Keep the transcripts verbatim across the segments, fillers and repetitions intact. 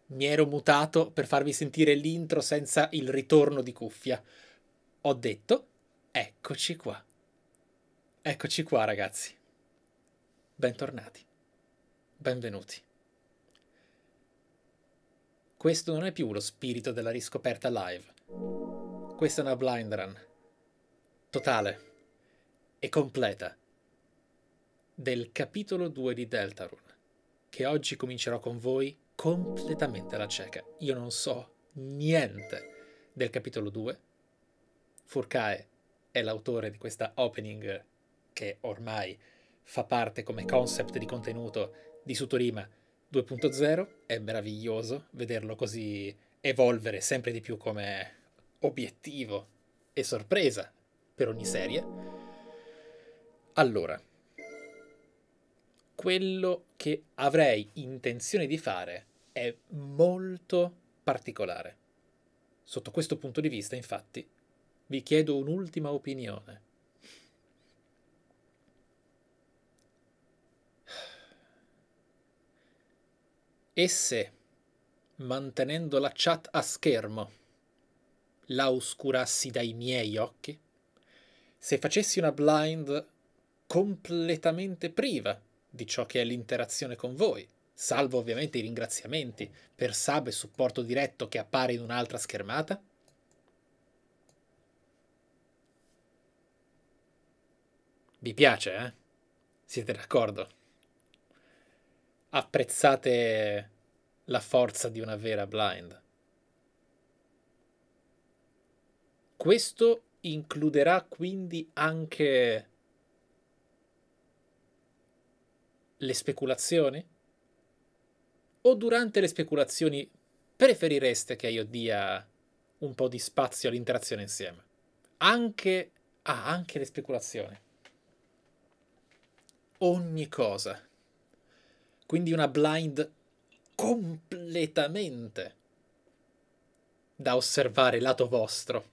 Mi ero mutato per farvi sentire l'intro senza il ritorno di cuffia. Ho detto, eccoci qua. Eccoci qua, ragazzi. Bentornati. Benvenuti. Questo non è più lo spirito della riscoperta live. Questa è una blind run totale e completa del capitolo due di Deltarune, che oggi comincerò con voi completamente alla cieca. Io non so niente del capitolo due. Furkae è l'autore di questa opening che ormai fa parte come concept di contenuto di Sutorima due punto zero. È meraviglioso vederlo così evolvere sempre di più come obiettivo e sorpresa per ogni serie. Allora, quello che avrei intenzione di fare è molto particolare. Sotto questo punto di vista, infatti, vi chiedo un'ultima opinione. E se, mantenendo la chat a schermo, la oscurassi dai miei occhi? Se facessi una blind completamente priva di ciò che è l'interazione con voi, salvo ovviamente i ringraziamenti per sub e supporto diretto che appare in un'altra schermata? Vi piace, eh? Siete d'accordo? Apprezzate la forza di una vera blind. Questo includerà quindi anche le speculazioni? O durante le speculazioni preferireste che io dia un po' di spazio all'interazione insieme? Anche... Ah, anche le speculazioni. Ogni cosa. Quindi una blind completamente da osservare lato vostro.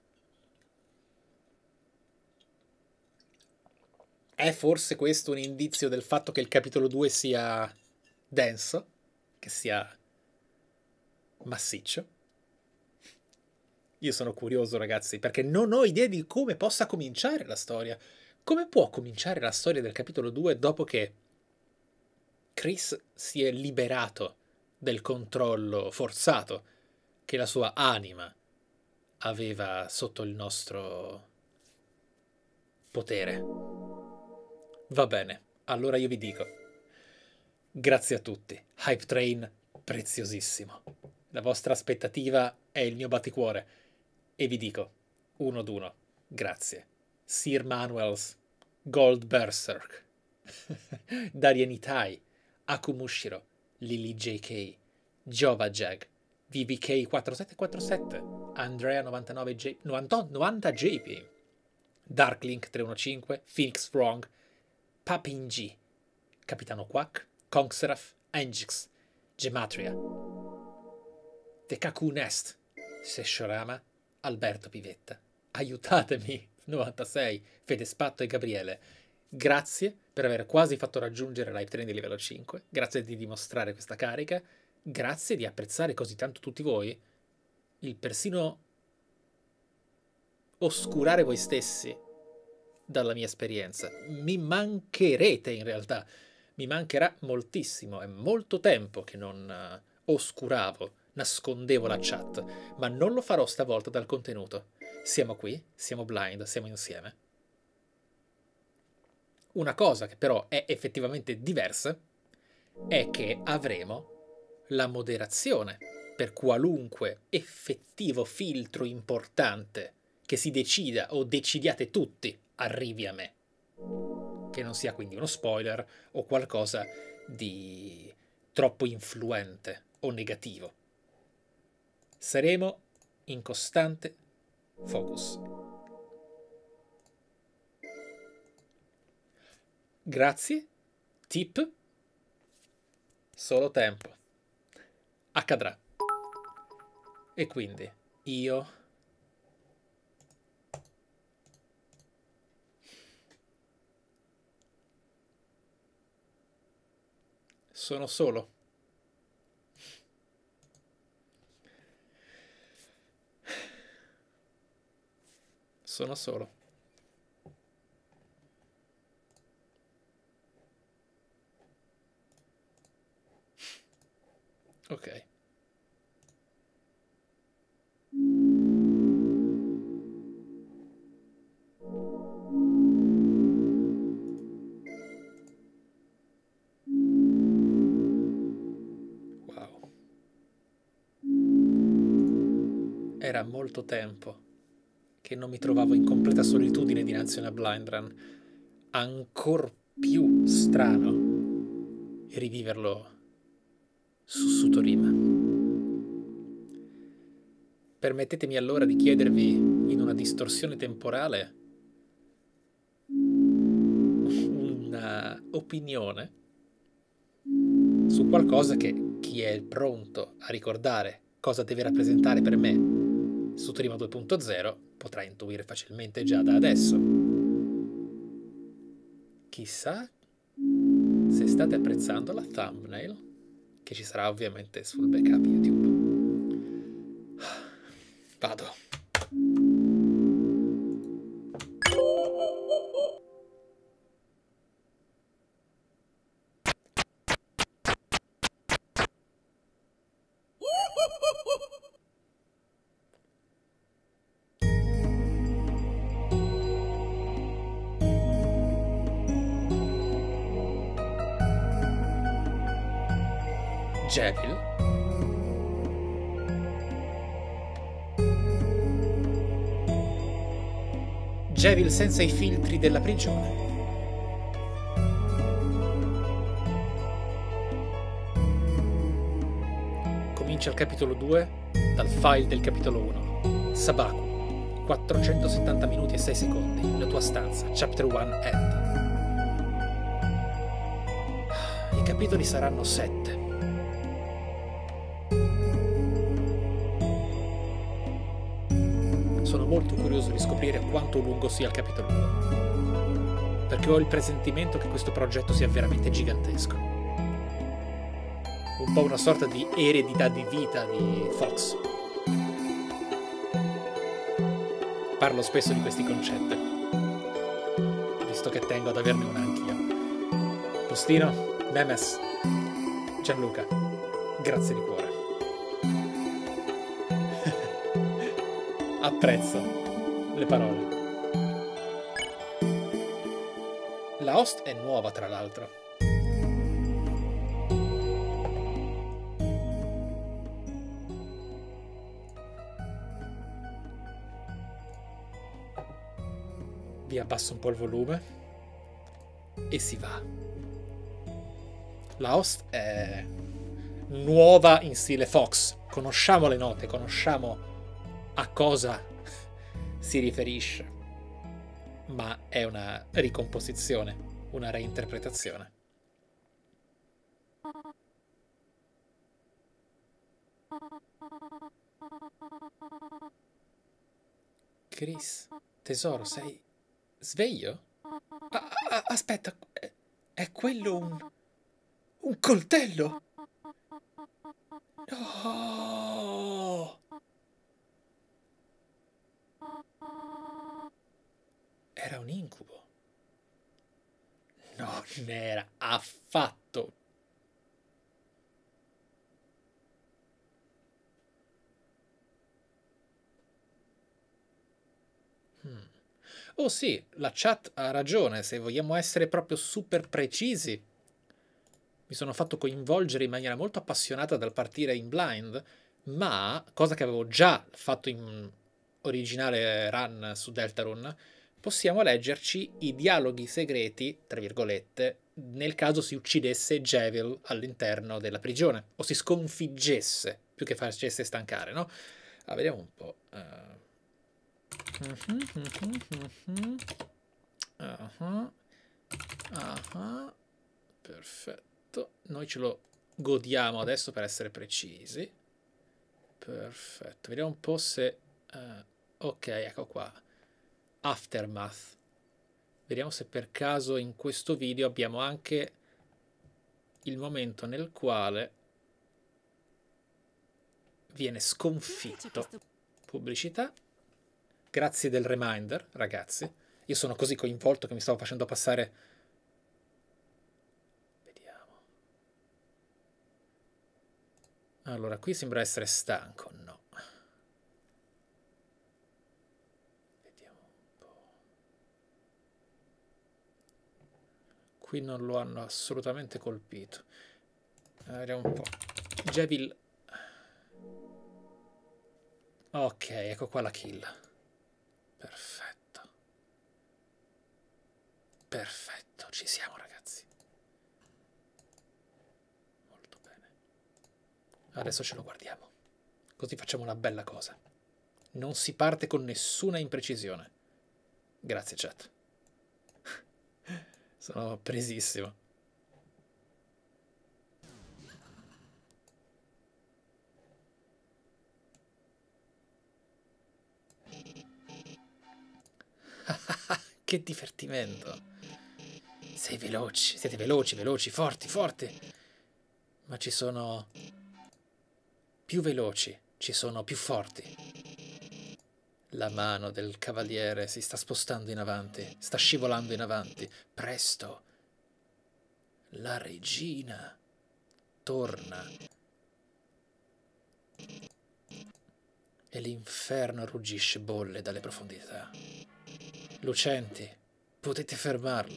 È forse questo un indizio del fatto che il capitolo due sia denso? Che sia massiccio? Io sono curioso, ragazzi, perché non ho idea di come possa cominciare la storia. Come può cominciare la storia del capitolo due dopo che Chris si è liberato del controllo forzato che la sua anima aveva sotto il nostro potere? Va bene, allora io vi dico, grazie a tutti, Hype Train preziosissimo. La vostra aspettativa è il mio batticuore e vi dico, uno ad uno, grazie. Sir Manuels, Gold Berserk, Darien Itai, Akumushiro, Lily J K, Jova Jag, V B K quarantasette quarantasette, Andrea novantanove J, novanta, novanta J P, Darklink trecentoquindici, Phoenix Wrong, Papin G, Capitano Quack, Kongseraf, Engix, Gematria, Tekaku Nest, Seshorama, Alberto Pivetta. Aiutatemi, novantasei, Fedespatto e Gabriele. Grazie per aver quasi fatto raggiungere l'hype train di livello cinque. Grazie di dimostrare questa carica. Grazie di apprezzare così tanto tutti voi. Il persino oscurare voi stessi dalla mia esperienza. Mi mancherete in realtà. Mi mancherà moltissimo. È molto tempo che non uh, oscuravo, nascondevo la chat. Ma non lo farò stavolta dal contenuto. Siamo qui, siamo blind, siamo insieme. Una cosa che però è effettivamente diversa è che avremo la moderazione per qualunque effettivo filtro importante che si decida o decidiate tutti arrivi a me. Che non sia quindi uno spoiler o qualcosa di troppo influente o negativo. Saremo in costante focus. Grazie. Tip. Solo tempo. Accadrà. E quindi io sono solo. sono solo. Ok. Wow. Era molto tempo che non mi trovavo in completa solitudine dinanzi a una blind run. Ancor più strano riviverlo su Sutorima. Permettetemi allora di chiedervi, in una distorsione temporale, una opinione su qualcosa che chi è pronto a ricordare cosa deve rappresentare per me Sutorima due punto zero potrà intuire facilmente già da adesso. Chissà se state apprezzando la thumbnail, che ci sarà ovviamente sul backup YouTube. Vado. Jevil? Jevil senza i filtri della prigione. Comincia il capitolo due dal file del capitolo uno. Sabaku, quattrocentosettanta minuti e sei secondi, la tua stanza, chapter one, end. I capitoli saranno sette. Sono molto curioso di scoprire quanto lungo sia il capitolo uno, perché ho il presentimento che questo progetto sia veramente gigantesco. Un po' una sorta di eredità di vita di Fox. Parlo spesso di questi concetti, visto che tengo ad averne una anch'io. Postino, Nemes, Gianluca, grazie di cuore. Apprezzo le parole. La host è nuova, tra l'altro. Vi abbasso un po' il volume e si va. La host è nuova in stile Fox. Conosciamo le note, conosciamo a cosa si riferisce, ma è una ricomposizione, una reinterpretazione. Chris, tesoro, sei sveglio? Ah, ah, aspetta, è, è quello un... un coltello? No! Era un incubo. Non era affatto. Hmm. Oh sì, la chat ha ragione, se vogliamo essere proprio super precisi. Mi sono fatto coinvolgere in maniera molto appassionata dal partire in blind, ma, cosa che avevo già fatto in originale run su Deltarune, possiamo leggerci i dialoghi segreti, tra virgolette, nel caso si uccidesse Jevil all'interno della prigione, o si sconfiggesse, più che facesse stancare, no? Ah, vediamo un po'. Uh... Uh-huh. Uh-huh. Perfetto. Noi ce lo godiamo adesso per essere precisi. Perfetto. Vediamo un po' se... Uh, ok, ecco qua. Aftermath. Vediamo se per caso in questo video abbiamo anche il momento nel quale viene sconfitto. Pubblicità. Grazie del reminder, ragazzi. Io sono così coinvolto che mi stavo facendo passare... Vediamo. Allora, qui sembra essere stanco, no. Vediamo un po'. Qui non lo hanno assolutamente colpito. Vediamo un po'. Jevil... Ok, ecco qua la kill. Perfetto. Perfetto, ci siamo ragazzi. Molto bene. Adesso ce lo guardiamo. Così facciamo una bella cosa. Non si parte con nessuna imprecisione. Grazie chat. Sono presissimo. Che divertimento. Sei veloci, siete veloci, veloci, forti, forti. Ma ci sono più veloci, ci sono più forti. La mano del cavaliere si sta spostando in avanti, sta scivolando in avanti. Presto. La regina torna. E l'inferno ruggisce bolle dalle profondità. Lucenti, potete fermarlo.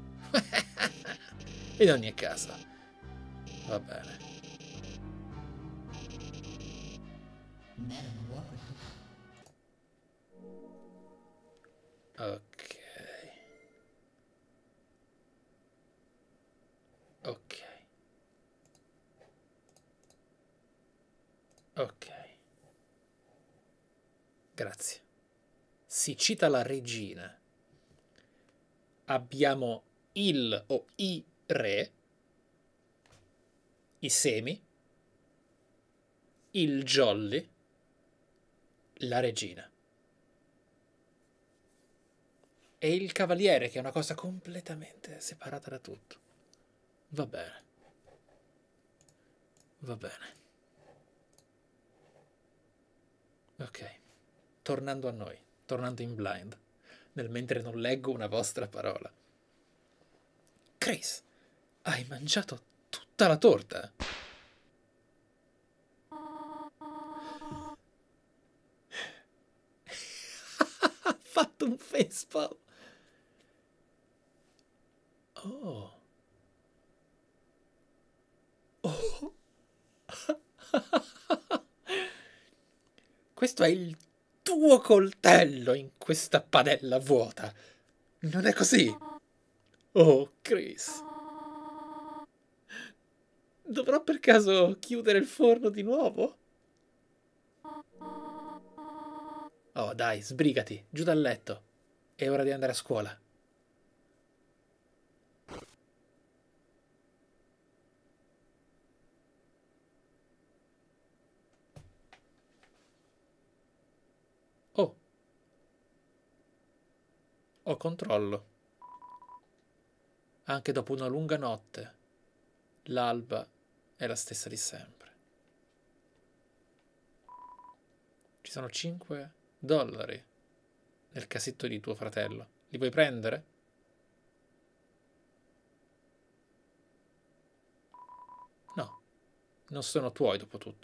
In ogni caso, va bene. Ok. Ok. Ok. Grazie. Si cita la regina. Abbiamo il o i re, i semi, il jolly, la regina. E il cavaliere, che è una cosa completamente separata da tutto. Va bene. Va bene. Ok. Tornando a noi. Tornando in blind. Nel mentre non leggo una vostra parola. Chris, hai mangiato tutta la torta? Ha fatto un facepalm. Oh. Oh. Questo è il tuo coltello in questa padella vuota. Non è così? Oh, Chris. Dovrò per caso chiudere il forno di nuovo? Oh, dai, sbrigati, giù dal letto. È ora di andare a scuola. Oh. Ho controllo. Anche dopo una lunga notte, l'alba è la stessa di sempre. Ci sono cinque dollari nel cassetto di tuo fratello. Li puoi prendere? No, non sono tuoi dopo tutto.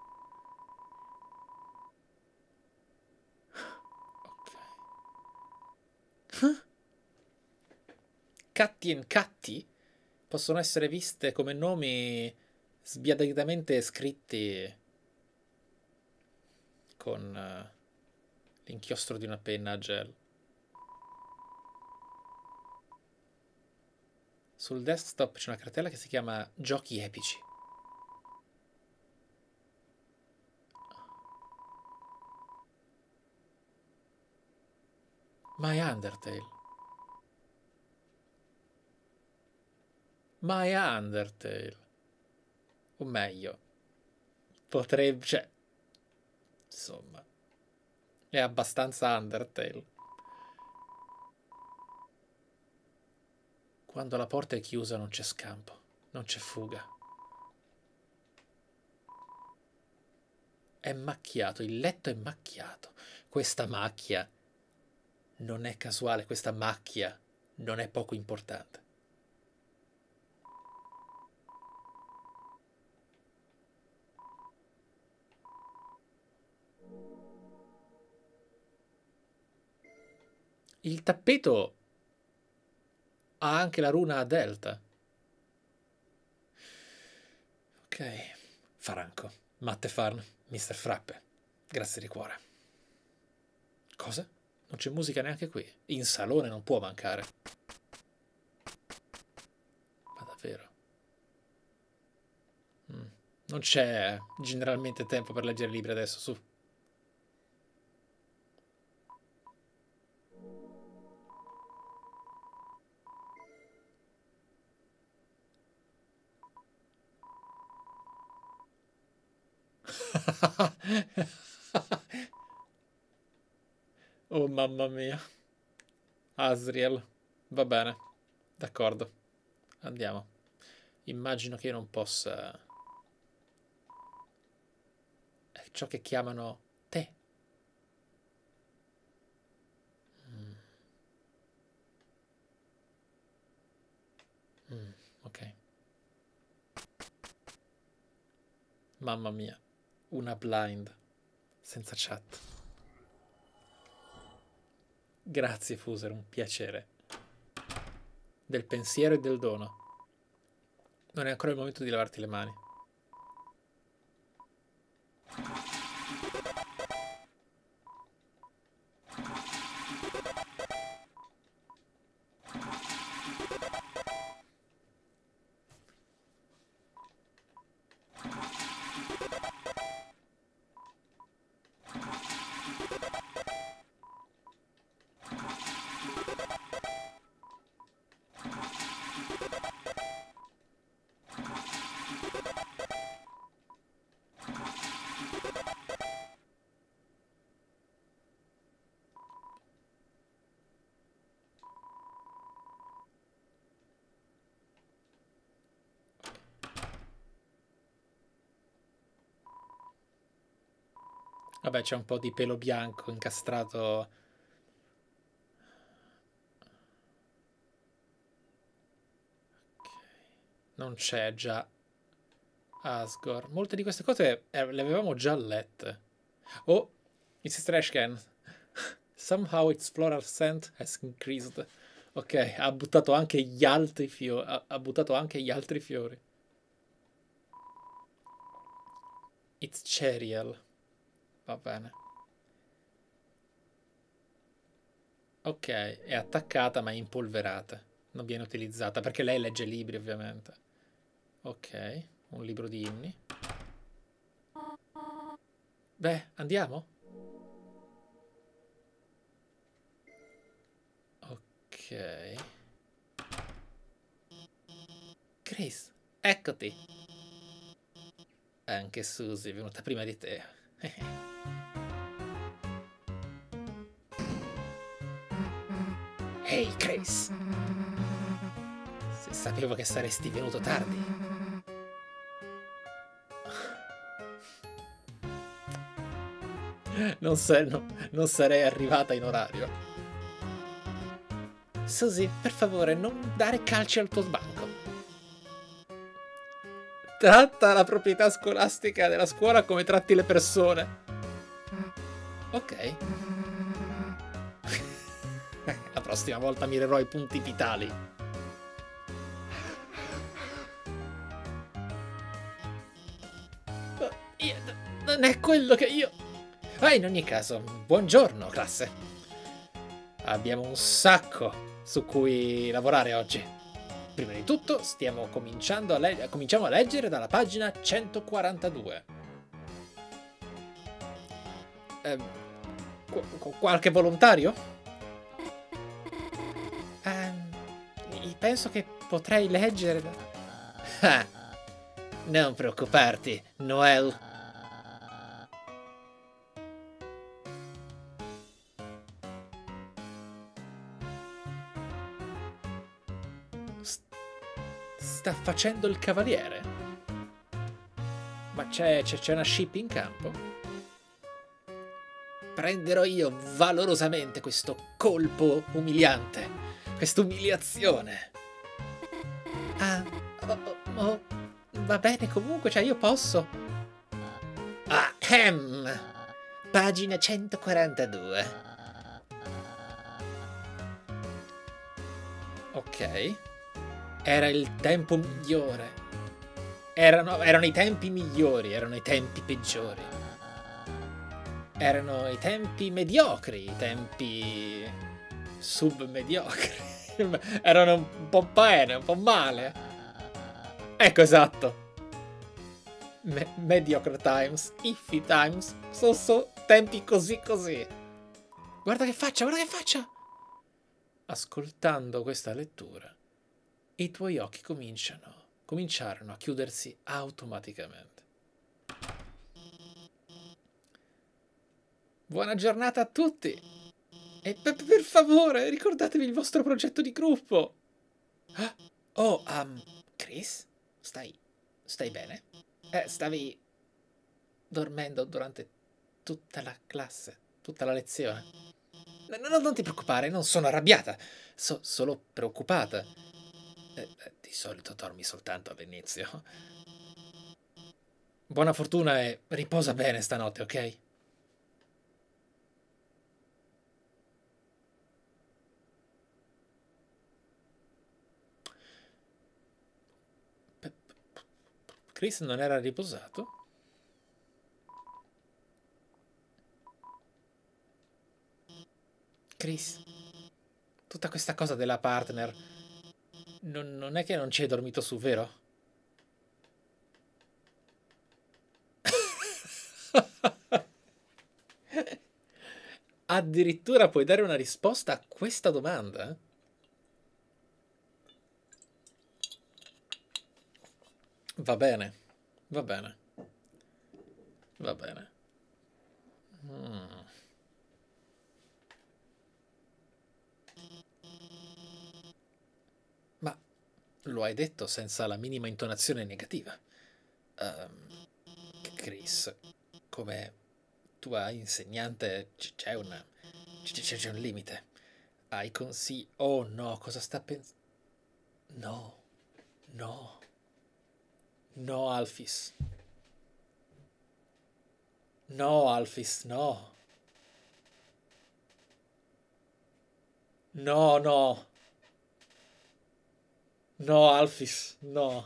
Ok. Catti and Catti possono essere viste come nomi sbiaditamente scritti con uh, l'inchiostro di una penna a gel. Sul desktop c'è una cartella che si chiama Giochi epici. My Undertale. My Undertale. O meglio, potrebbe... cioè, insomma, è abbastanza Undertale. Quando la porta è chiusa non c'è scampo, non c'è fuga. È macchiato, il letto è macchiato. Questa macchia non è casuale, questa macchia non è poco importante. Il tappeto ha anche la runa a delta. Ok. Franco, Matte Farn, mister Frappe. Grazie di cuore. Cosa? Non c'è musica neanche qui. In salone non può mancare. Ma davvero? Mm. Non c'è generalmente tempo per leggere libri adesso, su. Oh mamma mia. Asriel. Va bene. D'accordo. Andiamo. Immagino che io non possa... È ciò che chiamano te. Mm. Mm, ok. Mamma mia. Una blind. Senza chat. Grazie Fuser, un piacere. Del pensiero e del dono. Non è ancora il momento di lavarti le mani. Vabbè, c'è un po' di pelo bianco incastrato. Ok. Non c'è già Asgore. Molte di queste cose eh, le avevamo già lette. Oh, missus Trashcan. Somehow its floral scent has increased. Ok, ha buttato anche gli altri fiori. Ha, ha buttato anche gli altri fiori. It's Cheriel. Va bene. Ok, è attaccata ma è impolverata. Non viene utilizzata perché lei legge libri ovviamente. Ok, un libro di inni. Beh, andiamo? Ok. Chris, eccoti. Anche Susie è venuta prima di te. Ehi, hey, Chris. Se sapevo che saresti venuto tardi. Non, sa no, non sarei arrivata in orario. Susie, per favore, non dare calci al tuo sbanco. Tratta la proprietà scolastica della scuola come tratti le persone. Ok. La prossima volta mirerò i punti vitali. Io, non è quello che io... Ah, in ogni caso, buongiorno, classe. Abbiamo un sacco su cui lavorare oggi. Prima di tutto, stiamo cominciando a le- cominciamo a leggere dalla pagina centoquarantadue. Eh, qu- qualche volontario? Eh, penso che potrei leggere... Ah, non preoccuparti, Noel. Sta facendo il cavaliere? Ma c'è una ship in campo? prenderò io valorosamente questo colpo umiliante, questa umiliazione. Ah, oh, oh, oh, va bene comunque, cioè io posso. Ah, ehm, pagina centoquarantadue. Ok. Era il tempo migliore. Erano, erano i tempi migliori, erano i tempi peggiori. Erano i tempi mediocri, i tempi submediocri. Erano un po' bene, un po' male. Ecco, esatto. Me mediocre times, iffy times, so so, tempi così così. Guarda che faccia, guarda che faccia. Ascoltando questa lettura, i tuoi occhi cominciano, cominciarono a chiudersi automaticamente. Buona giornata a tutti! E per, per favore, ricordatevi il vostro progetto di gruppo! Ah, oh, um, Chris? Stai... stai bene? Eh, stavi... dormendo durante tutta la classe, tutta la lezione. No, no, non ti preoccupare, non sono arrabbiata, so solo preoccupata. Eh, eh, di solito dormi soltanto all'inizio. Buona fortuna e riposa bene stanotte, ok? Chris non era riposato? Chris, tutta questa cosa della partner, non, non è che non ci hai dormito su, vero? Addirittura puoi dare una risposta a questa domanda? Va bene, va bene, va bene. Mm. Ma lo hai detto senza la minima intonazione negativa. Um, Chris, come tua insegnante c'è un c'è un limite. Hai consigli... Oh no, cosa sta pensando? No, no, no, Alphys. No, Alphys, no. No, no. No, Alphys, no.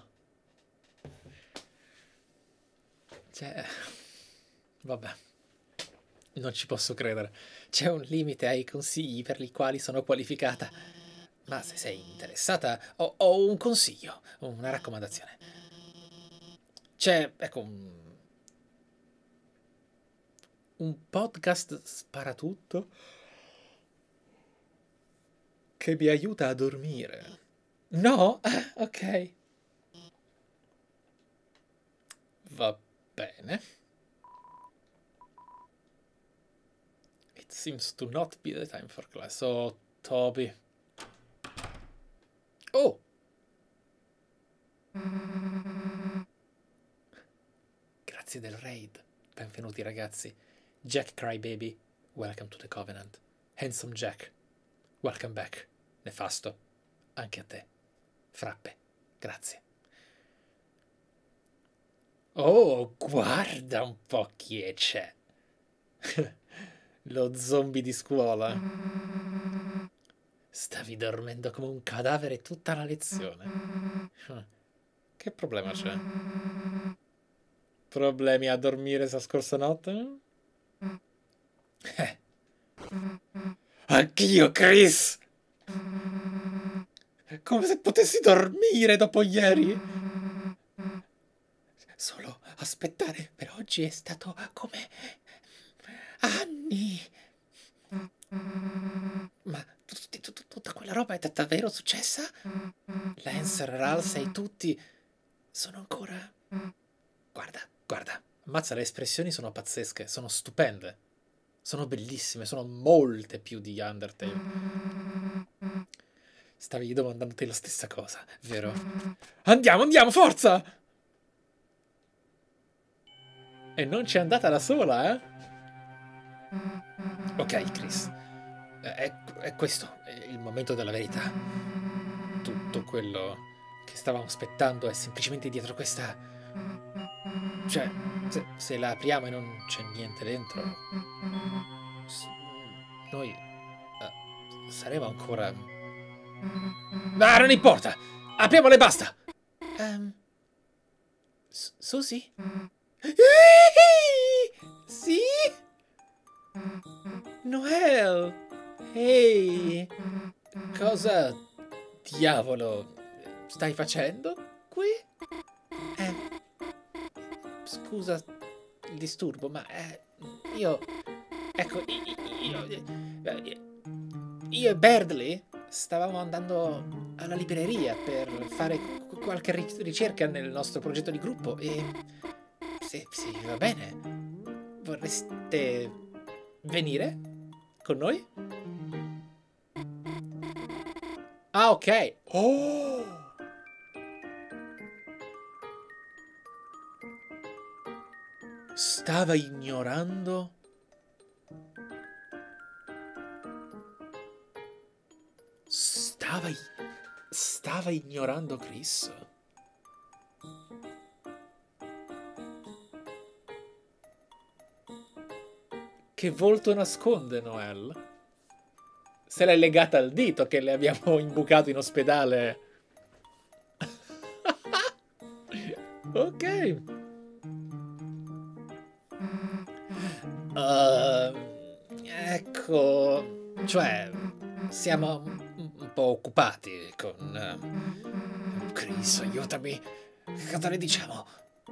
Cioè... Vabbè. Non ci posso credere. C'è un limite ai consigli per i quali sono qualificata. Ma se sei interessata, ho, ho un consiglio, una raccomandazione. C'è, ecco, un, un podcast sparatutto che mi aiuta a dormire. No? Ah, ok. Va bene. It seems to not be the time for class. Oh, Toby. Oh! Grazie del raid. Benvenuti ragazzi. Jack Crybaby, welcome to the Covenant. Handsome Jack, welcome back. Nefasto, anche a te. Frappe, grazie. Oh, guarda un po' chi c'è. Lo zombie di scuola. Stavi dormendo come un cadavere tutta la lezione. Che problema c'è? Problemi a dormire sta scorsa notte? Eh. Anch'io, Chris! Come se potessi dormire dopo ieri. Solo aspettare per oggi è stato come anni. Ma tutti, tut, tutta quella roba è davvero successa? Lancer, Ralsei, tutti sono ancora... Guarda, guarda, ammazza, le espressioni sono pazzesche, sono stupende. Sono bellissime, sono molte più di Undertale. Stavi domandando te la stessa cosa, vero? Andiamo, andiamo, forza! E non c'è andata da sola, eh? Ok, Chris. È, è questo è il momento della verità. Tutto quello che stavamo aspettando è semplicemente dietro questa... Cioè, se, se la apriamo e non c'è niente dentro... Noi... Uh, saremo ancora... Ma non importa! Apriamole e basta! Um, Susie? Sì? Noel! Ehi! Cosa diavolo stai facendo qui? Eh, scusa il disturbo, ma eh, io... Ecco, io, io, io e Berdley stavamo andando alla libreria per fare qualche ricerca nel nostro progetto di gruppo e... Se, se va bene, vorreste venire con noi? Ah, ok. Oh! Stava ignorando... Stava... Stava ignorando Chris. Che volto nasconde Noel? Se l'è legata al dito che le abbiamo imbucato in ospedale. Ok. Uh, ecco, cioè, siamo un, un po' occupati con... Uh, Chris, aiutami. Che cosa le diciamo?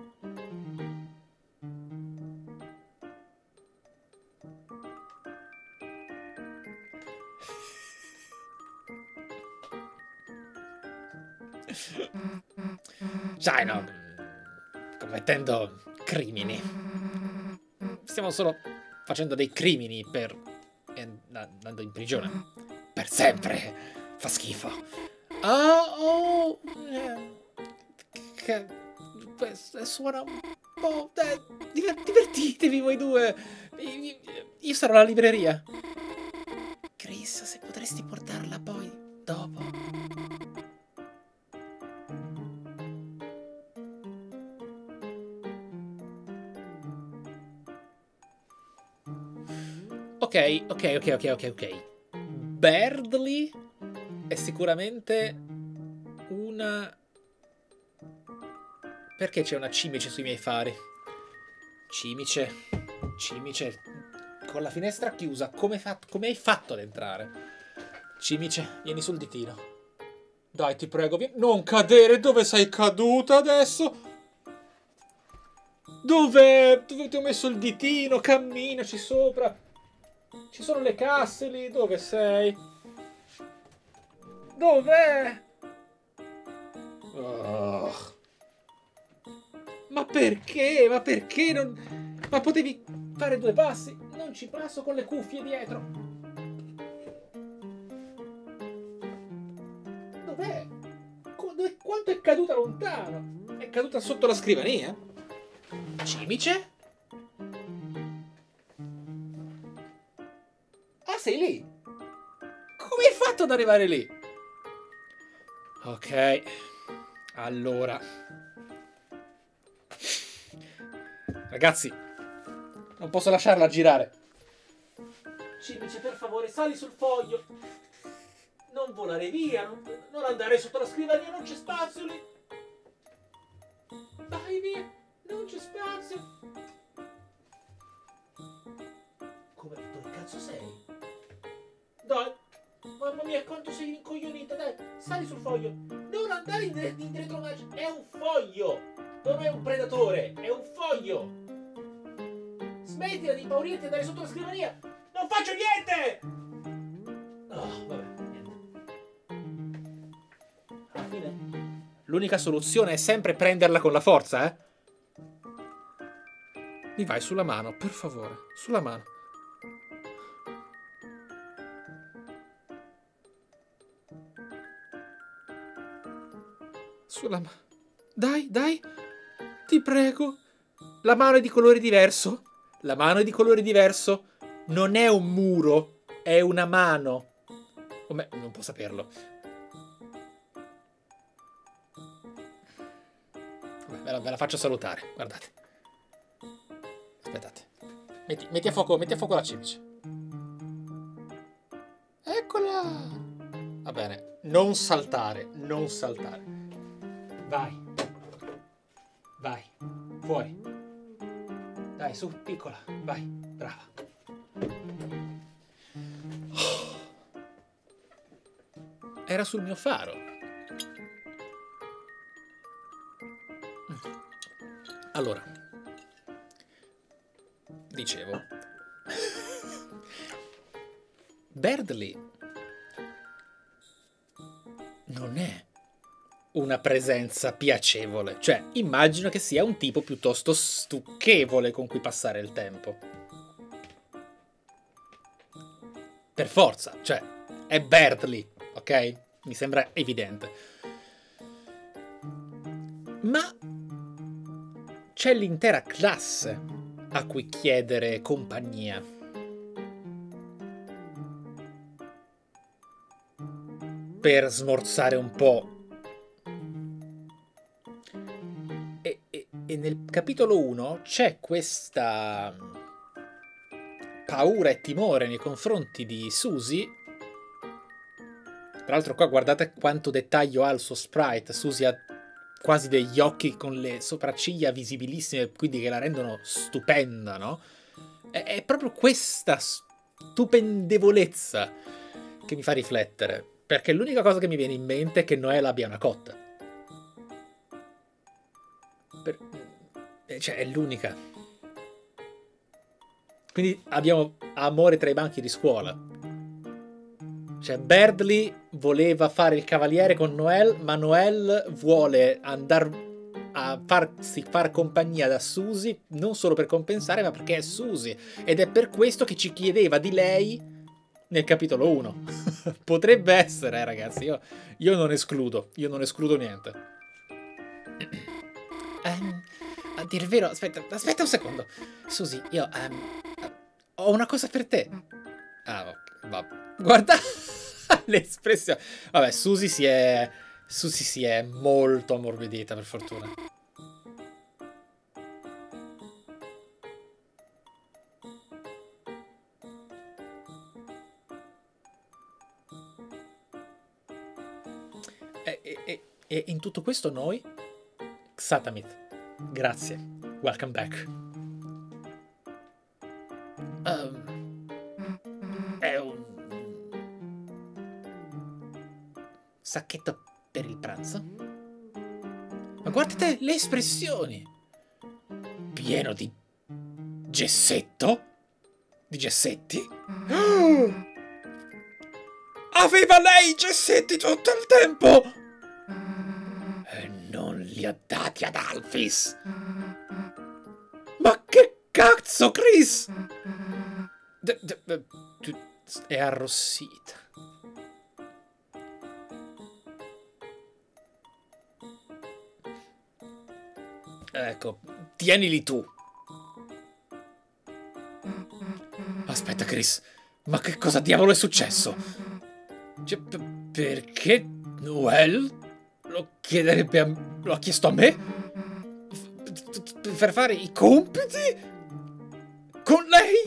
Sai, no, commettendo crimini. Stiamo solo facendo dei crimini per... andando in prigione. Per sempre. Fa schifo. Ah, oh... Eh, che... Suona un po'... Eh, divertitevi voi due. Io sarò alla libreria. Chris, se potresti portarla poi, dopo... Ok, ok, ok, ok, ok, ok. Berdley è sicuramente una... Perché c'è una cimice sui miei fari? Cimice, cimice, con la finestra chiusa, come, come hai fatto ad entrare? Cimice, vieni sul ditino. Dai, ti prego, vieni. Non cadere, dove sei caduta adesso? Dove? Dove ti ho messo il ditino? Camminaci sopra. Ci sono le casse lì, dove sei? Dov'è? Oh. Ma perché? Ma perché non... Ma potevi fare due passi? Non ci passo con le cuffie dietro. Dov'è? Quanto è caduta lontano? È caduta sotto la scrivania? Cimice? Ah, sei lì? Come hai fatto ad arrivare lì? Ok. Allora. Ragazzi, non posso lasciarla girare. Cimice, per favore, sali sul foglio. Non volare via, non, non andare sotto la scrivania, non c'è spazio lì. Vai via, non c'è spazio. Come, dove cazzo sei? Dai, mamma mia, quanto sei rincoglionita, dai, sali sul foglio. Non andare in dietro una... È un foglio, non è un predatore, è un foglio. Smettila di impaurirti e andare sotto la scrivania. Non faccio niente. Oh, vabbè, niente. Alla fine, l'unica soluzione è sempre prenderla con la forza, eh? Mi vai sulla mano, per favore, sulla mano. Sulla mano. Dai, dai. Ti prego. La mano è di colore diverso. La mano è di colore diverso. Non è un muro, è una mano. Come? Non può saperlo. Vabbè, ve, la, ve la faccio salutare, guardate. Aspettate. Metti, metti, a fuoco, metti a fuoco la cimice. Eccola! Va bene, non saltare, non saltare. Vai. Vai, fuori. Dai, su, piccola, vai, brava. Era sul mio faro. Allora, dicevo, Berdly non è una presenza piacevole, cioè immagino che sia un tipo piuttosto stucchevole con cui passare il tempo. Per forza, cioè è Berdly, ok? Mi sembra evidente. Ma c'è l'intera classe a cui chiedere compagnia. Per smorzare un po'. E, e, e nel capitolo uno c'è questa paura e timore nei confronti di Susie. Tra l'altro qua guardate quanto dettaglio ha il suo sprite. Susie ha quasi degli occhi con le sopracciglia visibilissime, quindi che la rendono stupenda, no? È, è proprio questa stupendevolezza che mi fa riflettere, perché l'unica cosa che mi viene in mente è che Noelle abbia una cotta. Per... Cioè, è l'unica. Quindi abbiamo amore tra i banchi di scuola. Cioè, Berdly voleva fare il cavaliere con Noelle, ma Noelle vuole andare a farsi far compagnia da Susie, non solo per compensare, ma perché è Susie. Ed è per questo che ci chiedeva di lei nel capitolo uno. Potrebbe essere, eh, ragazzi. Io, io non escludo. Io non escludo niente. Um, a dire il vero, aspetta, aspetta un secondo. Susie, io um, ho una cosa per te. Ah, ok, va. Guarda l'espressione. Vabbè, Susie si è Susie si è molto ammorbidita, per fortuna. E, e, e in tutto questo noi, Xatamith, grazie, welcome back. Um, è un sacchetto per il pranzo? Ma guardate le espressioni! Pieno di gessetto? Di gessetti? Oh! Aveva lei i gessetti tutto il tempo! E non li ha dati ad Alphys! Ma che cazzo, Chris? D -d -d è arrossita. Ecco, tienili tu. Aspetta, Chris, ma che cosa diavolo è successo? Cioè, perché Noelle lo chiederebbe a, lo ha chiesto a me? F per fare i compiti? Con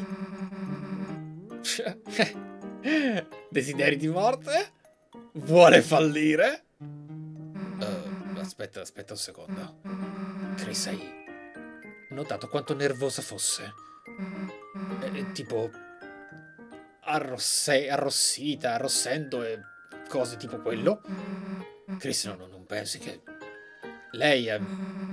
lei? Desideri di morte? Vuole fallire? Uh, aspetta, aspetta un secondo. Chris, hai notato quanto nervosa fosse? Eh, tipo arrosse arrossita, arrossendo e cose tipo quello? Chris, no, no, non pensi che lei è...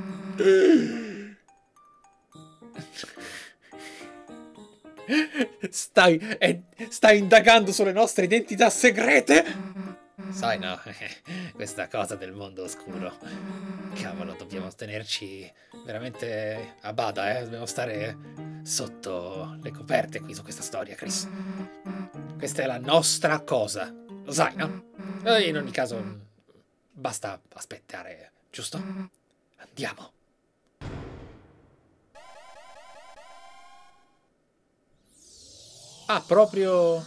Stai, è, stai indagando sulle nostre identità segrete? Sai, no, questa cosa del mondo oscuro. Cavolo, dobbiamo tenerci veramente a bada, eh? Dobbiamo stare sotto le coperte qui su questa storia, Chris. Questa è la nostra cosa. Lo sai, no? E in ogni caso, basta aspettare, giusto? Andiamo. Ah, proprio...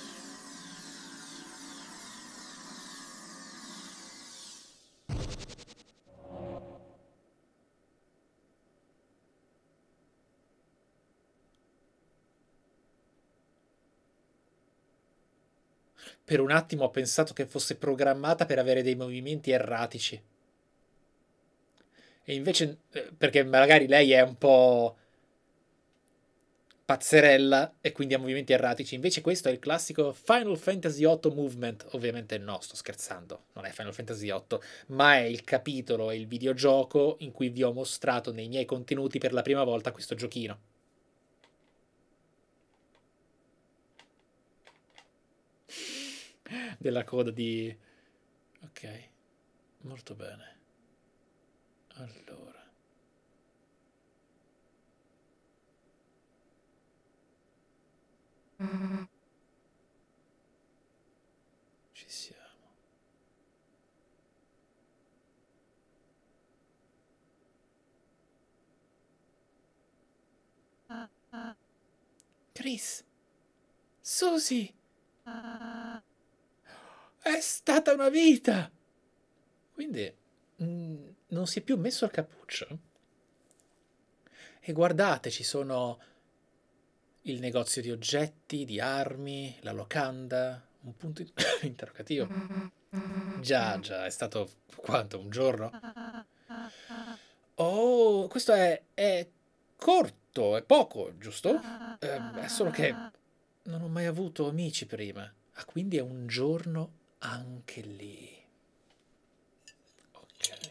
Per un attimo ho pensato che fosse programmata per avere dei movimenti erratici. E invece, eh, perché magari lei è un po' pazzerella e quindi ha movimenti erratici. Invece questo è il classico Final Fantasy otto Movement. Ovviamente no, sto scherzando, non è Final Fantasy otto, ma è il capitolo e il videogioco in cui vi ho mostrato nei miei contenuti per la prima volta questo giochino. Della coda di... Ok, molto bene. Allora... Ci siamo. Chris, Susie, è stata una vita. Quindi mm, non si è più messo il cappuccio. E guardate, ci sono il negozio di oggetti, di armi, la locanda, un punto interrogativo. Già, già, è stato quanto? Un giorno? Oh, questo è, è corto, è poco, giusto? Eh, è solo che non ho mai avuto amici prima. Ah, quindi è un giorno anche lì. Ok.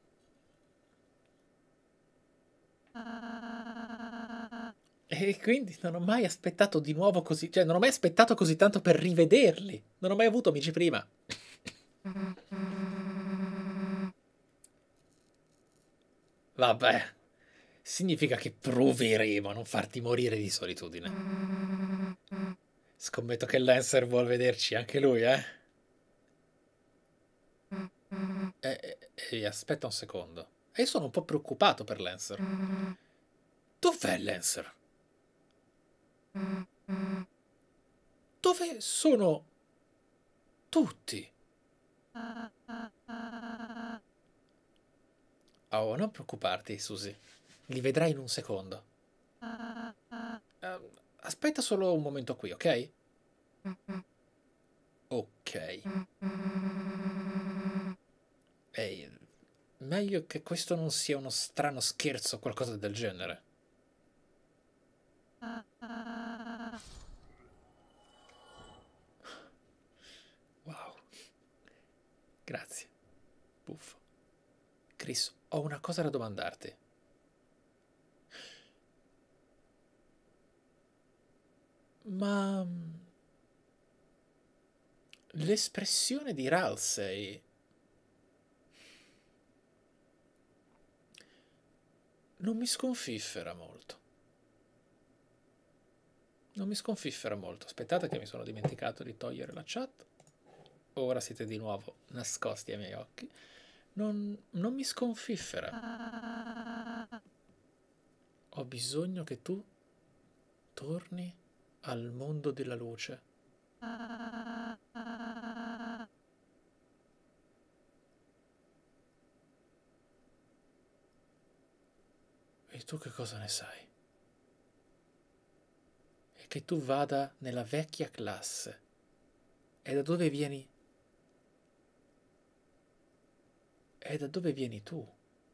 E quindi non ho mai aspettato di nuovo così, cioè non ho mai aspettato così tanto per rivederli. Non ho mai avuto amici prima. Vabbè, significa che proveremo a non farti morire di solitudine. Scommetto che Lancer vuol vederci anche lui, eh? E, e, aspetta un secondo. E io sono un po' preoccupato per Lancer. Dov'è Lancer? Dove sono tutti? Oh, non preoccuparti, Susie. Li vedrai in un secondo. Uh, aspetta solo un momento qui, ok? Ok. Ehi, meglio che questo non sia uno strano scherzo o qualcosa del genere. Wow. Grazie. Buffo. Chris, ho una cosa da domandarti. Ma... l'espressione di Ralsei non mi sconfiffera molto. Non mi sconfiffera molto. Aspettate che mi sono dimenticato di togliere la chat. Ora siete di nuovo nascosti ai miei occhi. Non, non mi sconfiffera. Ho bisogno che tu torni al mondo della luce. E tu che cosa ne sai? E che tu vada nella vecchia classe. E da dove vieni? E da dove vieni tu?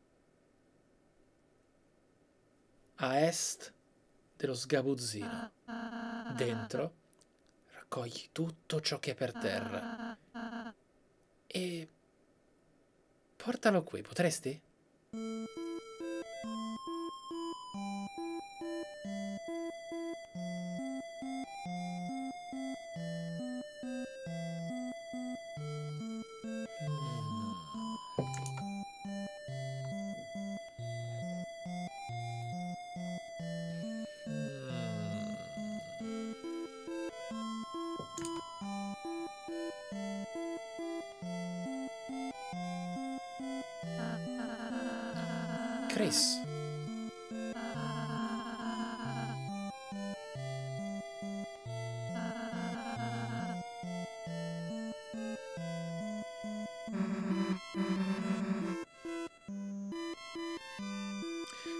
A est dello sgabuzzino. Dentro raccogli tutto ciò che è per terra. E portalo qui, potresti? Chris.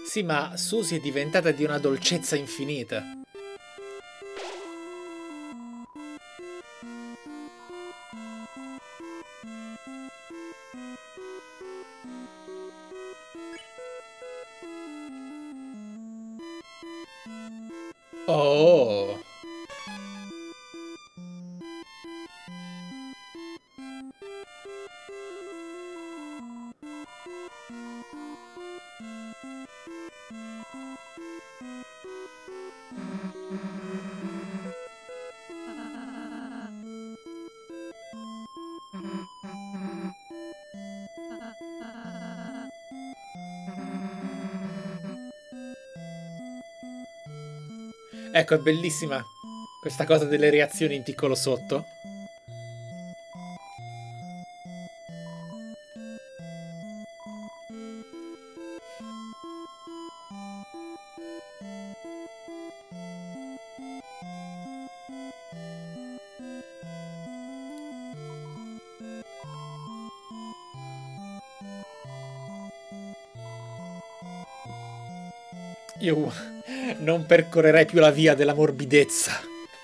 Sì, ma Susie è diventata di una dolcezza infinita. Oh! Ecco, è bellissima questa cosa delle reazioni in piccolo sotto. Io non percorrerei più la via della morbidezza.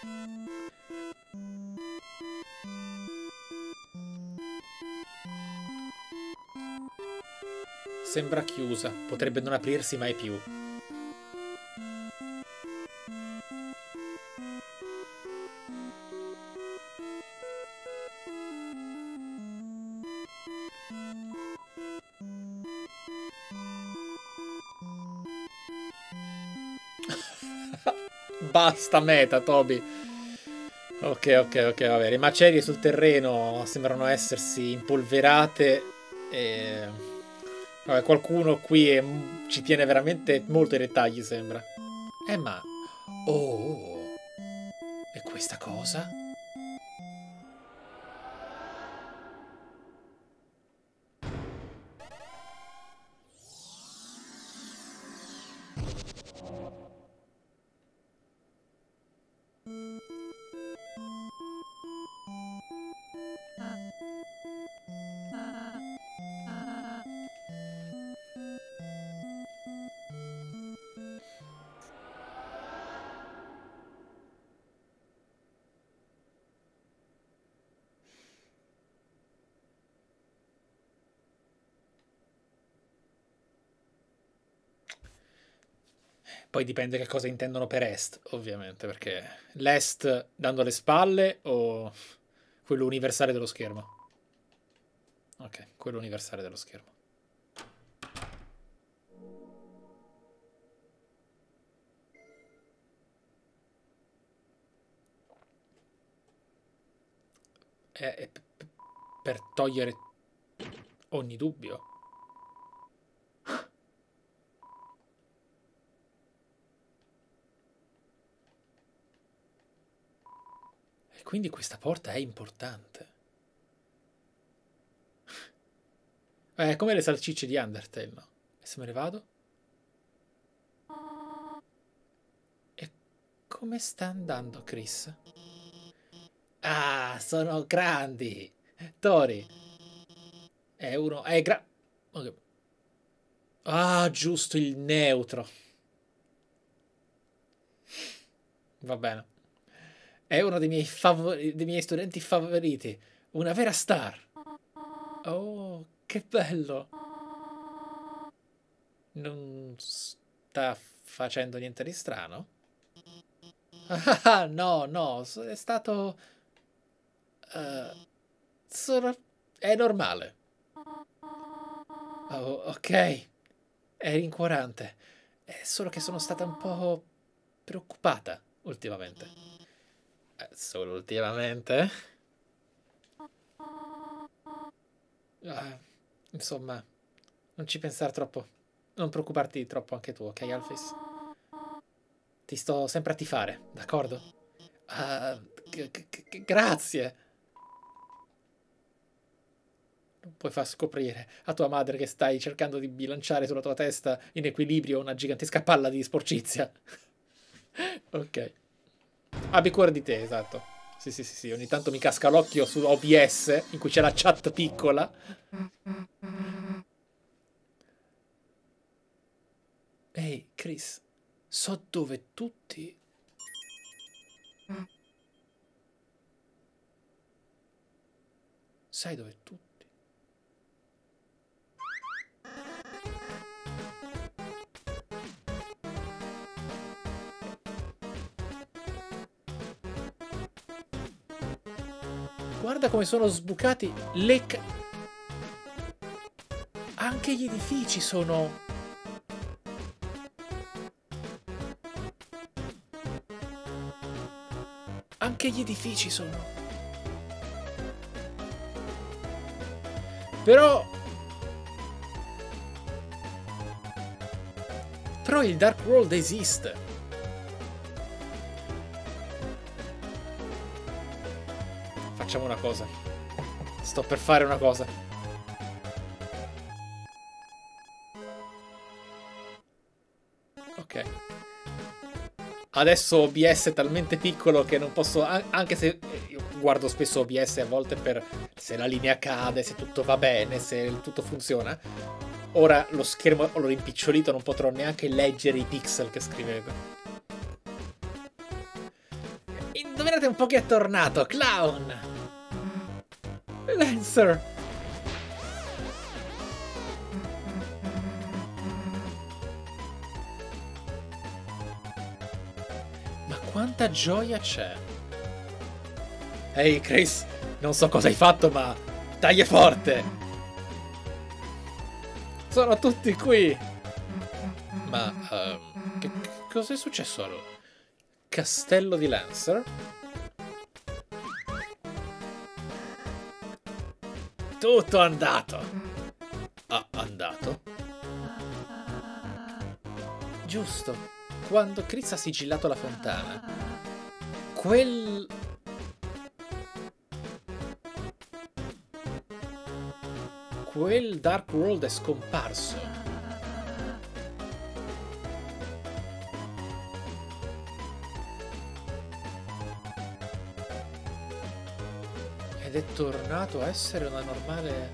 Sembra chiusa, potrebbe non aprirsi mai più. Basta meta, Toby. Ok, ok, ok, vabbè. Le macerie sul terreno sembrano essersi impolverate e... Vabbè, qualcuno qui è... ci tiene veramente molto ai dettagli, sembra. Eh, ma... Oh! E questa cosa? Poi dipende che cosa intendono per est, ovviamente, perché l'est dando le spalle o quello universale dello schermo? Ok, quello universale dello schermo. È, è per togliere ogni dubbio. E quindi questa porta è importante. È come le salsicce di Undertale, no? E se me ne vado? E come sta andando, Chris? Ah, sono grandi! Tori! È uno... È gra... Okay. Ah, giusto, il neutro. Va bene. È uno dei miei, favori... dei miei studenti favoriti. Una vera star. Oh, che bello. Non sta facendo niente di strano? Ah, no, no, è stato... Uh, sono... È normale. Oh, ok. È rincuorante. È solo che sono stata un po' preoccupata ultimamente. Eh, solo ultimamente? Uh, insomma, non ci pensare troppo. Non preoccuparti troppo anche tu, ok, Alphys? Ti sto sempre a tifare, d'accordo? Uh, grazie. Non puoi far scoprire a tua madre che stai cercando di bilanciare sulla tua testa in equilibrio una gigantesca palla di sporcizia. Ok. Abbi cura di te, esatto. Sì, sì, sì, sì. Ogni tanto mi casca l'occhio su O B S, in cui c'è la chat piccola. E Chris, so dove tutti... Sai dove tutti... Guarda come sono sbucati le... Ca... Anche gli edifici sono... Anche gli edifici sono... Però... Però il Dark World esiste. Facciamo una cosa. Sto per fare una cosa. Ok. Adesso O B S è talmente piccolo che non posso... Anche se io guardo spesso O B S a volte per... Se la linea cade, se tutto va bene, se tutto funziona. Ora lo schermo l'ho rimpicciolito, non potrò neanche leggere i pixel che scrivevo. Indovinate un po' chi è tornato. Clown! Lancer! Ma quanta gioia c'è! Ehi Chris, non so cosa hai fatto, ma taglia forte! Sono tutti qui! Ma um, che, che cosa è successo al castello di Lancer? Tutto andato! Ah, andato? Giusto, quando Chris ha sigillato la fontana, quel... Quel Dark World è scomparso. Ed è tornato a essere una normale...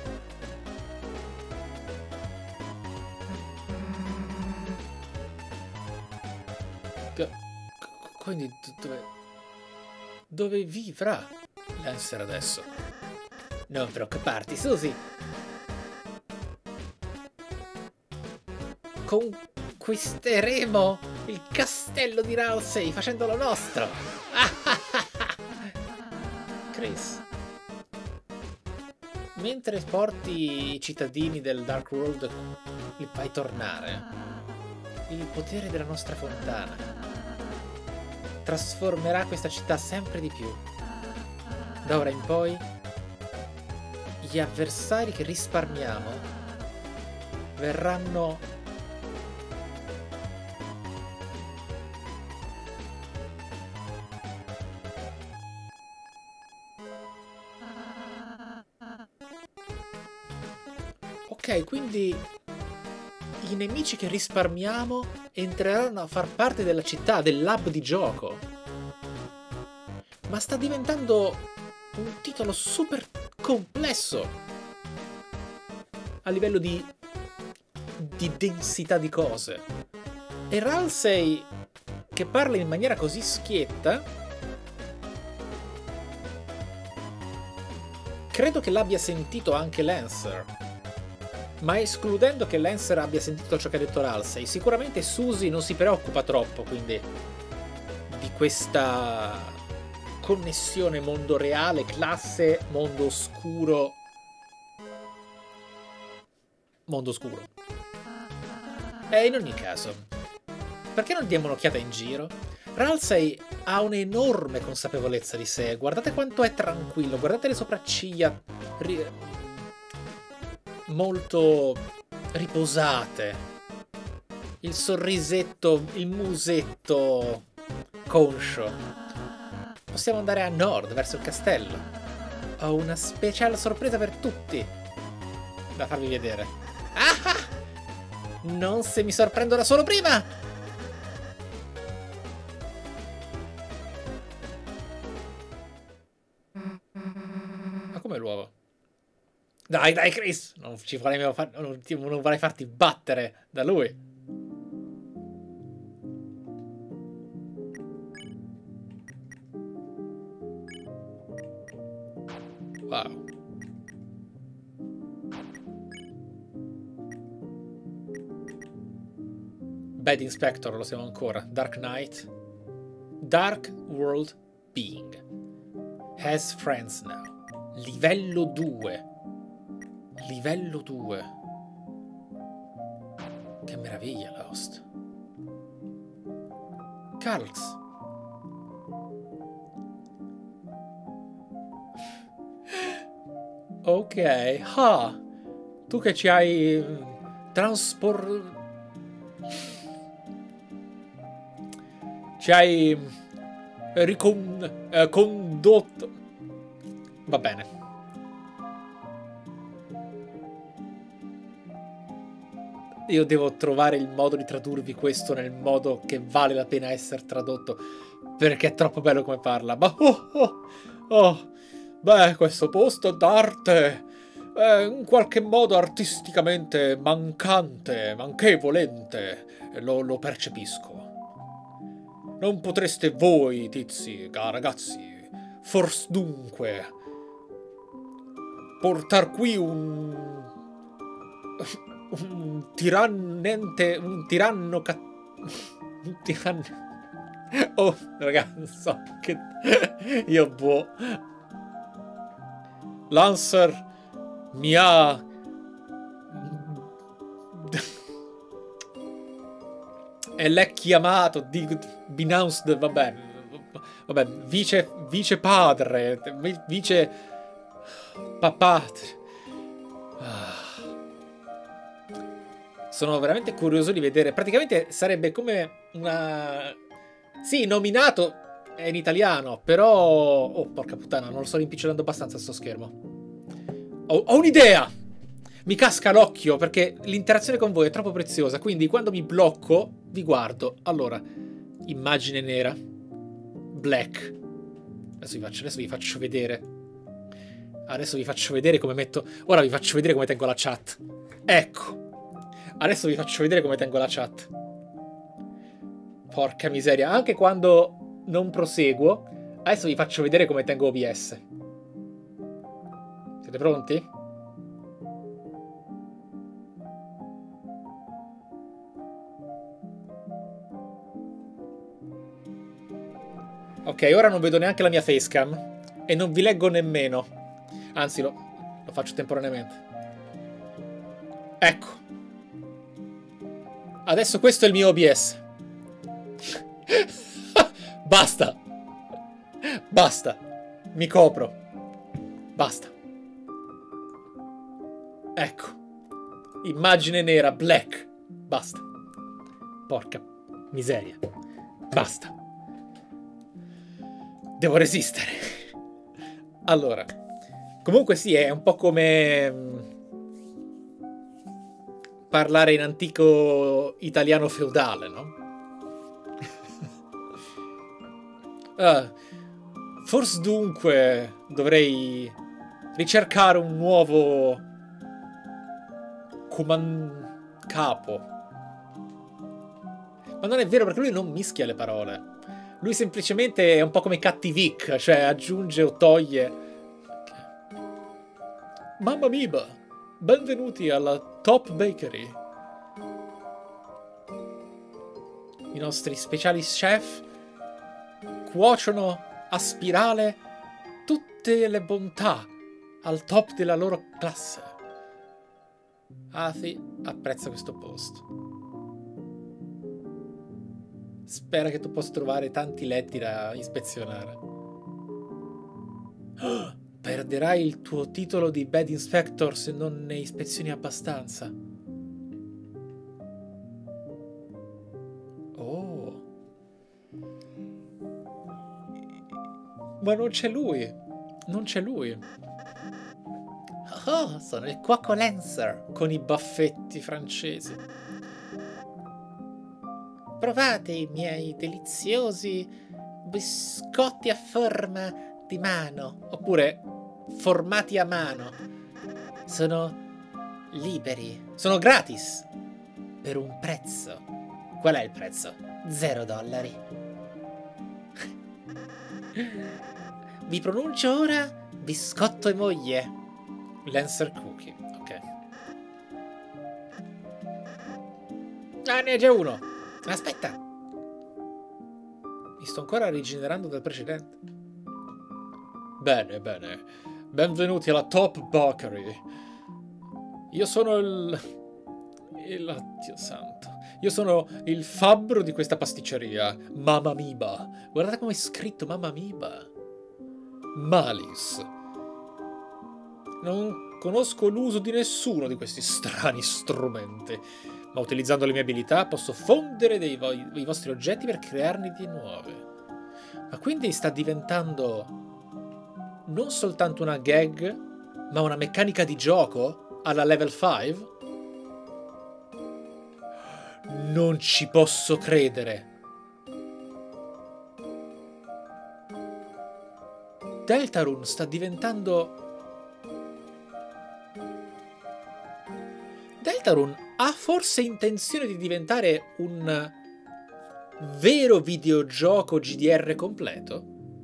Quindi dove... Dove vivrà Lancer adesso? Non preoccuparti, Susie. Conquisteremo il castello di Ralsei facendolo nostro. Chris, mentre porti i cittadini del Dark World, li fai tornare, il potere della nostra fontana trasformerà questa città sempre di più. Da ora in poi, gli avversari che risparmiamo verranno... Ok, quindi i nemici che risparmiamo entreranno a far parte della città, del lab di gioco. Ma sta diventando un titolo super complesso a livello di, di densità di cose. E Ralsei, che parla in maniera così schietta, credo che l'abbia sentito anche Lancer. Ma escludendo che Lancer abbia sentito ciò che ha detto Ralsei, sicuramente Susie non si preoccupa troppo, quindi, di questa connessione mondo reale, classe, mondo oscuro. Mondo oscuro. E in ogni caso, perché non diamo un'occhiata in giro? Ralsei ha un'enorme consapevolezza di sé, guardate quanto è tranquillo, guardate le sopracciglia... molto riposate, il sorrisetto, il musetto conscio. Possiamo andare a nord, verso il castello. Ho una speciale sorpresa per tutti da farvi vedere. Ah! Non se mi sorprendo da solo prima! Ma come l'uovo? Dai, dai, Chris! Non ci vorrei, far... non, non vorrei farti battere da lui. Wow. Bad Inspector, lo siamo ancora. Dark Knight. Dark World Being. Has friends now. Livello due. Livello due. Che meraviglia, Lost. Calx. Ok. Ah. Tu che ci hai transpor... Ci hai ricon... Eh, condotto... Va bene. Io devo trovare il modo di tradurvi questo nel modo che vale la pena essere tradotto, perché è troppo bello come parla. Ma oh, oh, oh. Beh, questo posto d'arte è in qualche modo artisticamente mancante, manchevolente. Lo, lo percepisco. Non potreste voi, tizi, ragazzi, forse dunque, portar qui un... un tirannente... un tiranno... Ca... un tiranno... Oh, ragazzi, so che... Io boh... Lancer mi ha... e l'è chiamato di Binounced, vabbè, vabbè, vice, vice padre, vice papà. Sono veramente curioso di vedere. Praticamente sarebbe come una... Sì, nominato è in italiano, però... Oh, porca puttana, non lo sto rimpicciolendo abbastanza sto schermo. Ho, ho un'idea! Mi casca l'occhio perché l'interazione con voi è troppo preziosa, quindi quando mi blocco vi guardo. Allora, immagine nera, black. Adesso vi faccio, adesso vi faccio vedere. Adesso vi faccio vedere come metto... Ora vi faccio vedere come tengo la chat. Ecco. Adesso vi faccio vedere come tengo la chat. Porca miseria. Anche quando non proseguo, adesso vi faccio vedere come tengo O B S. Siete pronti? Ok, ora non vedo neanche la mia facecam e non vi leggo nemmeno. Anzi, lo, lo faccio temporaneamente. Ecco. Adesso questo è il mio O B S. Basta. Basta. Mi copro. Basta. Ecco. Immagine nera, black. Basta. Porca miseria. Basta. Devo resistere. Allora, comunque sì, è un po' come parlare in antico italiano feudale, no? Ah, forse dunque dovrei ricercare un nuovo coman capo. Ma non è vero, perché lui non mischia le parole. Lui semplicemente è un po' come Catty Vic, cioè aggiunge o toglie. Mamma mia, benvenuti alla Top Bakery. I nostri speciali chef cuociono a spirale tutte le bontà al top della loro classe. Afi apprezza questo posto. Spera che tu possa trovare tanti letti da ispezionare. Oh, perderai il tuo titolo di Bad Inspector se non ne ispezioni abbastanza. Oh. Ma non c'è lui. Non c'è lui. Oh, sono il cuoco Lancer con i baffetti francesi. Provate i miei deliziosi biscotti a forma di mano, oppure formati a mano. Sono liberi, sono gratis, per un prezzo. Qual è il prezzo? Zero dollari. Vi pronuncio ora Biscotto e moglie. Lancer Cookie. Ok. Ah, ne è già uno. Aspetta. Mi sto ancora rigenerando dal precedente. Bene, bene. Benvenuti alla Top Bakery. Io sono il... il... Dio santo. Io sono il fabbro di questa pasticceria. Mamma Miba. Guardate come è scritto Mamma Miba. Malice. Non conosco l'uso di nessuno di questi strani strumenti, ma utilizzando le mie abilità posso fondere dei vo i vostri oggetti per crearne di nuovi. Ma quindi sta diventando non soltanto una gag, ma una meccanica di gioco alla level cinque? Non ci posso credere. Deltarune sta diventando... Deltarune ha forse intenzione di diventare un vero videogioco G D R completo?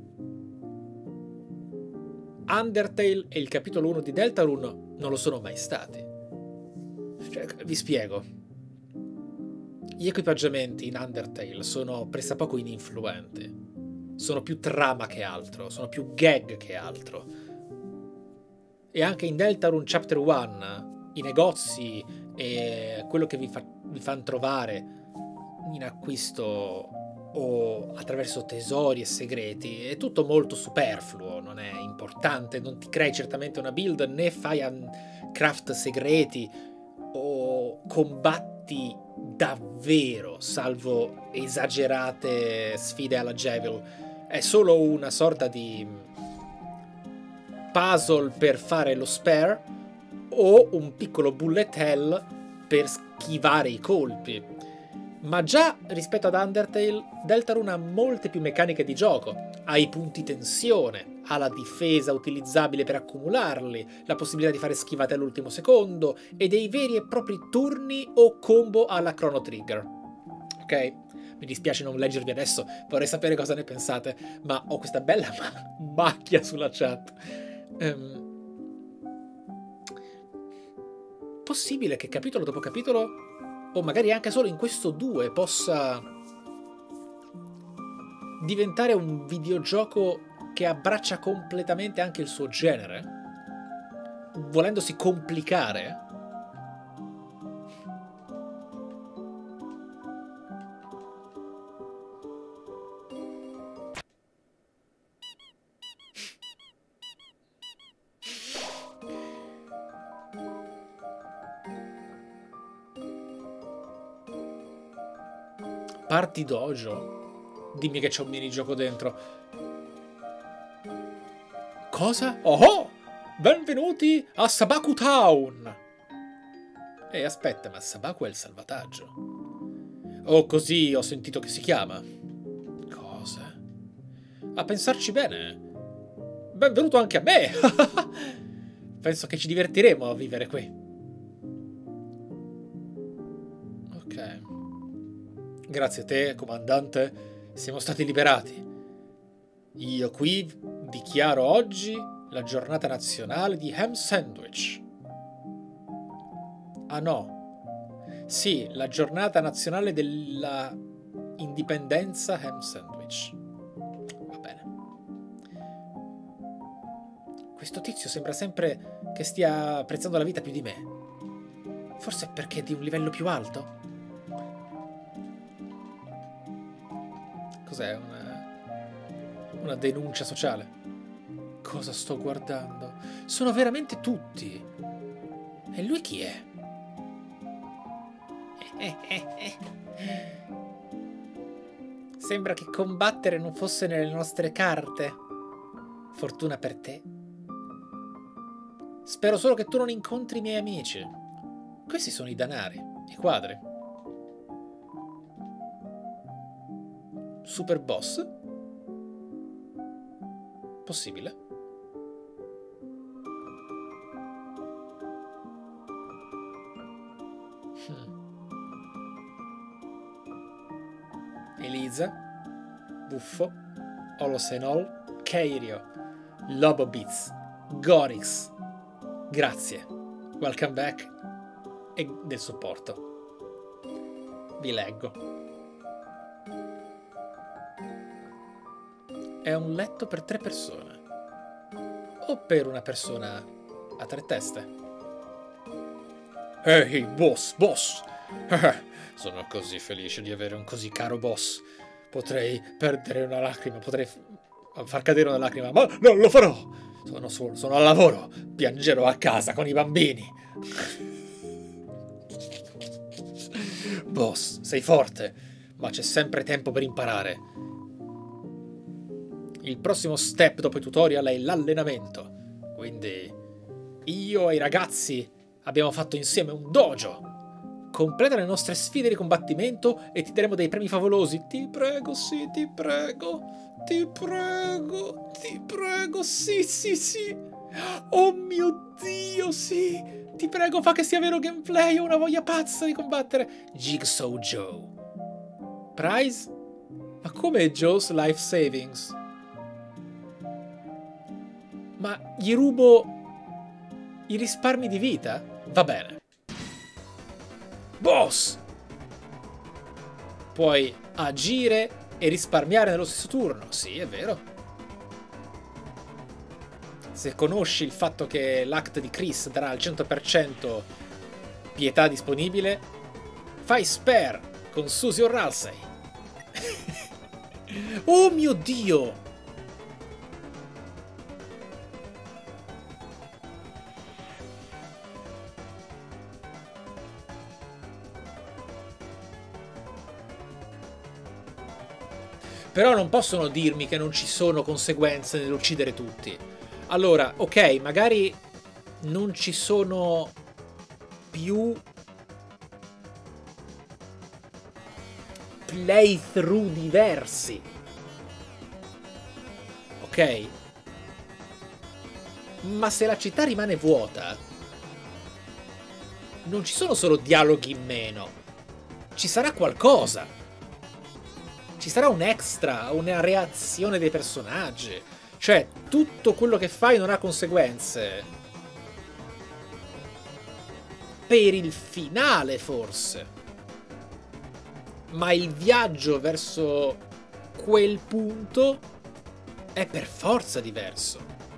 Undertale e il capitolo uno di Deltarune non lo sono mai stati. Cioè, vi spiego. Gli equipaggiamenti in Undertale sono pressappoco ininfluenti. Sono più trama che altro, sono più gag che altro. E anche in Deltarune Chapter uno i negozi e quello che vi, fa, vi fanno trovare in acquisto o attraverso tesori e segreti è tutto molto superfluo, non è importante, non ti crei certamente una build, né fai craft segreti o combatti davvero, salvo esagerate sfide alla Javel. È solo una sorta di puzzle per fare lo spare o un piccolo bullet hell per schivare i colpi. Ma già rispetto ad Undertale, Deltarune ha molte più meccaniche di gioco. Ha i punti tensione, ha la difesa utilizzabile per accumularli, la possibilità di fare schivate all'ultimo secondo e dei veri e propri turni o combo alla Chrono Trigger. Ok? Mi dispiace non leggervi adesso, vorrei sapere cosa ne pensate, ma ho questa bella ma macchia sulla chat. Um, possibile che capitolo dopo capitolo, o magari anche solo in questo due, possa diventare un videogioco che abbraccia completamente anche il suo genere, volendosi complicare? Party Dojo? Dimmi che c'è un minigioco dentro. Cosa? Oh! Benvenuti a Sabaku Town! Ehi, aspetta, ma Sabaku è il salvataggio. Oh, così ho sentito che si chiama. Cosa? A pensarci bene. Benvenuto anche a me! Penso che ci divertiremo a vivere qui. Ok. Grazie a te, comandante, siamo stati liberati. Io qui dichiaro oggi la giornata nazionale di ham sandwich. Ah no. Sì, la giornata nazionale della indipendenza ham sandwich. Va bene. Questo tizio sembra sempre che stia apprezzando la vita più di me. Forse perché è di un livello più alto? Cos'è? Una, una denuncia sociale? Cosa sto guardando? Sono veramente tutti. E lui chi è? Eh, eh, eh. Sembra che combattere non fosse nelle nostre carte. Fortuna per te. Spero solo che tu non incontri i miei amici. Questi sono i danari, i quadri. Super boss? Possibile? Hmm. Elisa, Buffo, Olosenol, Keirio, Lobo Beats. Gorix, grazie. Welcome back e del supporto. Vi leggo. È un letto per tre persone. O per una persona a tre teste. Ehi, hey, boss, boss! Sono così felice di avere un così caro boss. Potrei perdere una lacrima, potrei far cadere una lacrima, ma non lo farò! Sono solo, sono al lavoro, piangerò a casa con i bambini. Boss, sei forte, ma c'è sempre tempo per imparare. Il prossimo step dopo i tutorial è l'allenamento. Quindi io e i ragazzi abbiamo fatto insieme un dojo. Completa le nostre sfide di combattimento e ti daremo dei premi favolosi. Ti prego, sì, ti prego. Ti prego, ti prego, sì, sì, sì. Oh mio Dio, sì. Ti prego, fa che sia vero gameplay. Ho una voglia pazza di combattere Jigsaw Joe. Prize? Ma come Joe's Life Savings? Ma gli rubo i risparmi di vita? Va bene. Boss! Puoi agire e risparmiare nello stesso turno. Sì, è vero. Se conosci il fatto che l'act di Chris darà al cento per cento pietà disponibile, fai spare con Susie o Ralsei. Oh mio Dio! Però non possono dirmi che non ci sono conseguenze nell'uccidere tutti. Allora, ok, magari non ci sono più playthrough diversi. Ok? Ma se la città rimane vuota, non ci sono solo dialoghi in meno. Ci sarà qualcosa. Ci sarà un extra, una reazione dei personaggi. Cioè, tutto quello che fai non ha conseguenze. Per il finale, forse. Ma il viaggio verso quel punto è per forza diverso.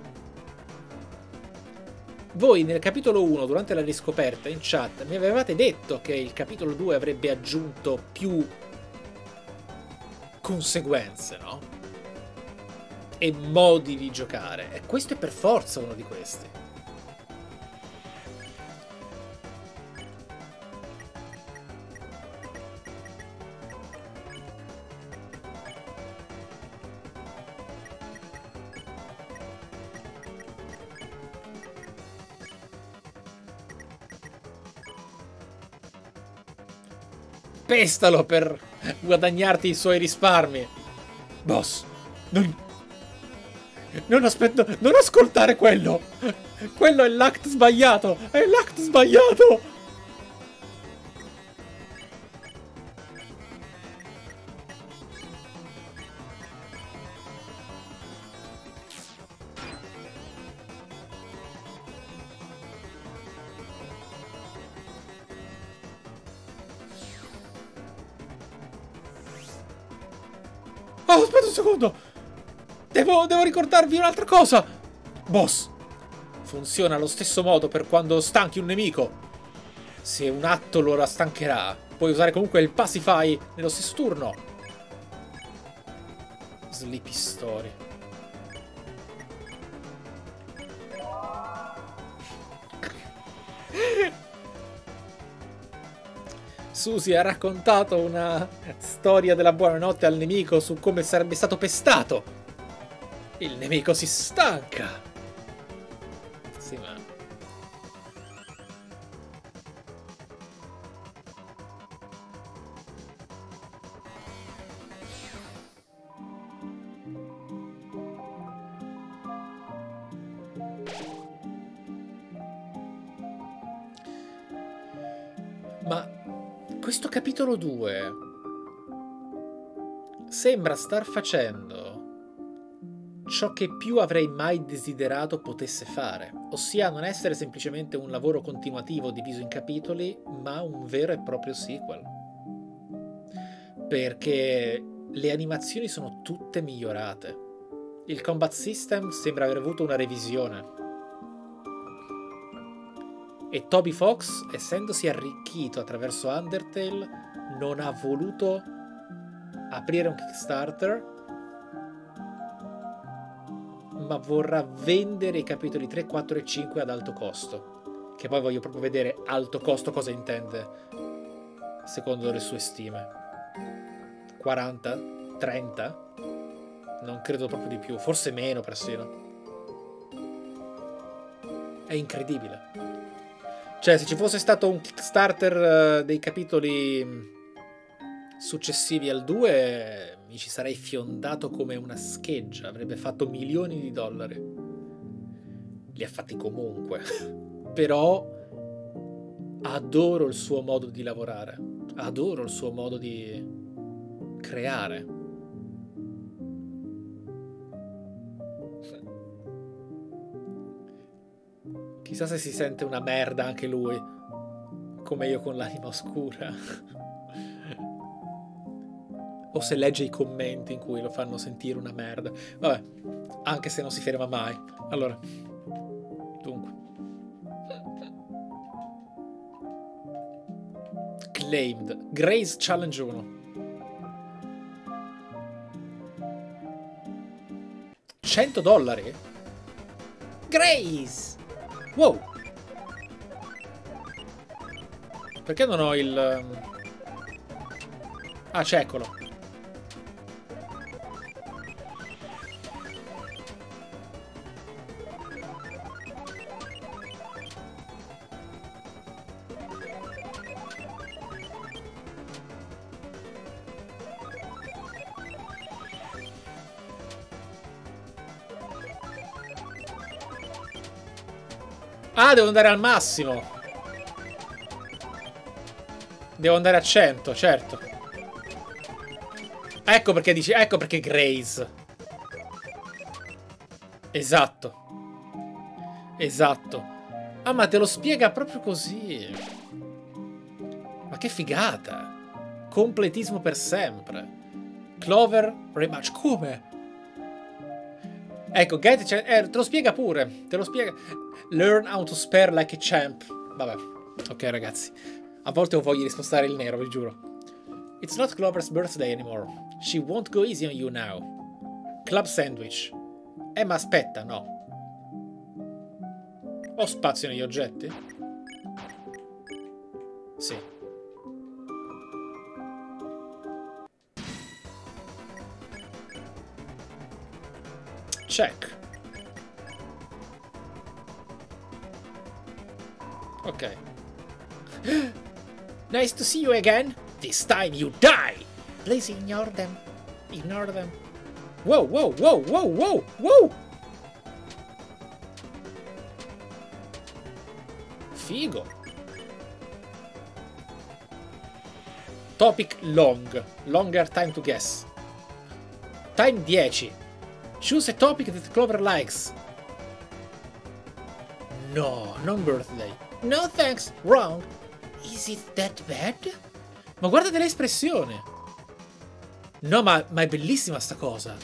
Voi nel capitolo uno, durante la riscoperta, in chat, mi avevate detto che il capitolo due avrebbe aggiunto più conseguenze, no? E modi di giocare. E questo è per forza uno di questi. Pestalo per guadagnarti i suoi risparmi. Boss, non... Non aspetto... Non ascoltare quello! Quello è l'act sbagliato! È l'act sbagliato! Oh, aspetta un secondo! Devo, devo ricordarvi un'altra cosa! Boss, funziona allo stesso modo per quando stanchi un nemico. Se un atto lo stancherà, puoi usare comunque il Pacify nello stesso turno. Sleepy Story. Susie ha raccontato una storia della buonanotte al nemico su come sarebbe stato pestato. Il nemico si stanca. Sì, ma... Ma questo capitolo due sembra star facendo ciò che più avrei mai desiderato potesse fare, ossia non essere semplicemente un lavoro continuativo diviso in capitoli, ma un vero e proprio sequel. Perché le animazioni sono tutte migliorate. Il combat system sembra aver avuto una revisione. E Toby Fox, essendosi arricchito attraverso Undertale, non ha voluto aprire un Kickstarter, ma vorrà vendere i capitoli tre, quattro e cinque ad alto costo. Che poi voglio proprio vedere alto costo cosa intende secondo le sue stime. quaranta? trenta? Non credo proprio di più, forse meno persino. È incredibile. Cioè, se ci fosse stato un Kickstarter uh, dei capitoli successivi al due, mi ci sarei fiondato come una scheggia. Avrebbe fatto milioni di dollari. Li ha fatti comunque. Però adoro il suo modo di lavorare. Adoro il suo modo di creare. Chissà se si sente una merda anche lui, come io con l'anima oscura. O se legge i commenti in cui lo fanno sentire una merda. Vabbè, anche se non si ferma mai. Allora, dunque. Claimed. Grace Challenge uno. cento dollari? Grace! Wow! Perché non ho il... Ah, c'è, eccolo. Ah, devo andare al massimo. Devo andare a cento, certo. Ecco perché dici, ecco perché Grace. Esatto. Esatto. Ah, ma te lo spiega proprio così. Ma che figata. Completismo per sempre. Clover Rematch. Come? Ecco, Get, cioè, eh, te lo spiega pure. Te lo spiega. Learn how to spare like a champ. Vabbè. Ok, ragazzi. A volte ho voglia di spostare il nero, vi giuro. It's not Clover's birthday anymore. She won't go easy on you now. Club sandwich. Eh, ma aspetta, no. Ho spazio negli oggetti? Sì. Check. Ok. Nice to see you again. This time you die. Please ignore them. Ignore them. Wow, wow, wow, wow, wow, wow. Figo. Topic long. Longer time to guess. Time dieci. Choose a topic that Clover likes. No, non birthday. No thanks. Wrong. Is it that bad? Ma guardate l'espressione. No, ma, ma è bellissima sta cosa.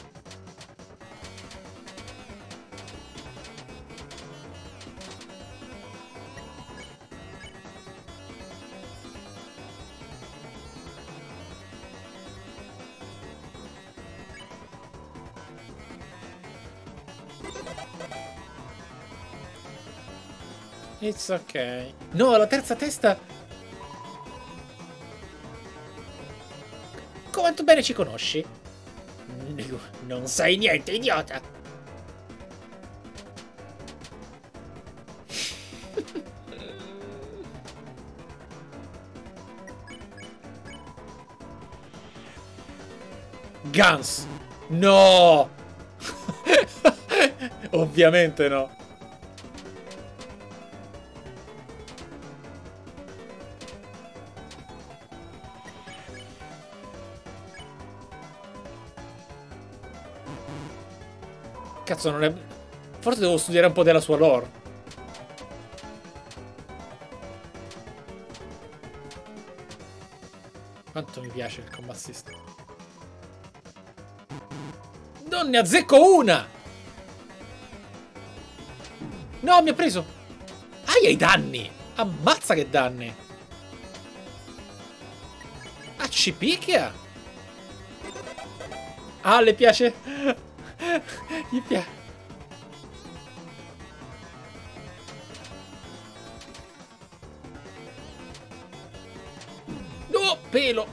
It's ok. No, la terza testa. Quanto bene ci conosci? Non sai niente, idiota. Guns. No. Ovviamente no. Cazzo, non è... Forse devo studiare un po' della sua lore. Quanto mi piace il combat system. Non ne azzecco una! No, mi ha preso! Aia i danni! Ammazza che danni! Ah, ci picchia! Ah, le piace? Gli piace. No, pelo!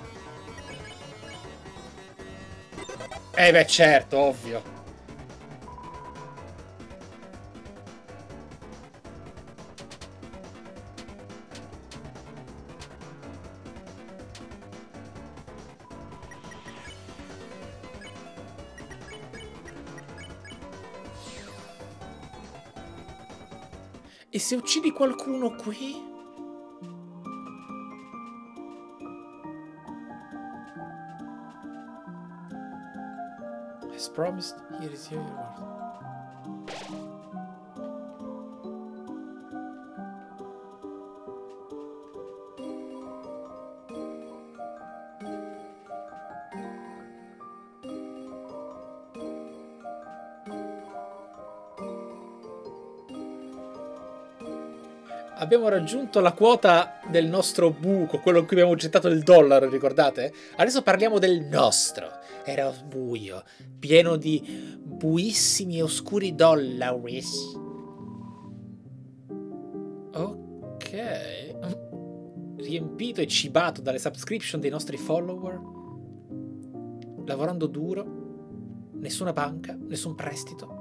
Eh beh, certo, ovvio. E se uccidi qualcuno qui? As promised, here is your reward. Abbiamo raggiunto la quota del nostro buco, quello in cui abbiamo gettato il dollaro, ricordate? Adesso parliamo del nostro. Era buio, pieno di buissimi e oscuri dollari. Ok. Riempito e cibato dalle subscription dei nostri follower. Lavorando duro. Nessuna banca, nessun prestito.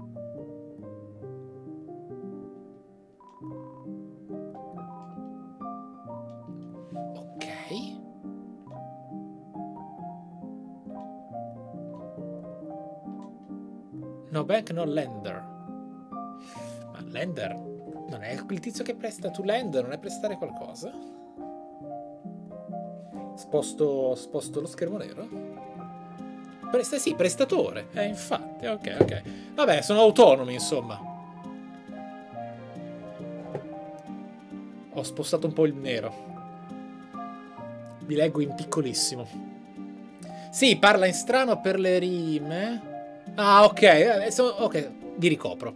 No bank, no lender. Ma lender non è quel tizio che presta tu lender, non è prestare qualcosa? Sposto, sposto lo schermo nero? Presta, sì, prestatore. Eh, infatti, ok, ok. Vabbè, sono autonomi, insomma. Ho spostato un po' il nero. Vi leggo in piccolissimo. Sì, parla in strano per le rime. Ah, ok, ok, vi ricopro.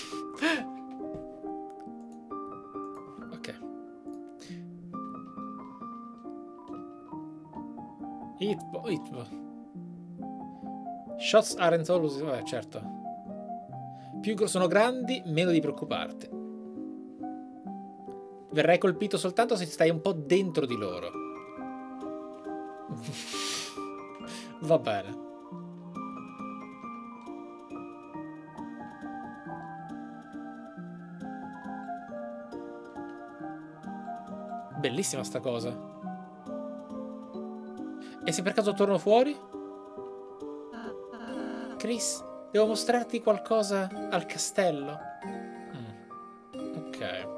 Ok. Hitbo, hitbo. Shots aren't always... Vabbè, certo. Più sono grandi, meno di preoccuparti. Verrai colpito soltanto se stai un po' dentro di loro. Va bene. Bellissima sta cosa. E se per caso torno fuori? Chris, devo mostrarti qualcosa al castello. Mm. Ok.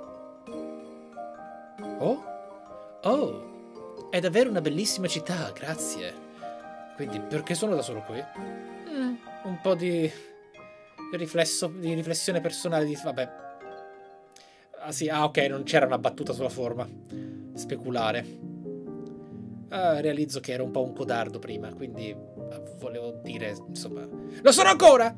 Oh? Oh! È davvero una bellissima città, grazie. Quindi perché sono da solo qui? Mm. Un po' di riflesso, di riflessione personale di... Vabbè. Ah sì, ah ok, non c'era una battuta sulla forma. Speculare. Ah, realizzo che ero un po' un codardo prima, quindi volevo dire, insomma... Lo sono ancora!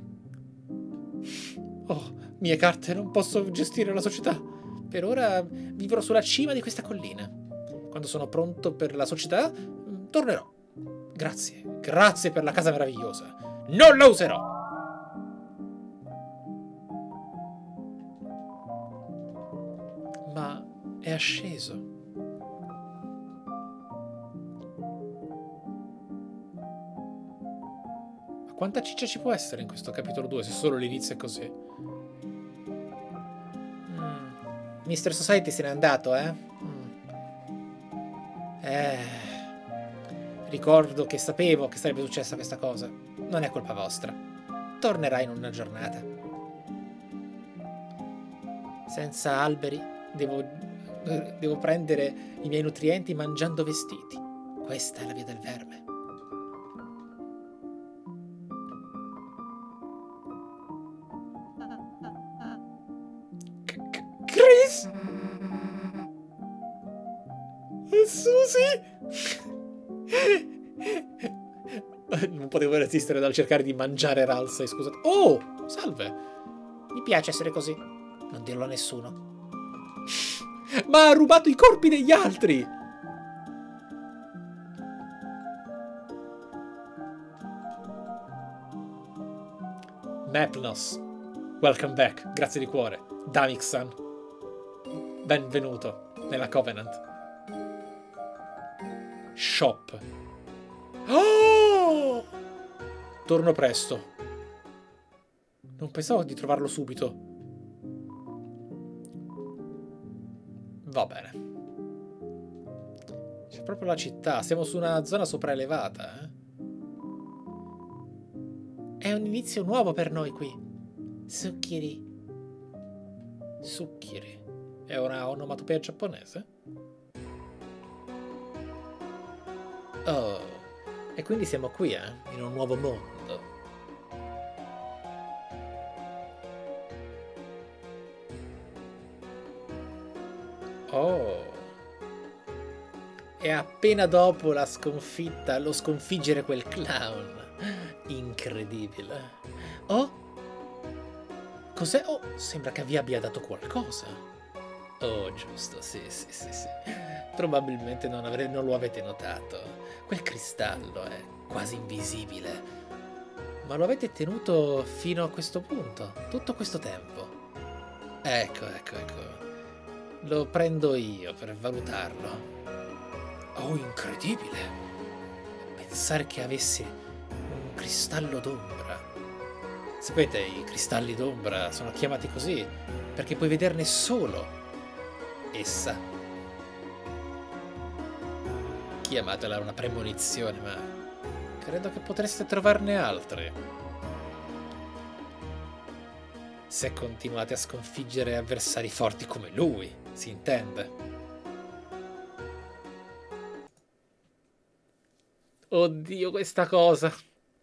Oh, mie carte, non posso gestire la società. Per ora vivrò sulla cima di questa collina. Quando sono pronto per la società, tornerò. Grazie, grazie per la casa meravigliosa. Non la userò! Ma è asceso. Ma quanta ciccia ci può essere in questo capitolo due se solo l'inizio è così? Mm. mister Society se n'è andato, eh? Mm. Eh... Ricordo che sapevo che sarebbe successa questa cosa. Non è colpa vostra. Tornerà in una giornata. Senza alberi devo, devo prendere i miei nutrienti mangiando vestiti. Questa è la via del verme. Susie! Non potevo resistere dal cercare di mangiare Ralsei, scusate. Oh, salve. Mi piace essere così. Non dirlo a nessuno. Ma ha rubato i corpi degli altri! Mapnos. Welcome back. Grazie di cuore. Damik-san. Benvenuto nella Covenant. Shop. Oh! Torno presto. Non pensavo di trovarlo subito. Va bene. C'è proprio la città. Siamo su una zona sopraelevata, eh? È un inizio nuovo per noi qui. Sukkiri. Sukkiri. È una onomatopea giapponese? Oh. E quindi siamo qui, eh? In un nuovo mondo. Oh. E appena dopo la sconfitta, lo sconfiggere quel clown. Incredibile. Oh? Cos'è? Oh, sembra che vi abbia dato qualcosa. Oh, giusto, sì, sì, sì, sì. Probabilmente non, avre- non lo avete notato. Quel cristallo è quasi invisibile. Ma lo avete tenuto fino a questo punto, tutto questo tempo. Ecco, ecco, ecco. Lo prendo io per valutarlo. Oh, incredibile. Pensare che avessi un cristallo d'ombra. Sapete, i cristalli d'ombra sono chiamati così perché puoi vederne solo essa. Chiamatela una premonizione, ma credo che potreste trovarne altre. Se continuate a sconfiggere avversari forti come lui, si intende. Oddio, questa cosa.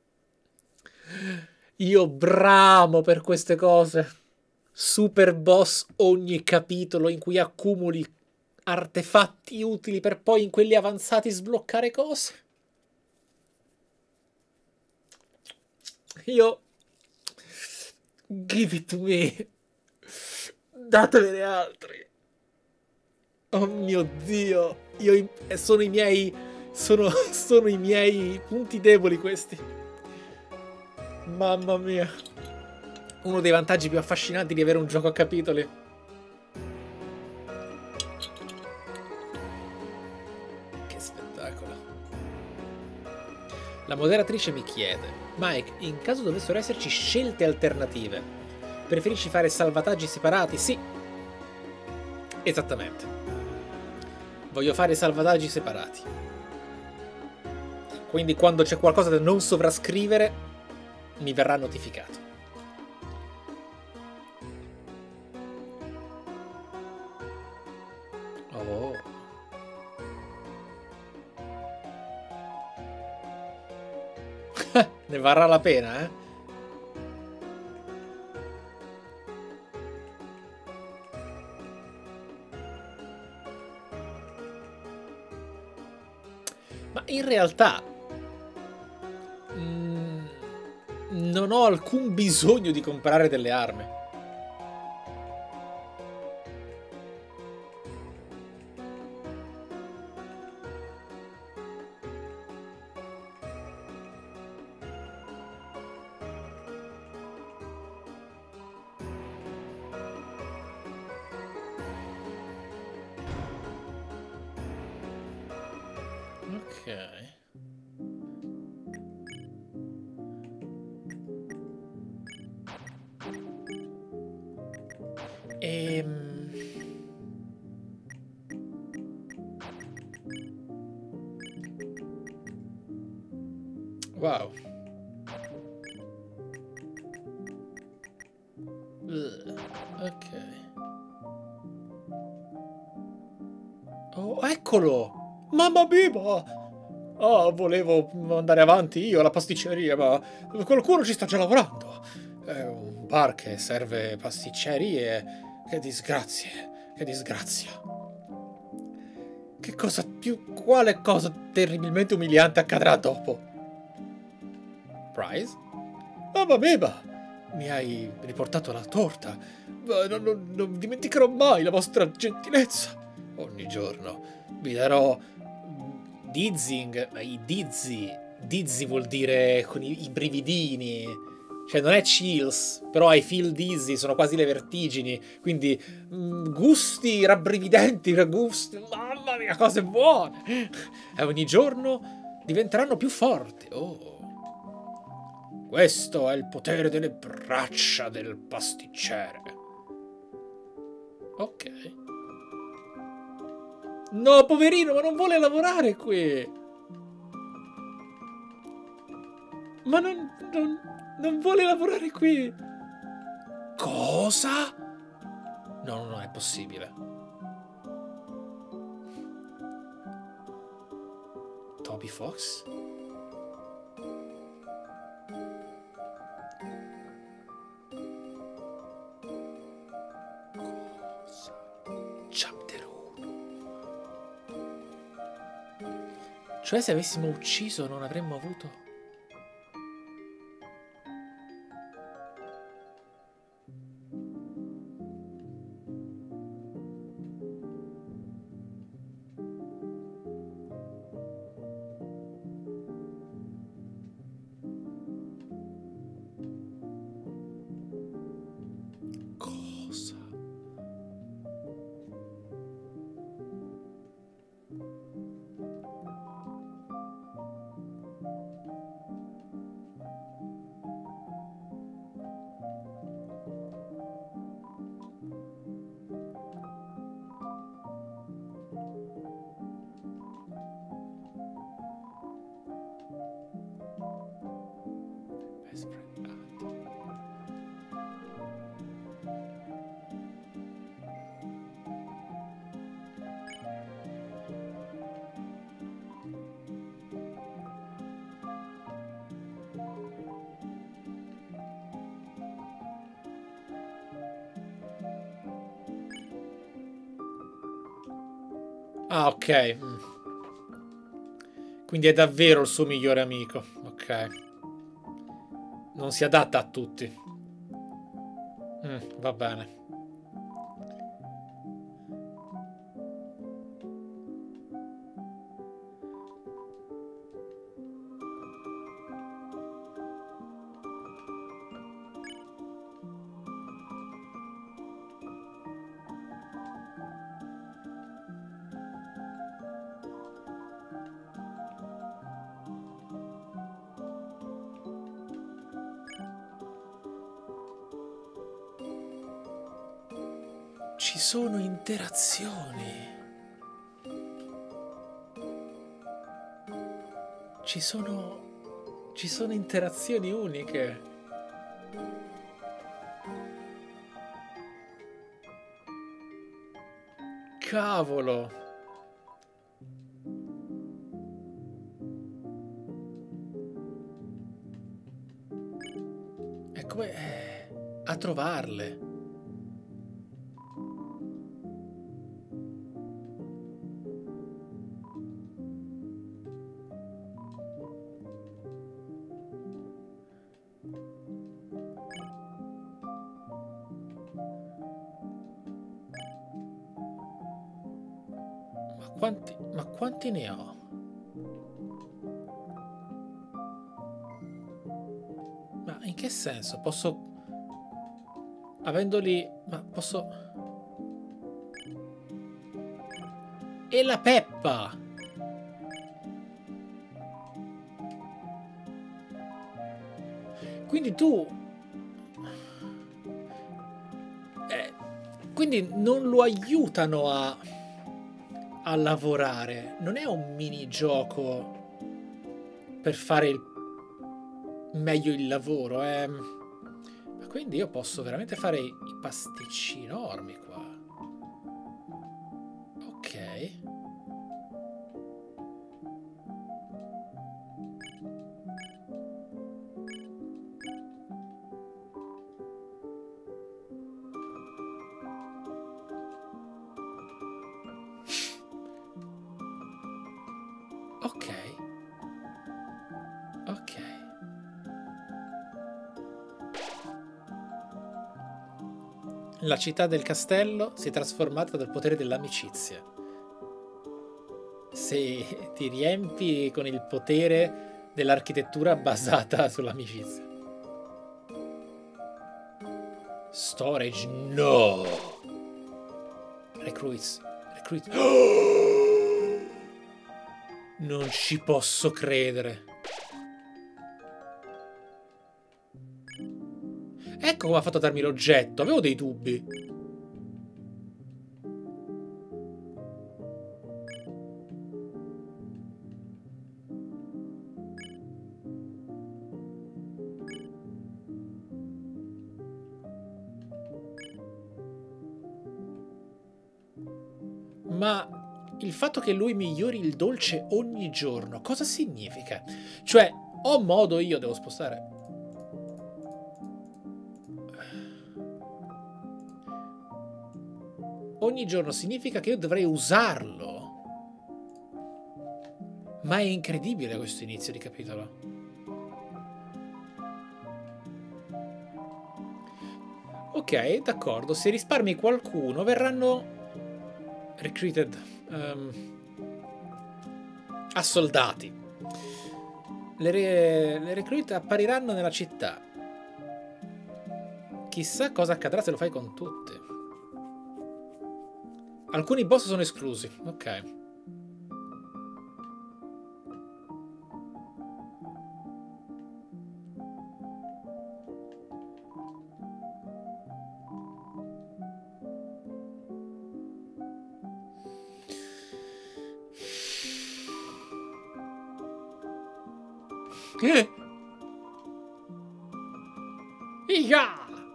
Io bramo per queste cose. Super boss ogni capitolo in cui accumuli artefatti utili per poi in quelli avanzati sbloccare cose. Io... Give it to me. Datemene altri. Oh mio Dio. Io sono i miei... Sono, sono i miei punti deboli questi. Mamma mia. Uno dei vantaggi più affascinanti di avere un gioco a capitoli. Che spettacolo. La moderatrice mi chiede: Mike, in caso dovessero esserci scelte alternative, preferisci fare salvataggi separati? Sì. Esattamente. Voglio fare salvataggi separati. Quindi quando c'è qualcosa da non sovrascrivere, mi verrà notificato. Oh. Ne varrà la pena, eh? Ma in realtà mh, non ho alcun bisogno di comprare delle armi. Ehm... Wow. Ugh. Ok. Oh, eccolo! Mamma biba! Oh, volevo andare avanti io alla pasticceria, ma qualcuno ci sta già lavorando. È un bar che serve pasticcerie. Che disgrazie. Che disgrazia. Che cosa più... Quale cosa terribilmente umiliante accadrà dopo? Price? Mamma mia! Mi hai riportato la torta. Non, non, non dimenticherò mai la vostra gentilezza. Ogni giorno vi darò dizzing, i dizzy. Dizzy vuol dire con i, i brividini. Cioè non è chills, però I feel dizzy, sono quasi le vertigini. Quindi mh, gusti rabbrividenti, gusti, mamma mia, cose buone. E ogni giorno diventeranno più forti. Oh. Questo è il potere delle braccia del pasticcere. Ok. No, poverino, ma non vuole lavorare qui. Ma non, non, non vuole lavorare qui. Cosa? No, non è possibile. Toby Fox? Cioè se avessimo ucciso non avremmo avuto... Cosa? Ah, ok. Mm. Quindi è davvero il suo migliore amico. Ok. Non si adatta a tutti. Mm, va bene. Ci sono interazioni. Ci sono... Ci sono interazioni uniche. Cavolo. È come... Eh, a trovarle. Quanti, ma quanti ne ho? Ma in che senso? Posso... Avendoli... Ma posso... E la Peppa! Quindi tu... Eh, quindi non lo aiutano a... a lavorare. Non è un minigioco per fare il... meglio il lavoro, è... Quindi io posso veramente fare i pasticci enormi qua. Ok. Ok. Ok. La città del castello si è trasformata dal potere dell'amicizia. Se ti riempi con il potere dell'architettura basata sull'amicizia. Storage, no! Recruits, recruits. Oh! Non ci posso credere. Ecco come ha fatto a darmi l'oggetto. Avevo dei dubbi. Ma il fatto che lui migliori il dolce ogni giorno, cosa significa? Cioè, ho modo io, devo spostare. Ogni giorno significa che io dovrei usarlo. Ma è incredibile questo inizio di capitolo. Ok, d'accordo. Se risparmi qualcuno, verranno recruited um, assoldati. Le, re le recrute appariranno nella città. Chissà cosa accadrà se lo fai con tutti. Alcuni boss sono esclusi. Ok. Che? Iga!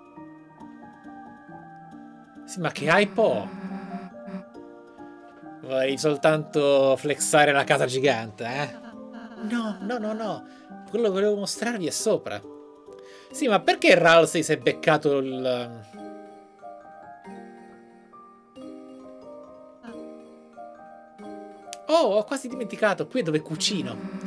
Sì, ma che hypo! Vuoi soltanto flexare la casa gigante, eh? No, no, no, no. Quello che volevo mostrarvi è sopra. Sì, ma perché Ralsei si è beccato il... Oh, ho quasi dimenticato. Qui è dove cucino.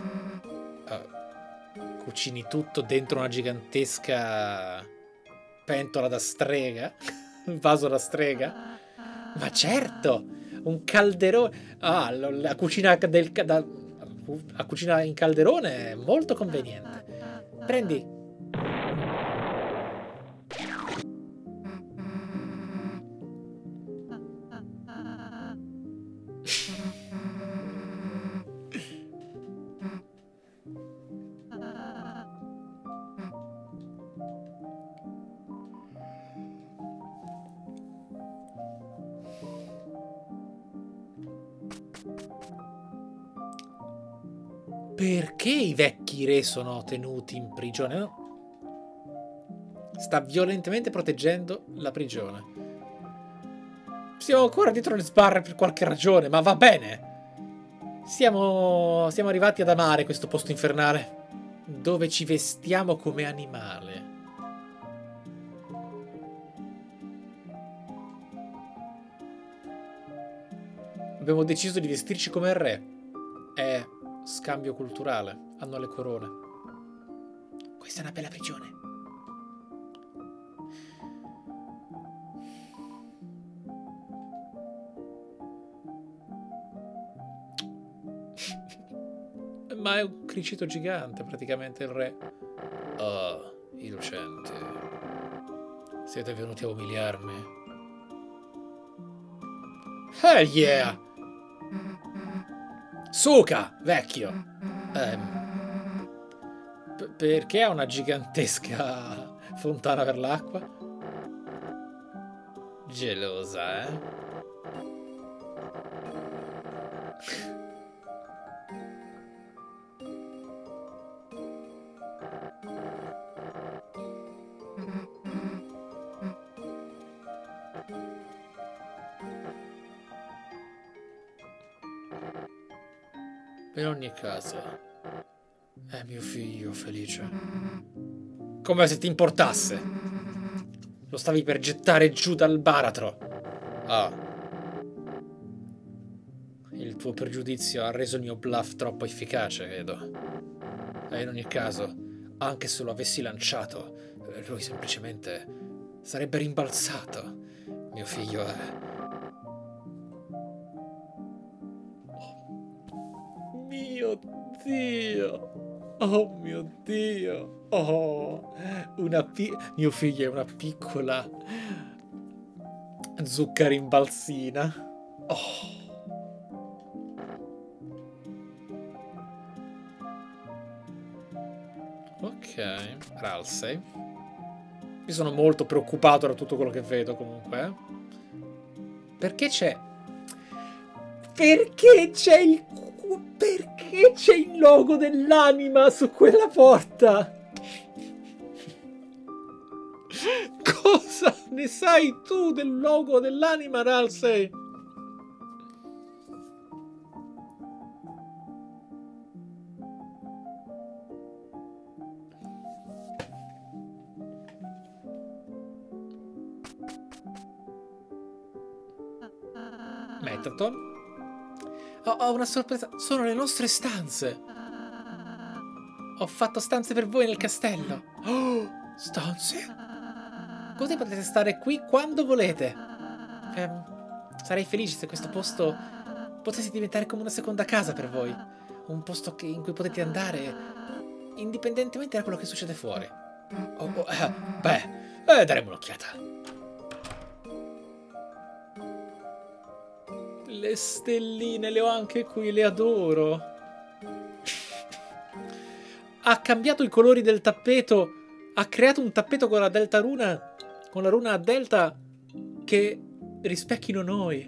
Uh, cucini tutto dentro una gigantesca pentola da strega? Un vaso da strega? Ma certo! Un calderone. Ah, la cucina del da, la cucina in calderone è molto conveniente. Prendi. Perché i vecchi re sono tenuti in prigione? No? Sta violentemente proteggendo la prigione. Siamo ancora dietro le sbarre per qualche ragione, ma va bene. Siamo, siamo arrivati ad amare questo posto infernale, dove ci vestiamo come animale. Abbiamo deciso di vestirci come il re. È scambio culturale. Hanno le corone. Questa è una bella prigione. Ma è un criceto gigante, praticamente il re. Oh, innocenti. Siete venuti a umiliarmi? Hell yeah! Suka, vecchio! Ehm, perché ha una gigantesca fontana per l'acqua? Gelosa, eh? In ogni caso, è mio figlio felice. Come se ti importasse. Lo stavi per gettare giù dal baratro. Ah. Il Il tuo pregiudizio ha reso il mio bluff troppo efficace, vedo. E in ogni caso, anche se lo avessi lanciato, lui semplicemente sarebbe rimbalzato. Mio figlio è... Oh mio Dio! Oh mio Dio! Oh! Una pi... Mio figlio è una piccola zucca rimbalzina. Oh! Ok, Ralsei. Mi sono molto preoccupato da tutto quello che vedo comunque. Perché c'è... Perché c'è il... Perché c'è il logo dell'anima su quella porta? Cosa ne sai tu del logo dell'anima, Ralsei? Metaton. Ho, ho una sorpresa. Sono le nostre stanze. Ho fatto stanze per voi nel castello. Oh, stanze? Così potete stare qui quando volete. Eh, sarei felice se questo posto potesse diventare come una seconda casa per voi. Un posto che, in cui potete andare indipendentemente da quello che succede fuori. Oh, oh, eh, beh, eh, daremo un'occhiata. Le stelline le ho anche qui, le adoro. Ha cambiato i colori del tappeto. Ha creato un tappeto con la delta runa, con la runa a delta, che rispecchino noi.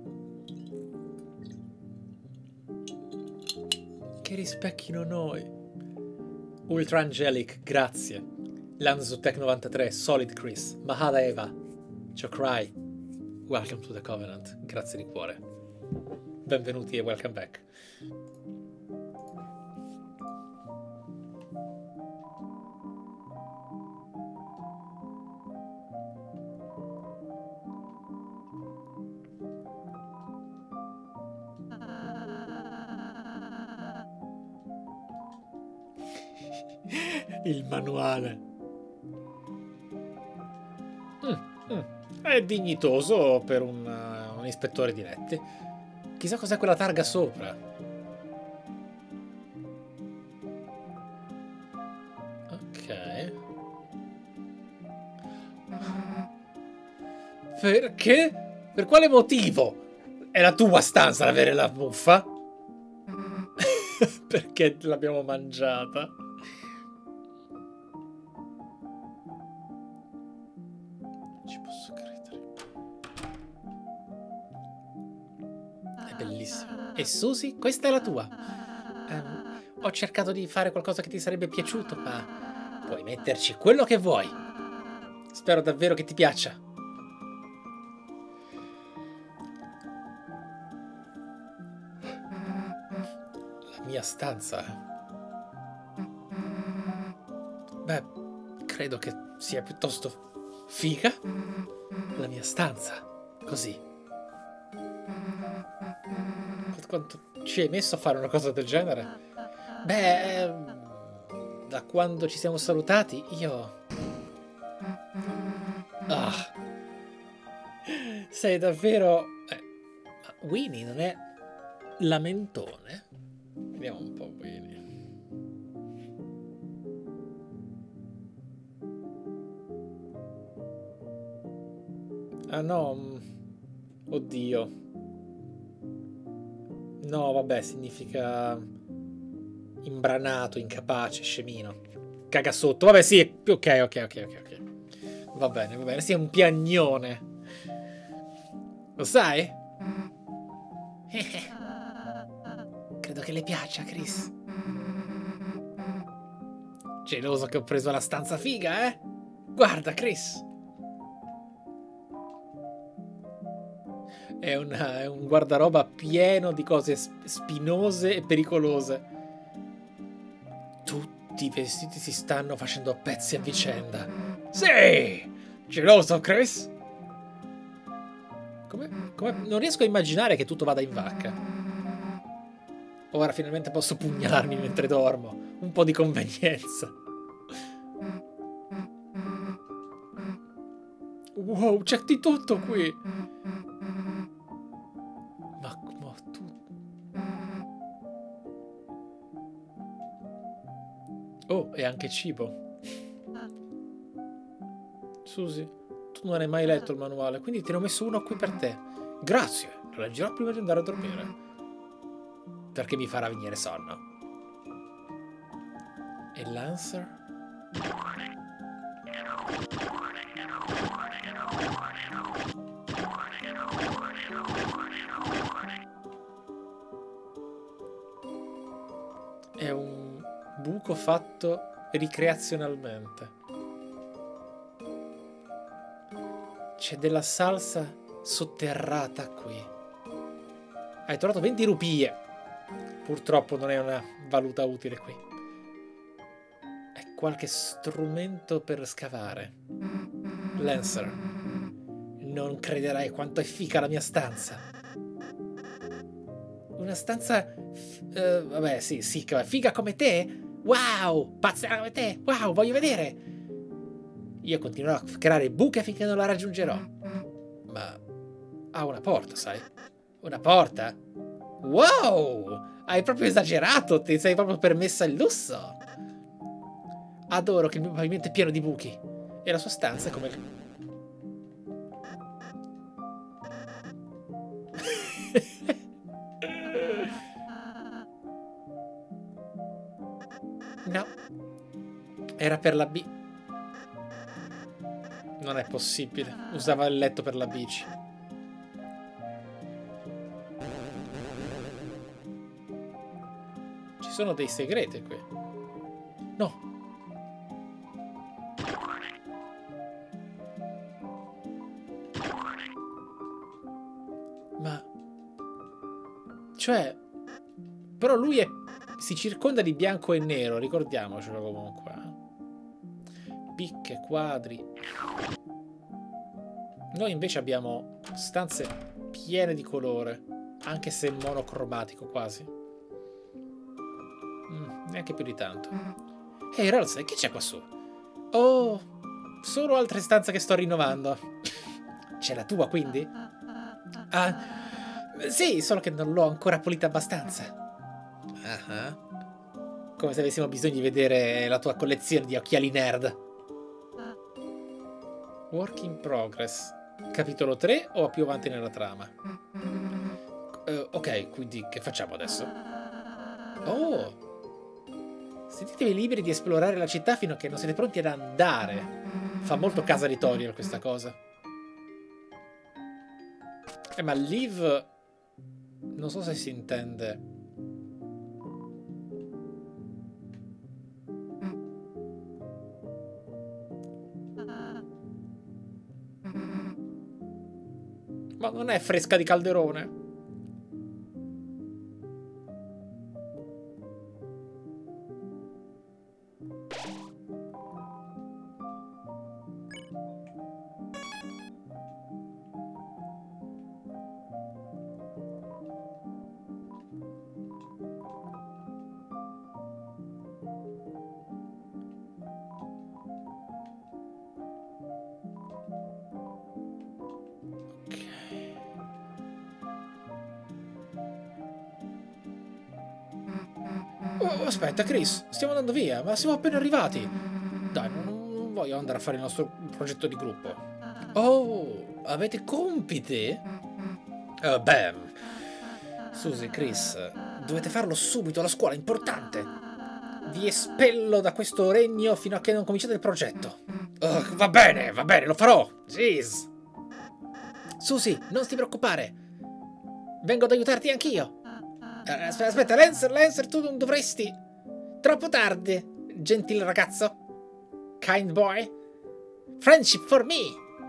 Che rispecchino noi. Ultra Angelic, grazie. Lanzutech novantatré, Solid Chris, Mahada Eva, Chokrai, welcome to the Covenant, grazie di cuore. Benvenuti e welcome back. Il manuale. Mm, mm. È dignitoso per un, uh, un ispettore di letti. Chissà cos'è quella targa sopra. Ok. Perché? Per quale motivo? È la tua stanza ad avere la muffa? Perché l'abbiamo mangiata? Ci posso credere. È bellissimo. E Susie, questa è la tua. Um, ho cercato di fare qualcosa che ti sarebbe piaciuto, ma puoi metterci quello che vuoi. Spero davvero che ti piaccia. La mia stanza. Beh, credo che sia piuttosto figa. La mia stanza. Così. Quanto ci hai messo a fare una cosa del genere? Beh, da quando ci siamo salutati, io... Ah. Sei davvero... Eh, ma Winnie non è lamentone? Vediamo un po' Winnie. Ah no... Oddio. No, vabbè, significa imbranato, incapace, scemino. Caga sotto. Vabbè, sì, ok, ok, ok, ok, ok. Va bene, va bene, sì, è un piagnone. Lo sai? Credo che le piaccia, Chris. Geloso che ho preso la stanza figa, eh? Guarda, Chris. È, una, è un guardaroba pieno di cose spinose e pericolose. Tutti i vestiti si stanno facendo a pezzi a vicenda. Sì! Geloso, Chris? Come, come, non riesco a immaginare che tutto vada in vacca. Ora finalmente posso pugnalarmi mentre dormo. Un po' di convenienza. Wow, c'è di tutto qui. Ma, ma tu... Oh, e anche cibo. Susie, tu non hai mai letto il manuale, quindi te ne ho messo uno qui per te. Grazie, lo leggerò prima di andare a dormire. Perché mi farà venire sonno. E Lancer? È un buco fatto ricreazionalmente. C'è della salsa sotterrata qui. Hai trovato venti rupie. Purtroppo non è una valuta utile qui. È qualche strumento per scavare. Lancer, non crederai quanto è figa la mia stanza. Una stanza... Uh, vabbè, sì, sì, figa come te? Wow, pazza come te? Wow, voglio vedere. Io continuerò a creare buche finché non la raggiungerò. Ma ha una porta, sai? Una porta? Wow! Hai proprio esagerato, ti sei proprio permessa il lusso. Adoro che il mio pavimento è pieno di buchi. E la sua stanza è come... No. Era per la B. Non è possibile. Usava il letto per la bici. Ci sono dei segreti qui. No. Ma... Cioè... Però lui è... si circonda di bianco e nero, ricordiamocelo comunque. Picche, quadri. Noi invece abbiamo stanze piene di colore, anche se monocromatico quasi. Mm, neanche più di tanto. Ehi, hey, Ralsei, che c'è qua su? Oh, solo altre stanze che sto rinnovando. C'è la tua, quindi? Ah, sì, solo che non l'ho ancora pulita abbastanza. Uh-huh. Come se avessimo bisogno di vedere la tua collezione di occhiali nerd. Work in progress. Capitolo tre o più avanti nella trama? Uh, ok, quindi che facciamo adesso? Oh! Sentitevi liberi di esplorare la città fino a che non siete pronti ad andare. Fa molto casa di Toriel questa cosa. Eh, ma Liv... non so se si intende... Ma non è fresca di calderone. Oh, aspetta, Chris, stiamo andando via, ma siamo appena arrivati. Dai, non, non voglio andare a fare il nostro progetto di gruppo. Oh, avete compiti? Uh, beh, Susie, Chris, dovete farlo subito alla scuola, è importante. Vi espello da questo regno fino a che non cominciate il progetto. Uh, va bene, va bene, lo farò. Jeez. Susie, non ti preoccupare. Vengo ad aiutarti anch'io. Aspetta, aspetta, Lancer, Lancer, tu non dovresti... Troppo tardi, gentile ragazzo. Kind boy. Friendship for me.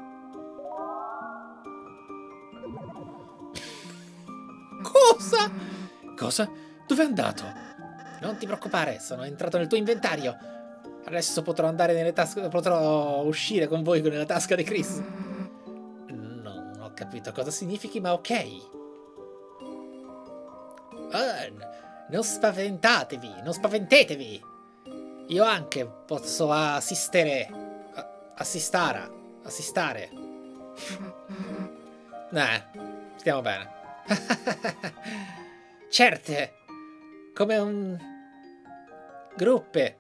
Cosa? Cosa? Dove è andato? Non ti preoccupare, sono entrato nel tuo inventario. Adesso potrò andare nelle tasche... Potrò uscire con voi nella tasca di Chris. Non ho capito cosa significhi, ma ok. Ah, Non spaventatevi, non spaventetevi. Io anche posso assistere. Assistare. Assistare. Eh, stiamo bene. Certe. Come un... Gruppe.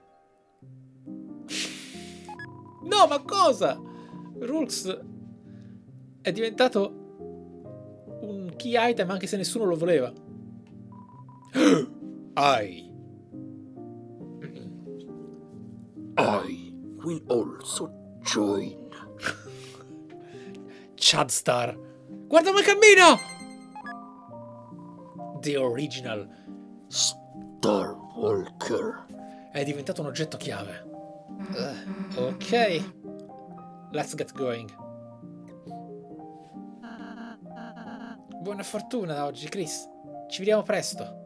No, ma cosa? Rulks è diventato un key item anche se nessuno lo voleva. I. I will also join. Chadstar. Guarda come cammina! The original Star Walker. è diventato un oggetto chiave. Uh, ok. Let's get going. Buona fortuna da oggi, Chris. Ci vediamo presto.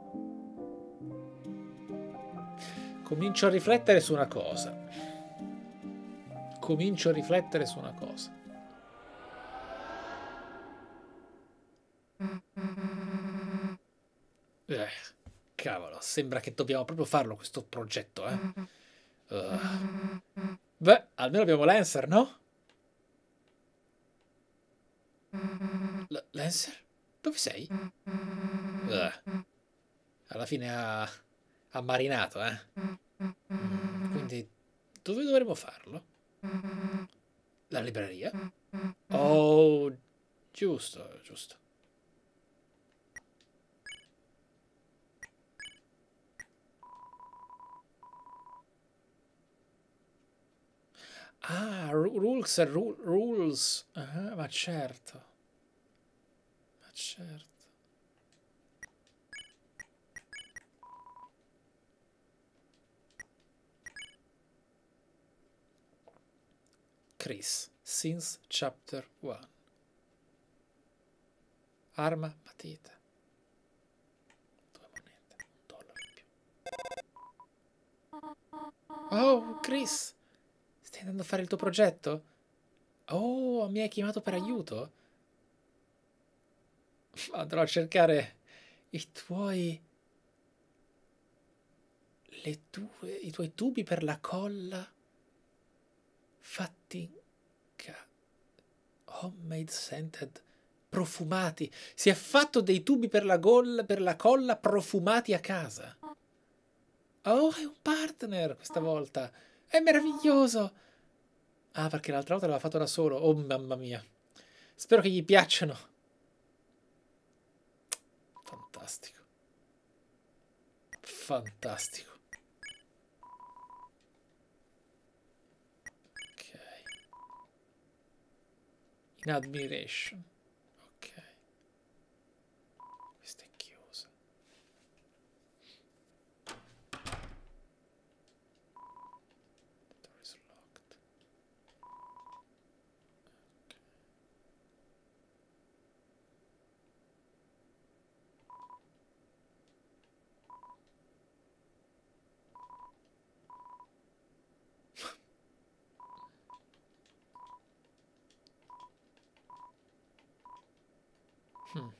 Comincio a riflettere su una cosa. Comincio a riflettere su una cosa. Eh, cavolo, sembra che dobbiamo proprio farlo questo progetto, eh. Uh. Beh, almeno abbiamo Lancer, no? L Lancer? Dove sei? Uh. Alla fine ha, ha marinato, eh. Mm, quindi dove dovremmo farlo? La libreria? Oh, giusto, giusto. Ah, rules, ru rules. Ah, ma certo. Ma certo. Chris, since chapter one. Arma, matita. Due monete, un dollaro in più. Oh, Chris. Stai andando a fare il tuo progetto? Oh, mi hai chiamato per aiuto? Andrò a cercare i tuoi... Le tue... i tuoi tubi per la colla fatti in ca... homemade scented profumati. Si è fatto dei tubi per la, golla, per la colla profumati a casa. Oh, è un partner questa volta. È meraviglioso! Ah, perché l'altra volta l'aveva fatto da solo. Oh, mamma mia. Spero che gli piacciono. Fantastico. Fantastico. Ok. In admiration. Ok. Questa è chiusa. Hmm.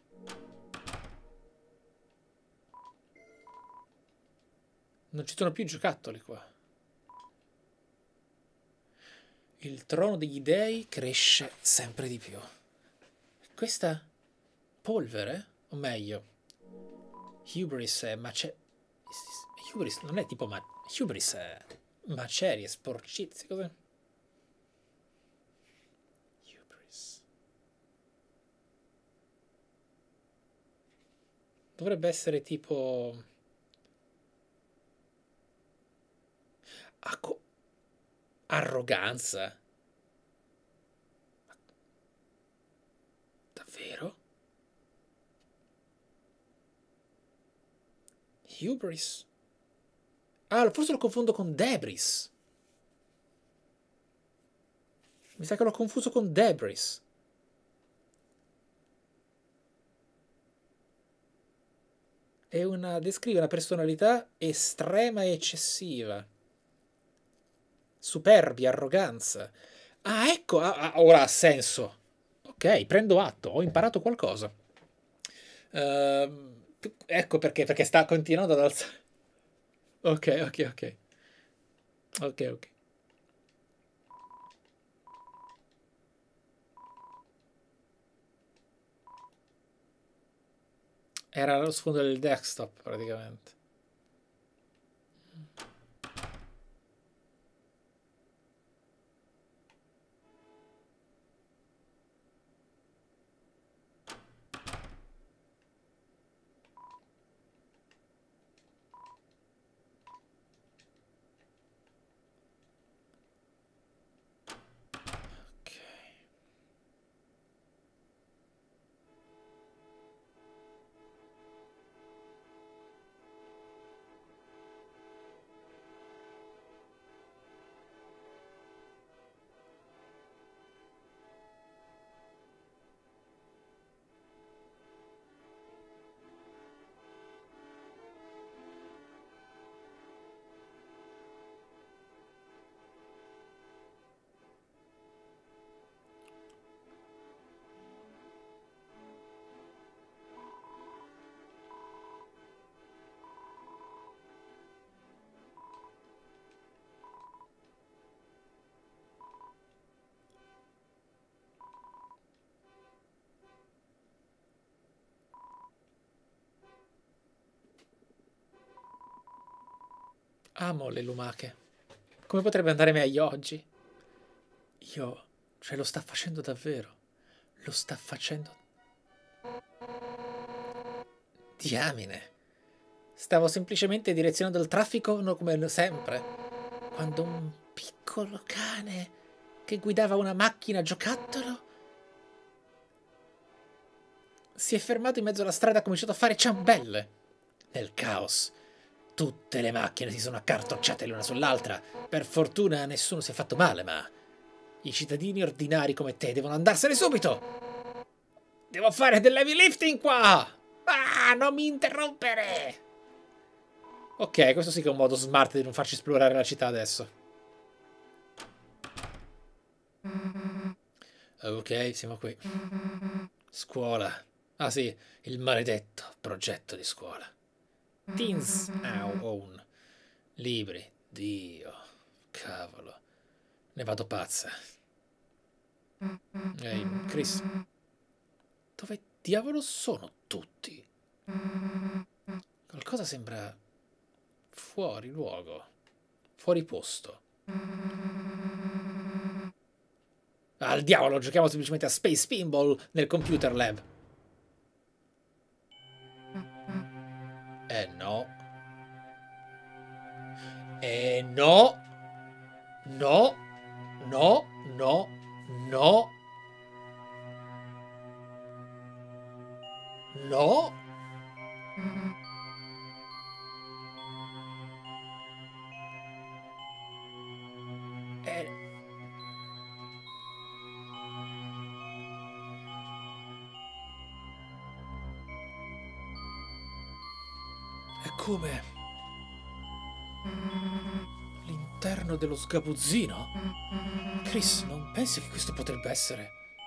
Non ci sono più giocattoli qua. Il trono degli dei cresce sempre di più. Questa polvere? O meglio, hubris è mace... Hubris non è tipo ma... Hubris è macerie, sporcizie, cos'è? Hubris. Dovrebbe essere tipo... Acco... Arroganza. Davvero? Hubris? Ah, forse lo confondo con Debris. Mi sa che l'ho confuso con Debris. È una... descrive una personalità estrema e eccessiva. Superbia, arroganza. Ah, ecco, ah, ah, ora ha senso. Ok, prendo atto, ho imparato qualcosa. Uh, Ecco perché, perché sta continuando ad alzare. Ok, ok, ok. Ok, ok. Era lo sfondo del desktop, praticamente. Amo le lumache. Come potrebbe andare meglio oggi? Io... Cioè, lo sta facendo davvero. Lo sta facendo... Diamine. Stavo semplicemente direzionando il traffico no, come sempre. Quando un piccolo cane che guidava una macchina giocattolo si è fermato in mezzo alla strada e ha cominciato a fare ciambelle. Nel caos. Tutte le macchine si sono accartocciate l'una sull'altra. Per fortuna nessuno si è fatto male, ma... I cittadini ordinari come te devono andarsene subito! Devo fare dell'heavy lifting qua! Ah, non mi interrompere! Ok, questo sì che è un modo smart di non farci esplorare la città adesso. Ok, siamo qui. Scuola. Ah sì, il maledetto progetto di scuola. Teens Own. Libri. Dio. Cavolo. Ne vado pazza. Ehi, Chris. Dove diavolo sono tutti? Qualcosa sembra fuori luogo. Fuori posto. Al diavolo, giochiamo semplicemente a Space Pinball nel Computer Lab. Eh no. Eh no. No. No. No. No. No. Eh. È come l'interno dello sgabuzzino. Chris, non pensi che questo potrebbe essere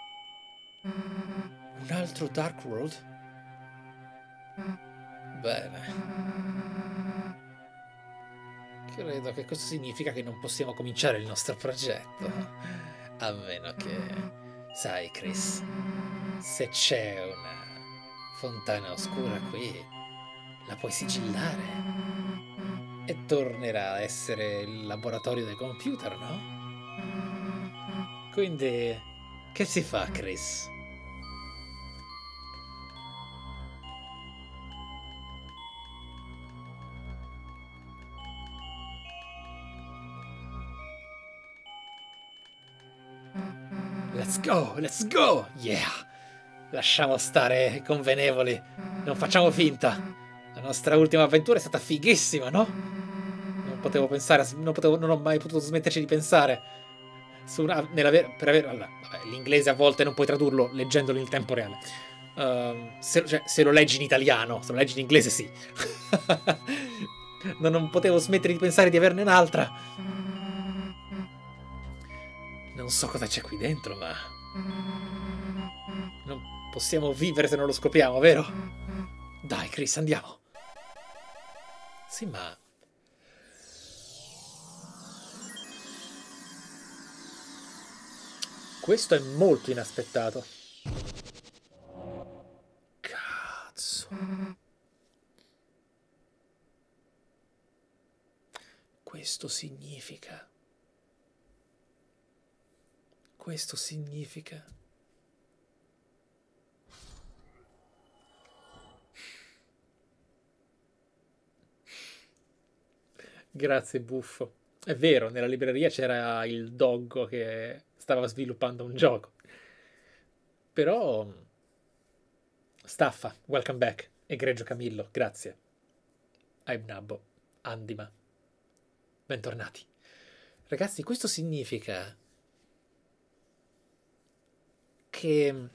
un altro Dark World? Bene. Credo che questo significa che non possiamo cominciare il nostro progetto. A meno che... Sai, Chris, se c'è una fontana oscura qui, la puoi sigillare e tornerà a essere il laboratorio del computer, no? Quindi, che si fa, Chris? Let's go, let's go, yeah! Lasciamo stare i convenevoli, non facciamo finta. La nostra ultima avventura è stata fighissima, no? Non potevo pensare, non, potevo, non ho mai potuto smetterci di pensare. Su una, nella vera, per avere, allora, vabbè, l'inglese a volte non puoi tradurlo leggendolo in tempo reale. Uh, se, cioè, se lo leggi in italiano, se lo leggi in inglese sì. non, non potevo smettere di pensare di averne un'altra. Non so cosa c'è qui dentro, ma... Non possiamo vivere se non lo scopriamo, vero? Dai, Chris, andiamo. Sì, ma... questo è molto inaspettato. Cazzo. Questo significa... Questo significa... Grazie, buffo. È vero, nella libreria c'era il doggo che stava sviluppando un gioco. Però... Staffa, welcome back. Egregio Camillo, grazie. I'm Nabbo, Andima. Bentornati. Ragazzi, questo significa che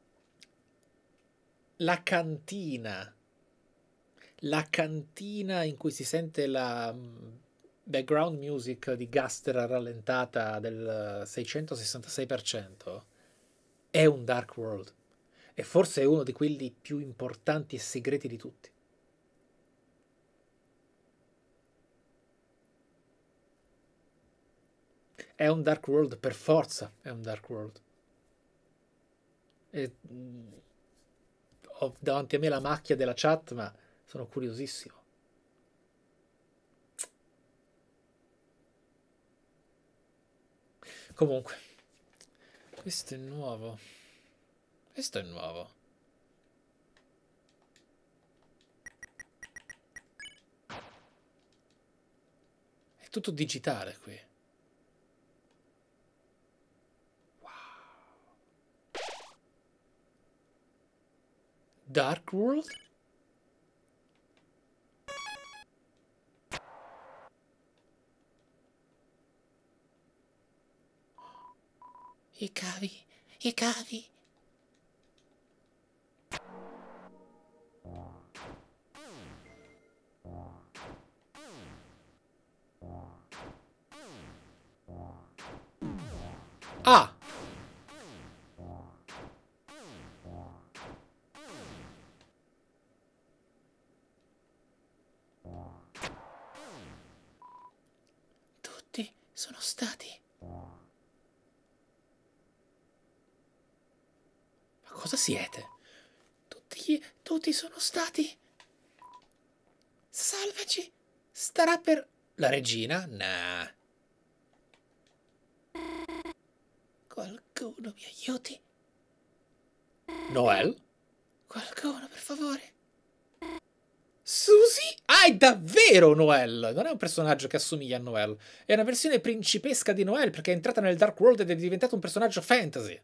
la cantina, la cantina in cui si sente la background music di Gaster rallentata del seicentosessantasei per cento è un Dark World. E forse è uno di quelli più importanti e segreti di tutti. È un Dark World, per forza è un Dark World. E, mh, ho davanti a me la macchia della chat, ma sono curiosissimo. Comunque, questo è nuovo. Questo è nuovo. È tutto digitale qui. Wow. Dark World? I cavi, i cavi. Ah! Tutti sono stati... Ma cosa siete? Tutti, tutti sono stati... Salvaci! Starà per... La regina? Nah. Qualcuno mi aiuti? Noel? Qualcuno, per favore. Susie? Ah, è davvero Noel! Non è un personaggio che assomiglia a Noel. È una versione principesca di Noel perché è entrata nel Dark World ed è diventato un personaggio fantasy.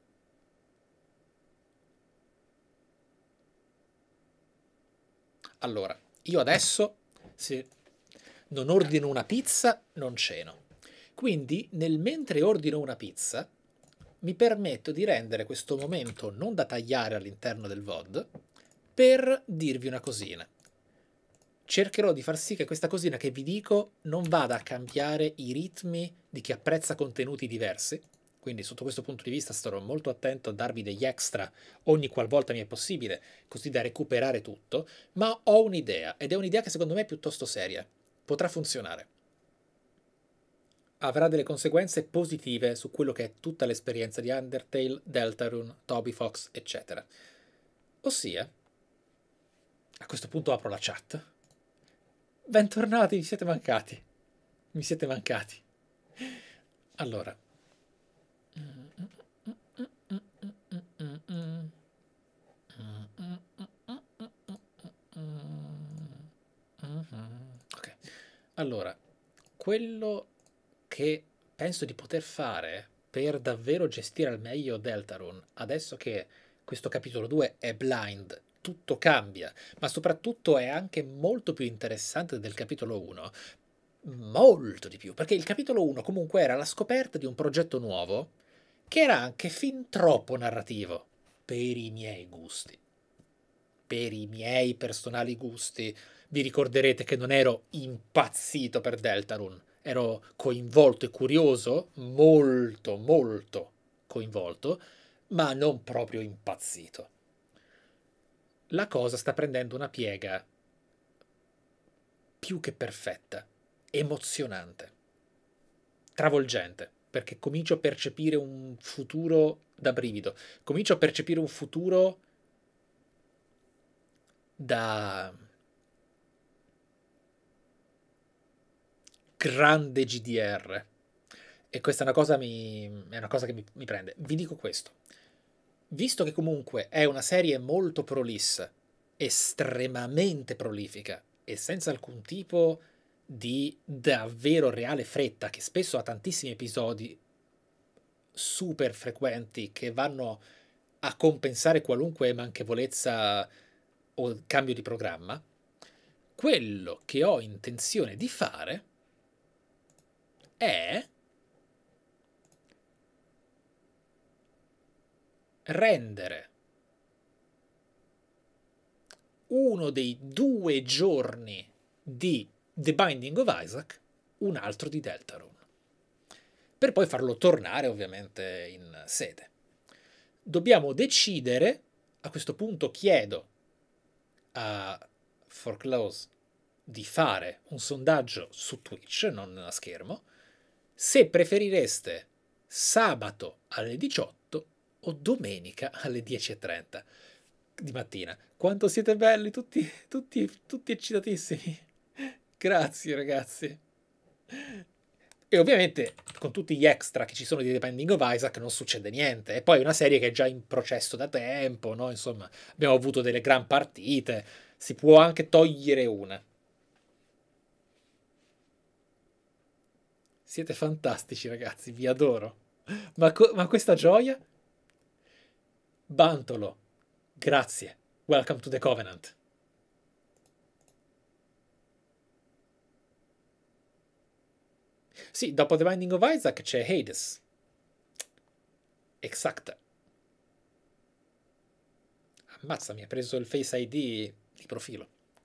Allora, io adesso, se non ordino una pizza, non ceno. Quindi, nel mentre ordino una pizza, mi permetto di rendere questo momento non da tagliare all'interno del V O D per dirvi una cosina. Cercherò di far sì che questa cosina che vi dico non vada a cambiare i ritmi di chi apprezza contenuti diversi. Quindi sotto questo punto di vista starò molto attento a darvi degli extra ogni qualvolta mi è possibile, così da recuperare tutto, ma ho un'idea, ed è un'idea che secondo me è piuttosto seria. Potrà funzionare. Avrà delle conseguenze positive su quello che è tutta l'esperienza di Undertale, Deltarune, Toby Fox, eccetera. Ossia, a questo punto apro la chat. Bentornati, vi siete mancati. Mi siete mancati. Allora. Ok. Allora, quello che penso di poter fare per davvero gestire al meglio Deltarune, adesso che questo capitolo due è blind, tutto cambia, ma soprattutto è anche molto più interessante del capitolo uno, molto di più, perché il capitolo uno comunque era la scoperta di un progetto nuovo che era anche fin troppo narrativo per i miei gusti, per i miei personali gusti. Vi ricorderete che non ero impazzito per Deltarune, ero coinvolto e curioso, molto molto coinvolto, ma non proprio impazzito. la cosa sta prendendo una piega più che perfetta, emozionante, travolgente, perché comincio a percepire un futuro da brivido, comincio a percepire un futuro da grande G D R, e questa è una cosa, mi, è una cosa che mi, mi prende. Vi dico questo, visto che comunque è una serie molto prolissa, estremamente prolifica e senza alcun tipo di davvero reale fretta, che spesso ha tantissimi episodi super frequenti che vanno a compensare qualunque manchevolezza o cambio di programma, quello che ho intenzione di fare è rendere uno dei due giorni di The Binding of Isaac un altro di Deltarune, per poi farlo tornare ovviamente in sede. Dobbiamo decidere, a questo punto chiedo a Foreclose di fare un sondaggio su Twitch, non a schermo, se preferireste sabato alle diciotto o domenica alle dieci e trenta di mattina. Quanto siete belli, tutti, tutti, tutti eccitatissimi. Grazie ragazzi. E ovviamente con tutti gli extra che ci sono di The Binding of Isaac non succede niente. E poi è una serie che è già in processo da tempo, no? Insomma, abbiamo avuto delle gran partite. Si può anche togliere una. Siete fantastici ragazzi, vi adoro. Ma, ma questa gioia? Bantolo, grazie. Welcome to the Covenant. Sì, dopo The Binding of Isaac c'è Hades. Exacta. Ammazza, mi ha preso il Face I D di profilo.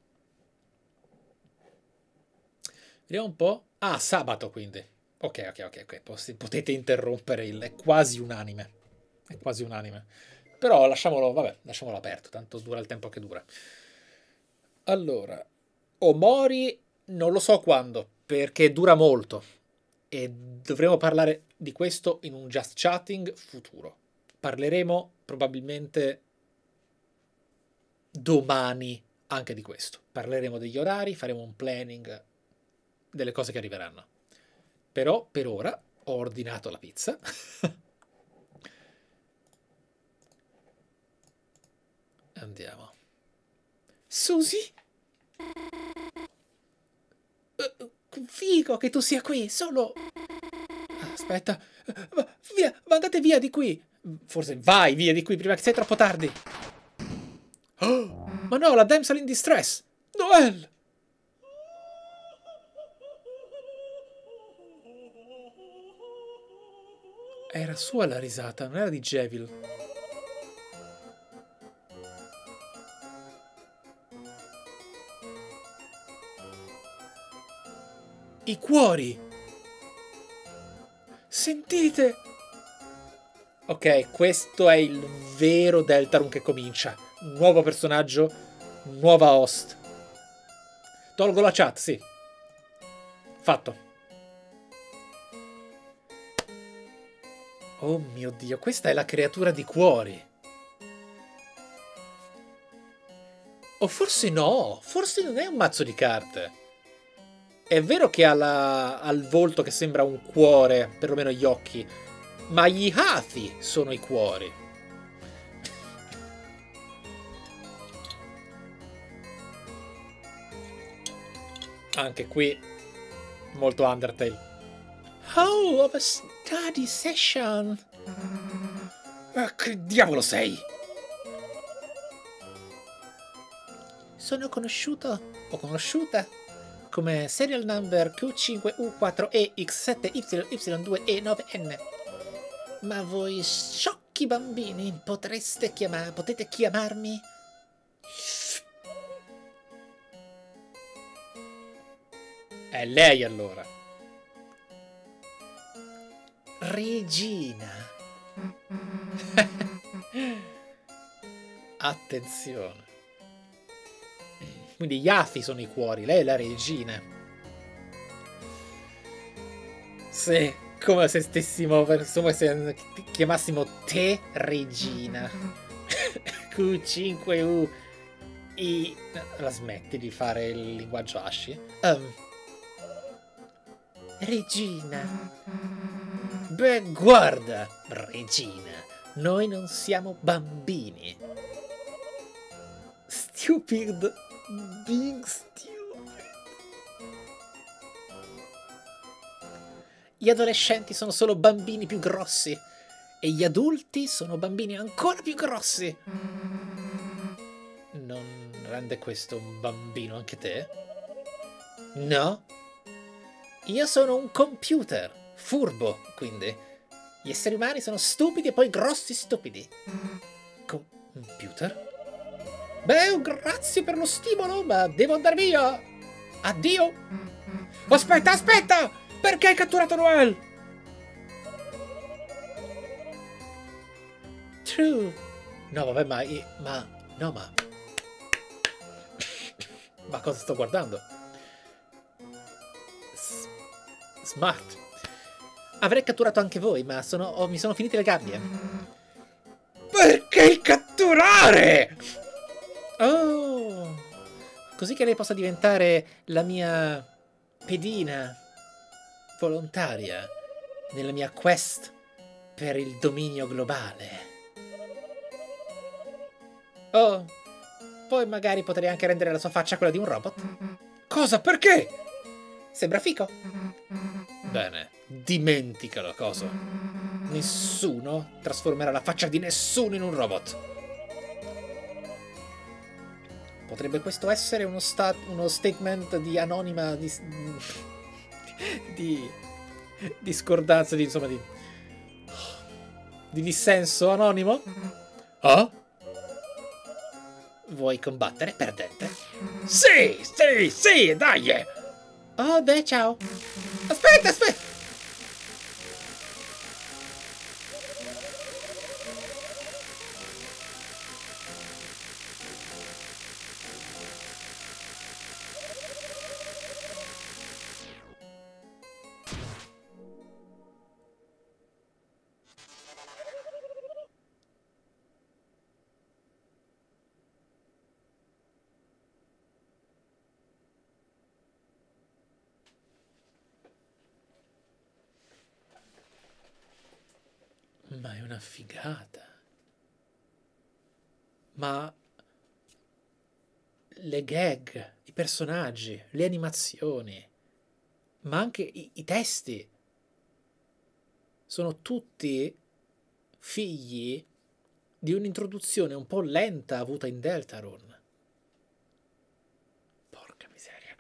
Vediamo un po'. Ah, sabato quindi. Ok, ok, ok, ok. Potete interrompere il... È quasi unanime. È quasi unanime. Però lasciamolo, vabbè, lasciamolo aperto, tanto dura il tempo che dura. Allora, Omori non lo so quando, perché dura molto. E dovremo parlare di questo in un Just Chatting futuro. Parleremo probabilmente domani anche di questo. Parleremo degli orari, faremo un planning delle cose che arriveranno. Però per ora ho ordinato la pizza. Andiamo. Susie? Uh, figo che tu sia qui, solo... Aspetta. Via, andate via di qui. Forse vai via di qui prima che sia troppo tardi. Oh, ma no, la damsel in distress. Noelle! Era sua la risata, non era di Jevil. I cuori! Sentite! Ok, questo è il vero Deltarune che comincia. Nuovo personaggio, nuova host. Tolgo la chat, sì. Fatto. Oh mio Dio, questa è la creatura di cuori. O forse no, forse non è un mazzo di carte. È vero che ha, la, ha il volto che sembra un cuore, perlomeno gli occhi, ma gli Hathi sono i cuori. Anche qui, molto Undertale. Oh, of a study session. Ah, che diavolo sei? Sono conosciuto o conosciuta come serial number Q cinque U quattro E X sette Y Y due E nove N. Ma voi sciocchi bambini potreste chiamare, potete chiamarmi? È lei allora. Regina. Attenzione. Quindi gli affi sono i cuori, lei è la regina. Sì, come se stessimo, come se chiamassimo te regina. Q cinque U I. La smetti di fare il linguaggio Ashi? Um. Regina. Beh, guarda, regina, noi non siamo bambini. Stupid. Being stupid. Gli adolescenti sono solo bambini più grossi. E gli adulti sono bambini ancora più grossi. Non rende questo un bambino anche te? No? Io sono un computer, furbo, quindi. Gli esseri umani sono stupidi e poi grossi stupidi. Computer? Beh, grazie per lo stimolo, ma devo andare via. Addio. Aspetta, aspetta! Perché hai catturato Noel? True. No, vabbè, ma... ma no, ma... ma cosa sto guardando? S Smart. Avrei catturato anche voi, ma sono, oh, mi sono finite le gabbie. Perché catturare? Oh, così che lei possa diventare la mia pedina volontaria nella mia quest per il dominio globale. Oh, poi magari potrei anche rendere la sua faccia quella di un robot. Cosa? Perché? Sembra fico. Bene, dimenticalo, coso. Nessuno trasformerà la faccia di nessuno in un robot. Potrebbe questo essere uno, sta uno statement di anonima di, di discordanza, di insomma di di dissenso anonimo? Oh? Vuoi combattere, perdente? Sì, sì, sì, dai! Oh, beh, ciao. Aspetta, aspetta! Ma è una figata. Ma le gag, i personaggi, le animazioni, ma anche i, i testi sono tutti figli di un'introduzione un po' lenta avuta in Deltarune. Porca miseria.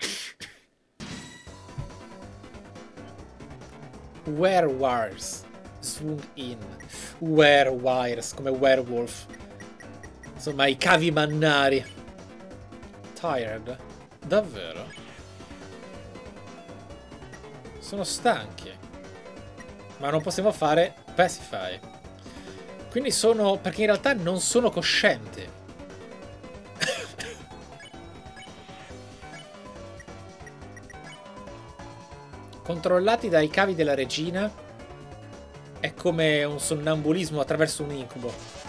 Werewires. Swung in. Werewires, come werewolf. Insomma, i cavi mannari. Tired? Davvero? Sono stanchi. Ma non possiamo fare pacify. Quindi sono... perché in realtà non sono coscienti. Controllati dai cavi della regina. È come un sonnambulismo attraverso un incubo.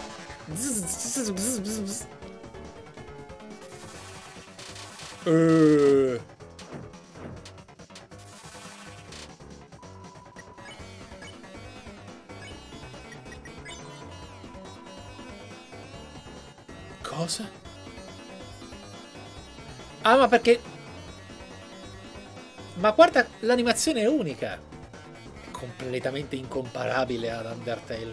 Uh. Cosa? Ah, ma perché... ma guarda, l'animazione è unica. Completamente incomparabile ad Undertale.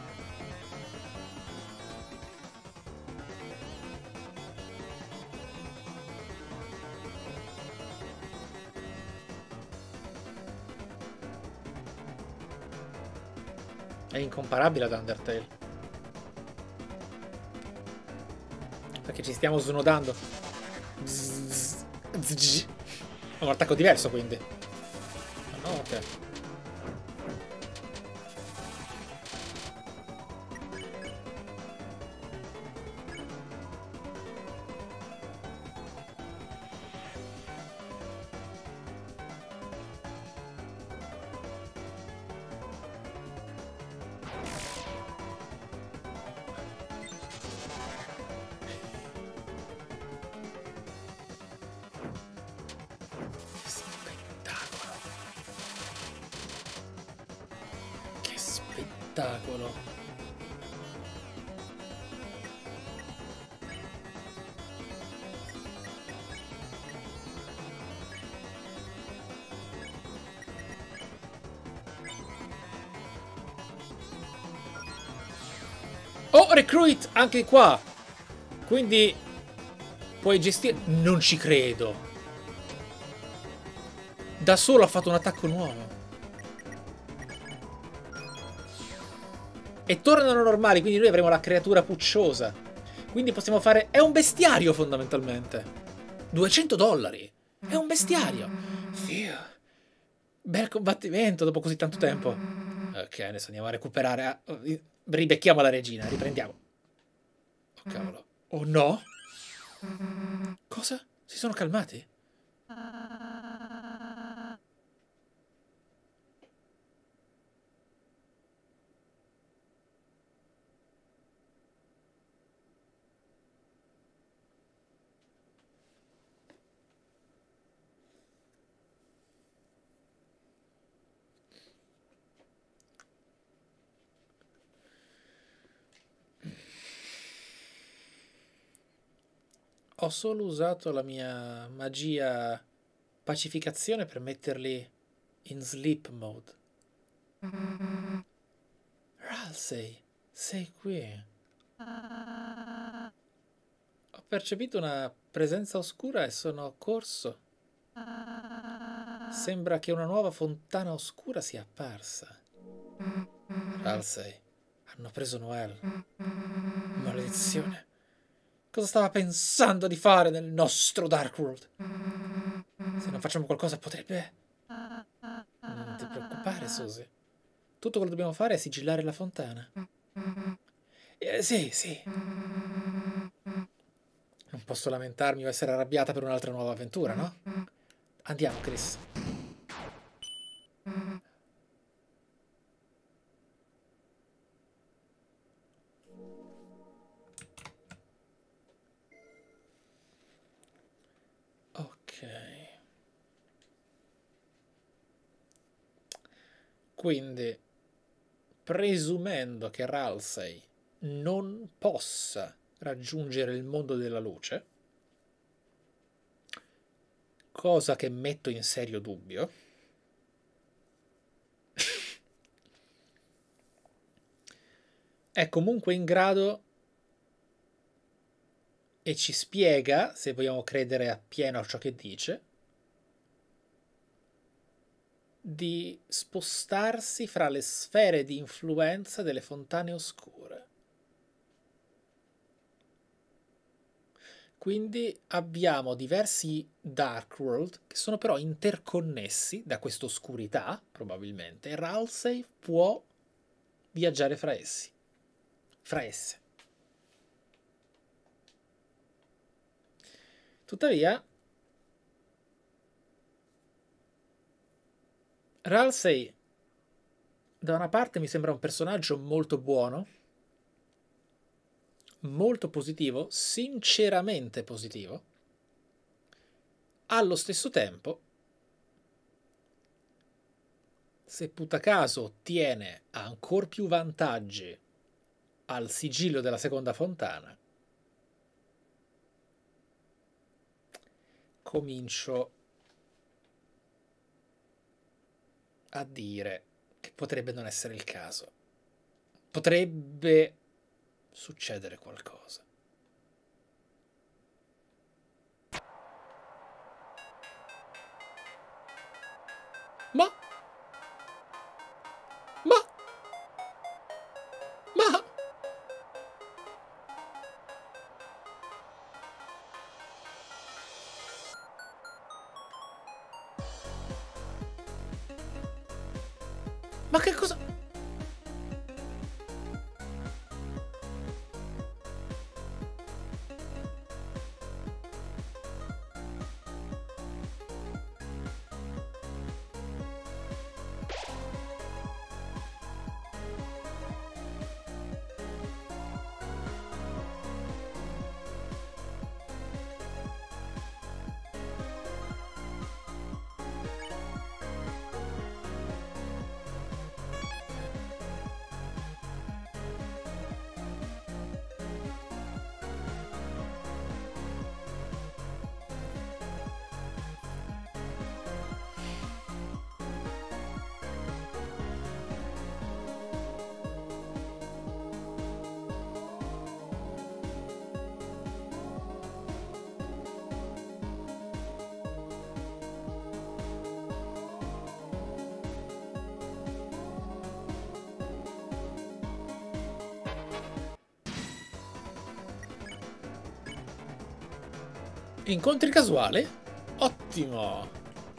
È incomparabile ad Undertale. Perché ci stiamo snodando. È un attacco diverso, quindi. Ah, no, ok. spettacolo. Oh, recruit anche qua. Quindi puoi gestire... Non ci credo. Da solo ha fatto un attacco nuovo. E tornano normali, quindi noi avremo la creatura pucciosa. Quindi possiamo fare... È un bestiario fondamentalmente. duecento dollari. È un bestiario. Dio. Bel combattimento dopo così tanto tempo. Ok, adesso andiamo a recuperare... Ribecchiamo la regina, riprendiamo. Oh cavolo. Oh no? Cosa? Si sono calmati? Ho solo usato la mia magia pacificazione per metterli in sleep mode. Ralsei, sei qui. Ho percepito una presenza oscura e sono corso. Sembra che una nuova fontana oscura sia apparsa. Ralsei, hanno preso Noel. Maledizione. Cosa stava pensando di fare nel nostro Darkworld? Se non facciamo qualcosa potrebbe... Non ti preoccupare, Susie. Tutto quello che dobbiamo fare è sigillare la fontana. Eh, sì, sì. Non posso lamentarmi o essere arrabbiata per un'altra nuova avventura, no? Andiamo, Chris. Quindi, presumendo che Ralsei non possa raggiungere il mondo della luce, cosa che metto in serio dubbio, è comunque in grado e ci spiega, se vogliamo credere appieno a ciò che dice, di spostarsi fra le sfere di influenza delle fontane oscure. Quindi abbiamo diversi Darkworld che sono però interconnessi da questa oscurità, probabilmente, e Ralsei può viaggiare fra essi. Fra esse. Tuttavia, Ralsei, da una parte mi sembra un personaggio molto buono, molto positivo, sinceramente positivo. Allo stesso tempo, se putacaso ottiene ancor più vantaggi al sigillo della seconda fontana, comincio a dire che potrebbe non essere il caso. Potrebbe succedere qualcosa. Ma Ma Ma Ma che cosa? Incontri casuali? Ottimo!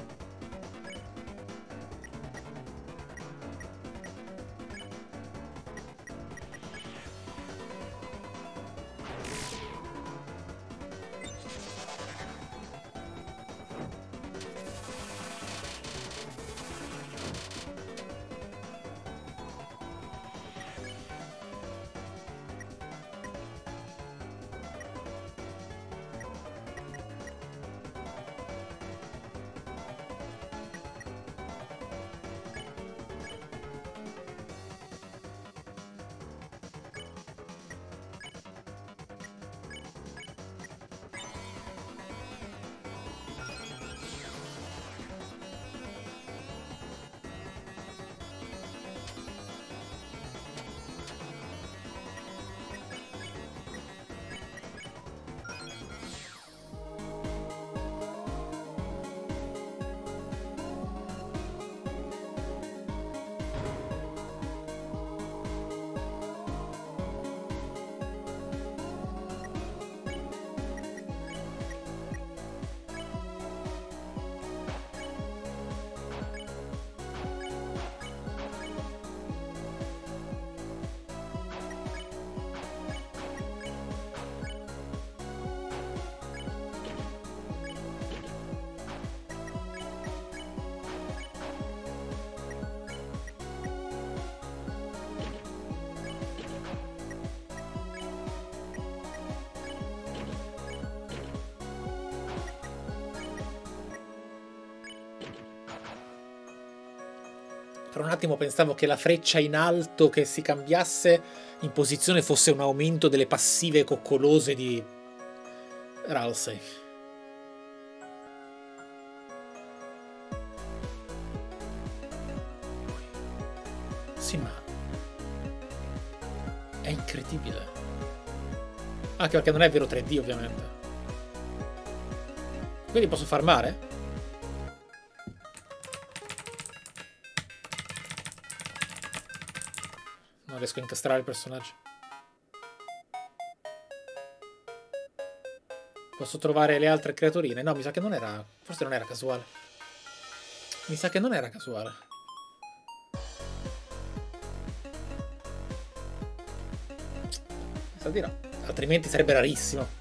Per un attimo pensavo che la freccia in alto che si cambiasse in posizione fosse un aumento delle passive coccolose di Ralsei. Sì, ma è incredibile. Anche perché non è vero tre D, ovviamente. Quindi posso farmare? Non riesco a incastrare il personaggio. Posso trovare le altre creaturine? No, mi sa che non era... Forse non era casuale. Mi sa che non era casuale. Mi sa di no. Altrimenti sarebbe rarissimo.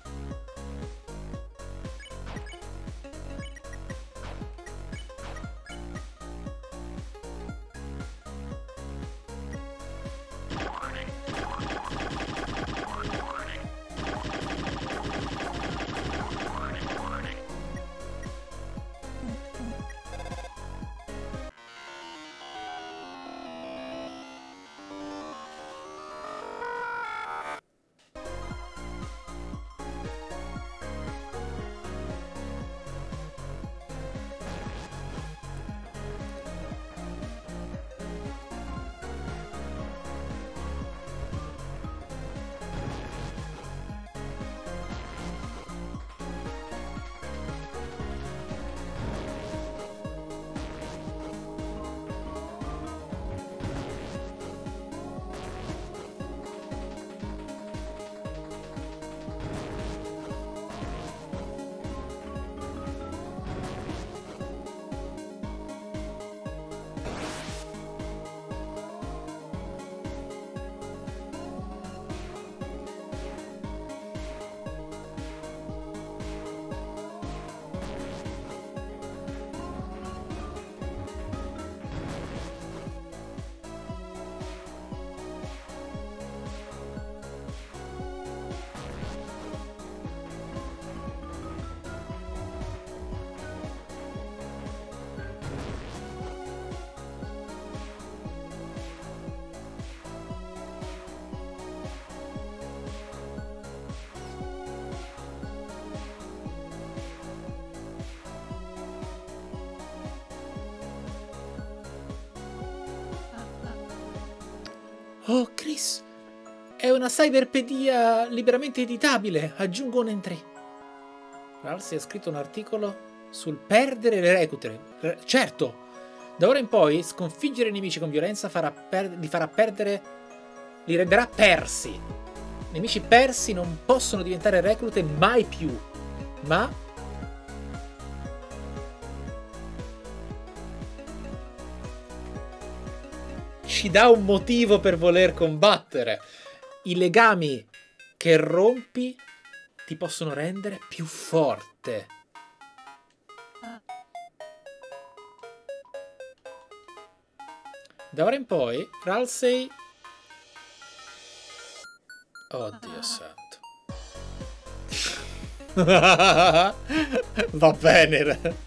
Oh, Chris, è una cyberpedia liberamente editabile. Aggiungo un entry. Ralsei ha scritto un articolo sul perdere le reclute. Certo, da ora in poi sconfiggere i nemici con violenza farà li farà perdere, li renderà persi. Nemici persi non possono diventare reclute mai più, ma ci dà un motivo per voler combattere. I legami che rompi ti possono rendere più forte. Da ora in poi, Ralsei... Oddio santo. Va bene.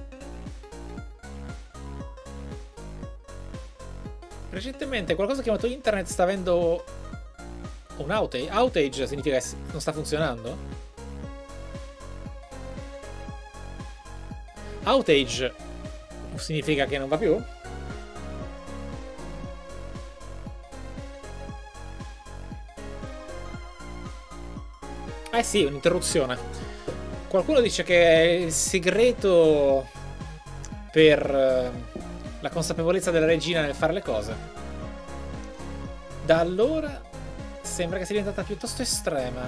Recentemente qualcosa chiamato internet sta avendo un outage. Outage significa che non sta funzionando? Outage significa che non va più? Eh sì, un'interruzione. Qualcuno dice che è il segreto per la consapevolezza della regina nel fare le cose. Da allora sembra che sia diventata piuttosto estrema.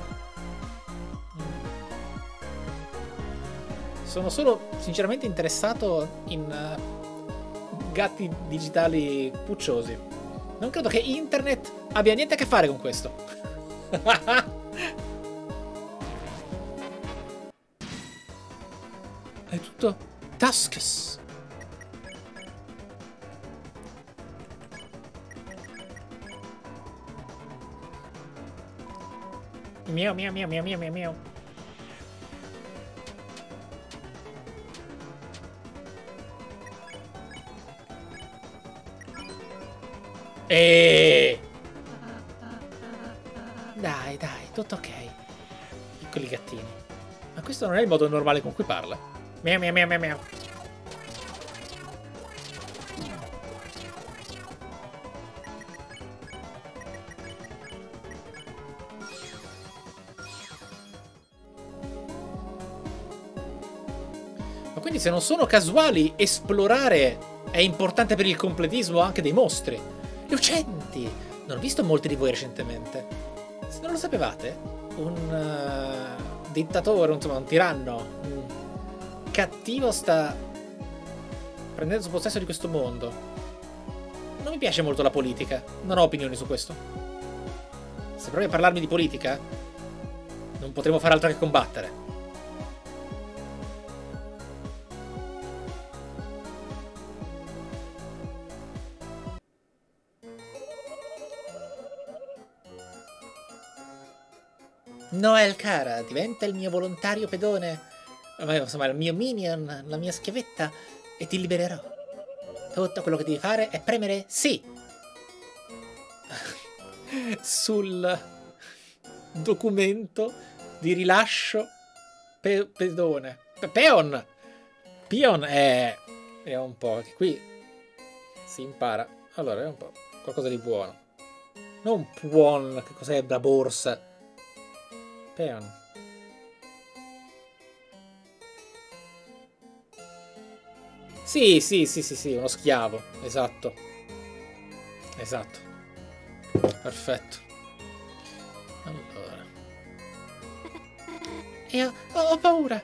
Sono solo sinceramente interessato in uh, gatti digitali pucciosi. Non credo che internet abbia niente a che fare con questo. È tutto tasks. Miau miau miau miau miau miau miau. E dai, dai, tutto ok. Piccoli gattini. Ma questo non è il modo normale con cui parla. Miau miau miau miau miau. Ma quindi se non sono casuali, esplorare è importante per il completismo anche dei mostri. Lucenti! Non ho visto molti di voi recentemente. Se non lo sapevate, un uh, dittatore, insomma un tiranno, un cattivo sta prendendo possesso di questo mondo. Non mi piace molto la politica. Non ho opinioni su questo. Se provi a parlarmi di politica, non potremo fare altro che combattere. Noel cara, diventa il mio volontario pedone, insomma il mio minion, la mia schiavetta, e ti libererò. Tutto quello che devi fare è premere sì sul documento di rilascio pe pedone. Pe peon! Peon è... è un po', che qui si impara. Allora, è un po' qualcosa di buono. Non puon, che cos'è la borsa? Peon. Sì, sì, sì, sì, sì, uno schiavo. Esatto. Esatto. Perfetto. Allora. Io ho, ho paura.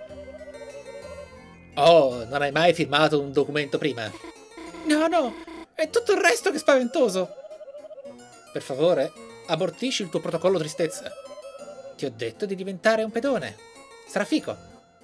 Oh, non hai mai firmato un documento prima? No, no, è tutto il resto che è spaventoso. Per favore, abortisci il tuo protocollo tristezza. Ti ho detto di diventare un pedone. Sarà fico.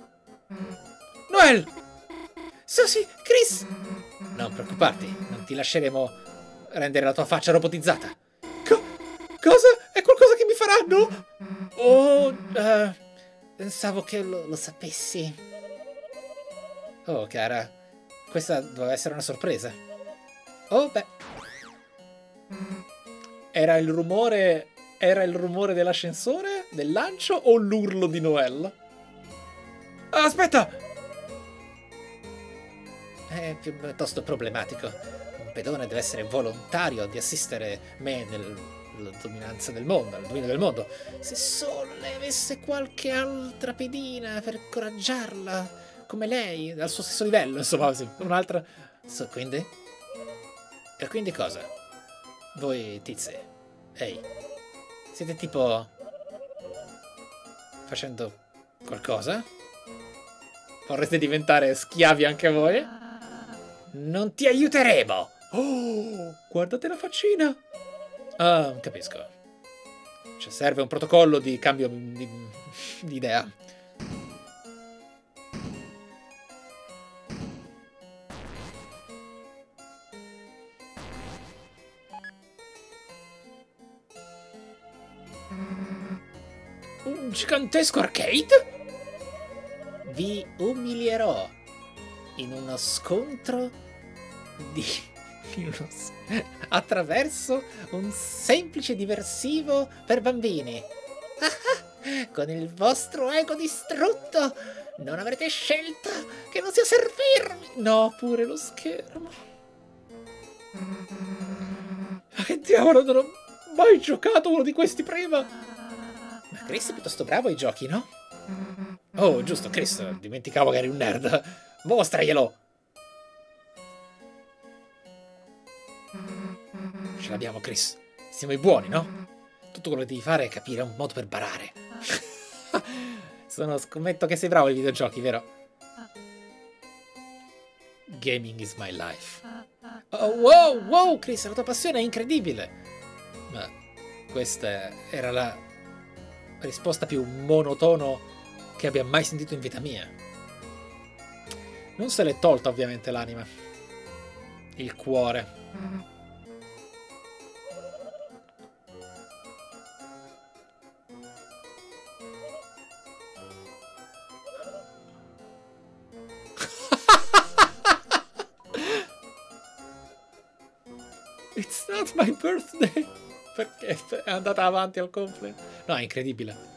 Noel! Susie, Chris! Non preoccuparti, non ti lasceremo rendere la tua faccia robotizzata. Co cosa? È qualcosa che mi faranno? Oh, uh, pensavo che lo, lo sapessi. Oh, cara, questa doveva essere una sorpresa. Oh, beh. Era il rumore... Era il rumore dell'ascensore, del lancio o l'urlo di Noel? Ah, aspetta! È piuttosto problematico. Un pedone deve essere volontario di assistere me nella dominanza del mondo, nel dominio del mondo. Se solo lei avesse qualche altra pedina per incoraggiarla, come lei, al suo stesso livello, insomma, sì, un'altra... So, quindi? E quindi cosa? Voi tizie, ehi, siete tipo... facendo qualcosa? Vorreste diventare schiavi anche voi? Non ti aiuteremo! Oh, guardate la faccina! Ah, capisco. Cioè, serve un protocollo di cambio di, di idea. Un gigantesco arcade? Vi umilierò in uno scontro di... in uno... attraverso un semplice diversivo per bambini. Con il vostro ego distrutto non avrete scelta che non sia servirmi. No, pure lo schermo. Ma che diavolo, non ho mai giocato uno di questi prima. Ma Chris è piuttosto bravo ai giochi, no? Oh, giusto, Chris, dimenticavo che eri un nerd. Mostraglielo. Ce l'abbiamo, Chris. Siamo i buoni, no? Tutto quello che devi fare è capire un modo per barare. Sono, scommetto che sei bravo ai videogiochi, vero? Gaming is my life. Oh, wow, wow, Chris, la tua passione è incredibile. Ma questa era la risposta più monotono che abbia mai sentito in vita mia. Non se l'è tolta, ovviamente, l'anima. Il cuore. It's not my birthday. Perché è andata avanti al compleanno. No, è incredibile.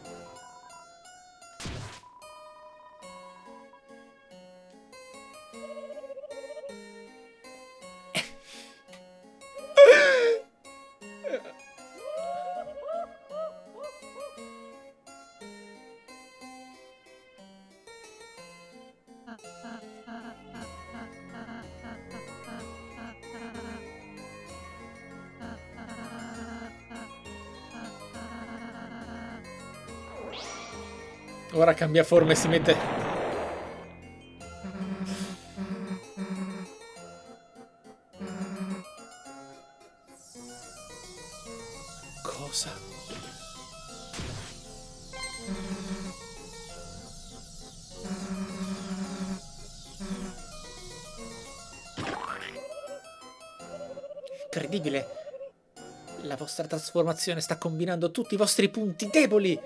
Ora cambia forma e si mette... Cosa? Incredibile! La vostra trasformazione sta combinando tutti i vostri punti deboli!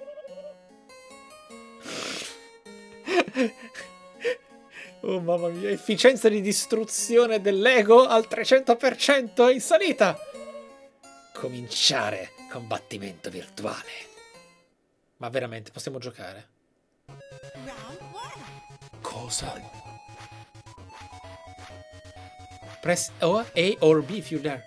Oh mamma mia, efficienza di distruzione dell'ego al trecento per cento in salita! Cominciare combattimento virtuale. Ma veramente possiamo giocare? Cosa? Press O, A or B if you dare.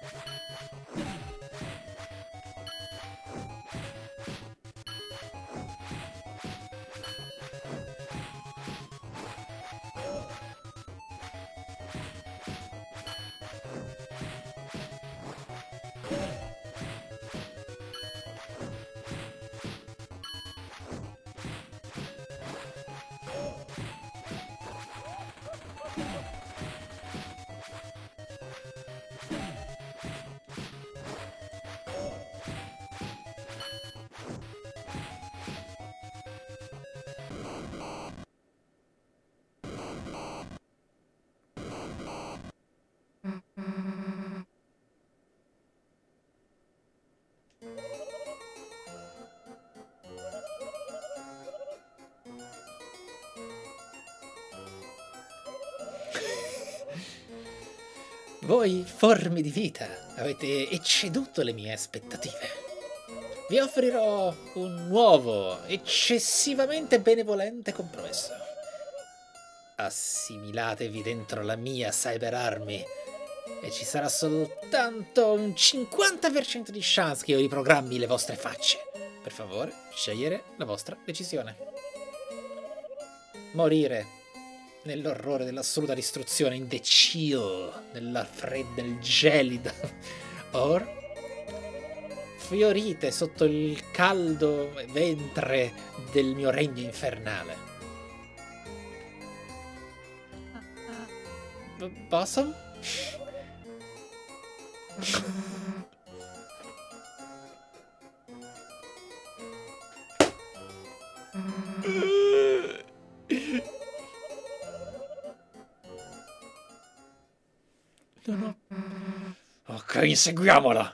Voi, formi di vita, avete ecceduto le mie aspettative. Vi offrirò un nuovo, eccessivamente benevolente compromesso. Assimilatevi dentro la mia Cyber Army e ci sarà soltanto un cinquanta per cento di chance che io riprogrammi le vostre facce. Per favore, scegliere la vostra decisione. Morire nell'orrore dell'assoluta distruzione in The Chill, nella fredda e gelida, or fiorite sotto il caldo ventre del mio regno infernale. Possum? No, no. Ok, inseguiamola.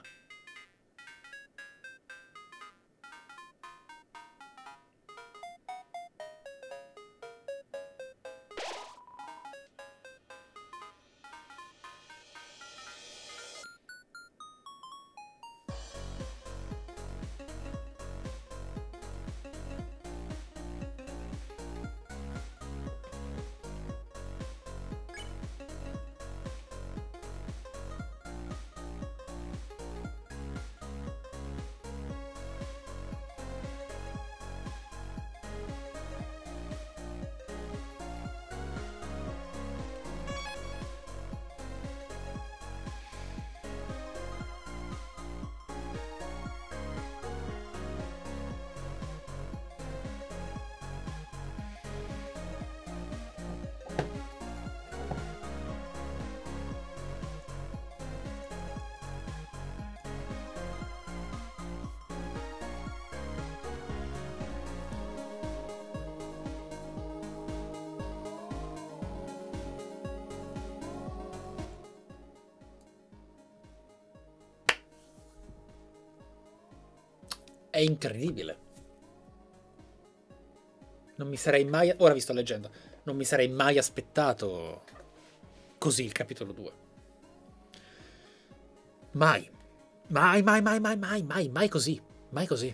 È incredibile. Non mi sarei mai... Ora vi sto leggendo. Non mi sarei mai aspettato così il capitolo due. Mai. Mai, mai, mai, mai, mai, mai, mai così. Mai così.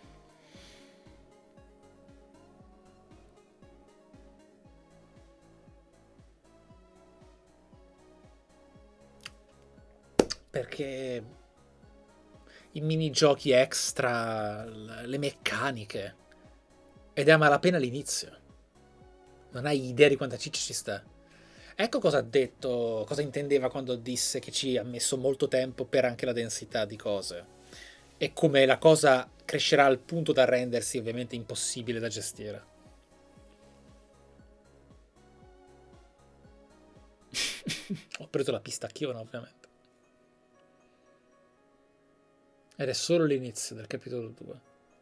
Perché... i minigiochi extra, le meccaniche, ed è a malapena l'inizio. Non hai idea di quanta ciccia ci sta. Ecco cosa ha detto, cosa intendeva quando disse che ci ha messo molto tempo per anche la densità di cose. E come la cosa crescerà al punto da rendersi ovviamente impossibile da gestire. Ho preso la pistacchiona, ovviamente. Ed è solo l'inizio del capitolo due.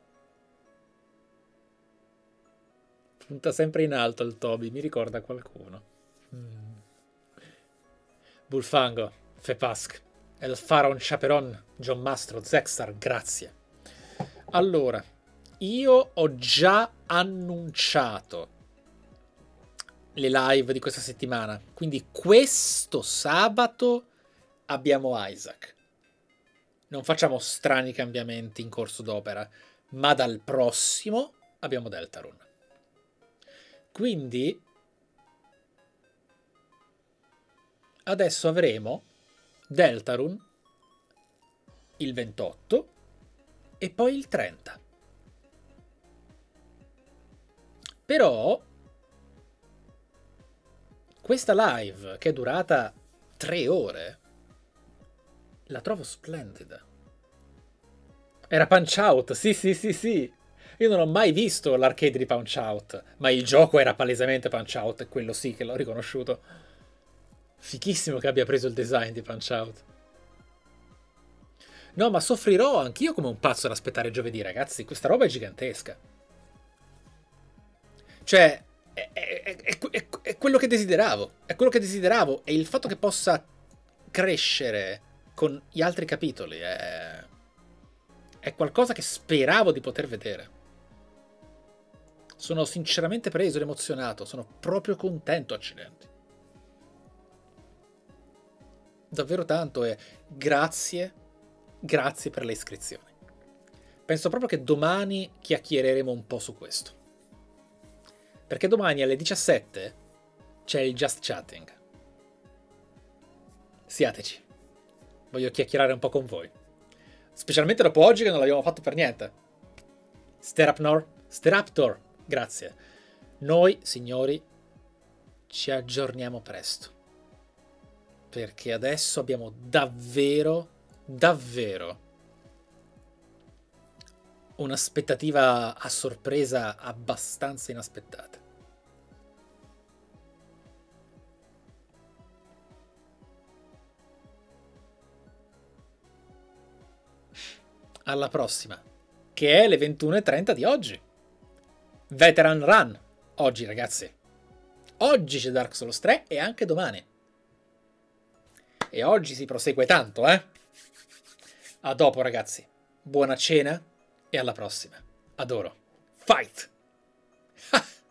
Punta sempre in alto il Toby, mi ricorda qualcuno. Mm. Bullfango, Fepask, El Pharaon Chaperon, John Mastro, Zexstar, grazie. Allora, io ho già annunciato le live di questa settimana, quindi questo sabato abbiamo Isaac. Non facciamo strani cambiamenti in corso d'opera, ma dal prossimo abbiamo Deltarune. Quindi adesso avremo Deltarune il ventotto e poi il trenta. Però questa live, che è durata tre ore, la trovo splendida. Era Punch-Out, sì, sì, sì, sì. Io non ho mai visto l'arcade di Punch-Out, ma il gioco era palesemente Punch-Out, e quello sì che l'ho riconosciuto. Fichissimo che abbia preso il design di Punch-Out. No, ma soffrirò anch'io come un pazzo ad aspettare giovedì, ragazzi. Questa roba è gigantesca. Cioè, è, è, è, è, è quello che desideravo. È quello che desideravo. E il fatto che possa crescere con gli altri capitoli è, è qualcosa che speravo di poter vedere. Sono sinceramente preso ed emozionato. Sono proprio contento, accidenti. Davvero tanto, e grazie, grazie per le iscrizioni. Penso proprio che domani chiacchiereremo un po' su questo. Perché domani alle diciassette c'è il Just Chatting. Siateci. Voglio chiacchierare un po' con voi. Specialmente dopo oggi che non l'abbiamo fatto per niente. Sterapnor, Steraptor, grazie. Noi, signori, ci aggiorniamo presto. Perché adesso abbiamo davvero, davvero un'aspettativa a sorpresa abbastanza inaspettata. alla prossima, che è le ventuno e trenta di oggi. Veteran Run, oggi ragazzi. Oggi c'è Dark Souls tre e anche domani. E oggi si prosegue tanto, eh? A dopo ragazzi, buona cena e alla prossima. Adoro. Fight!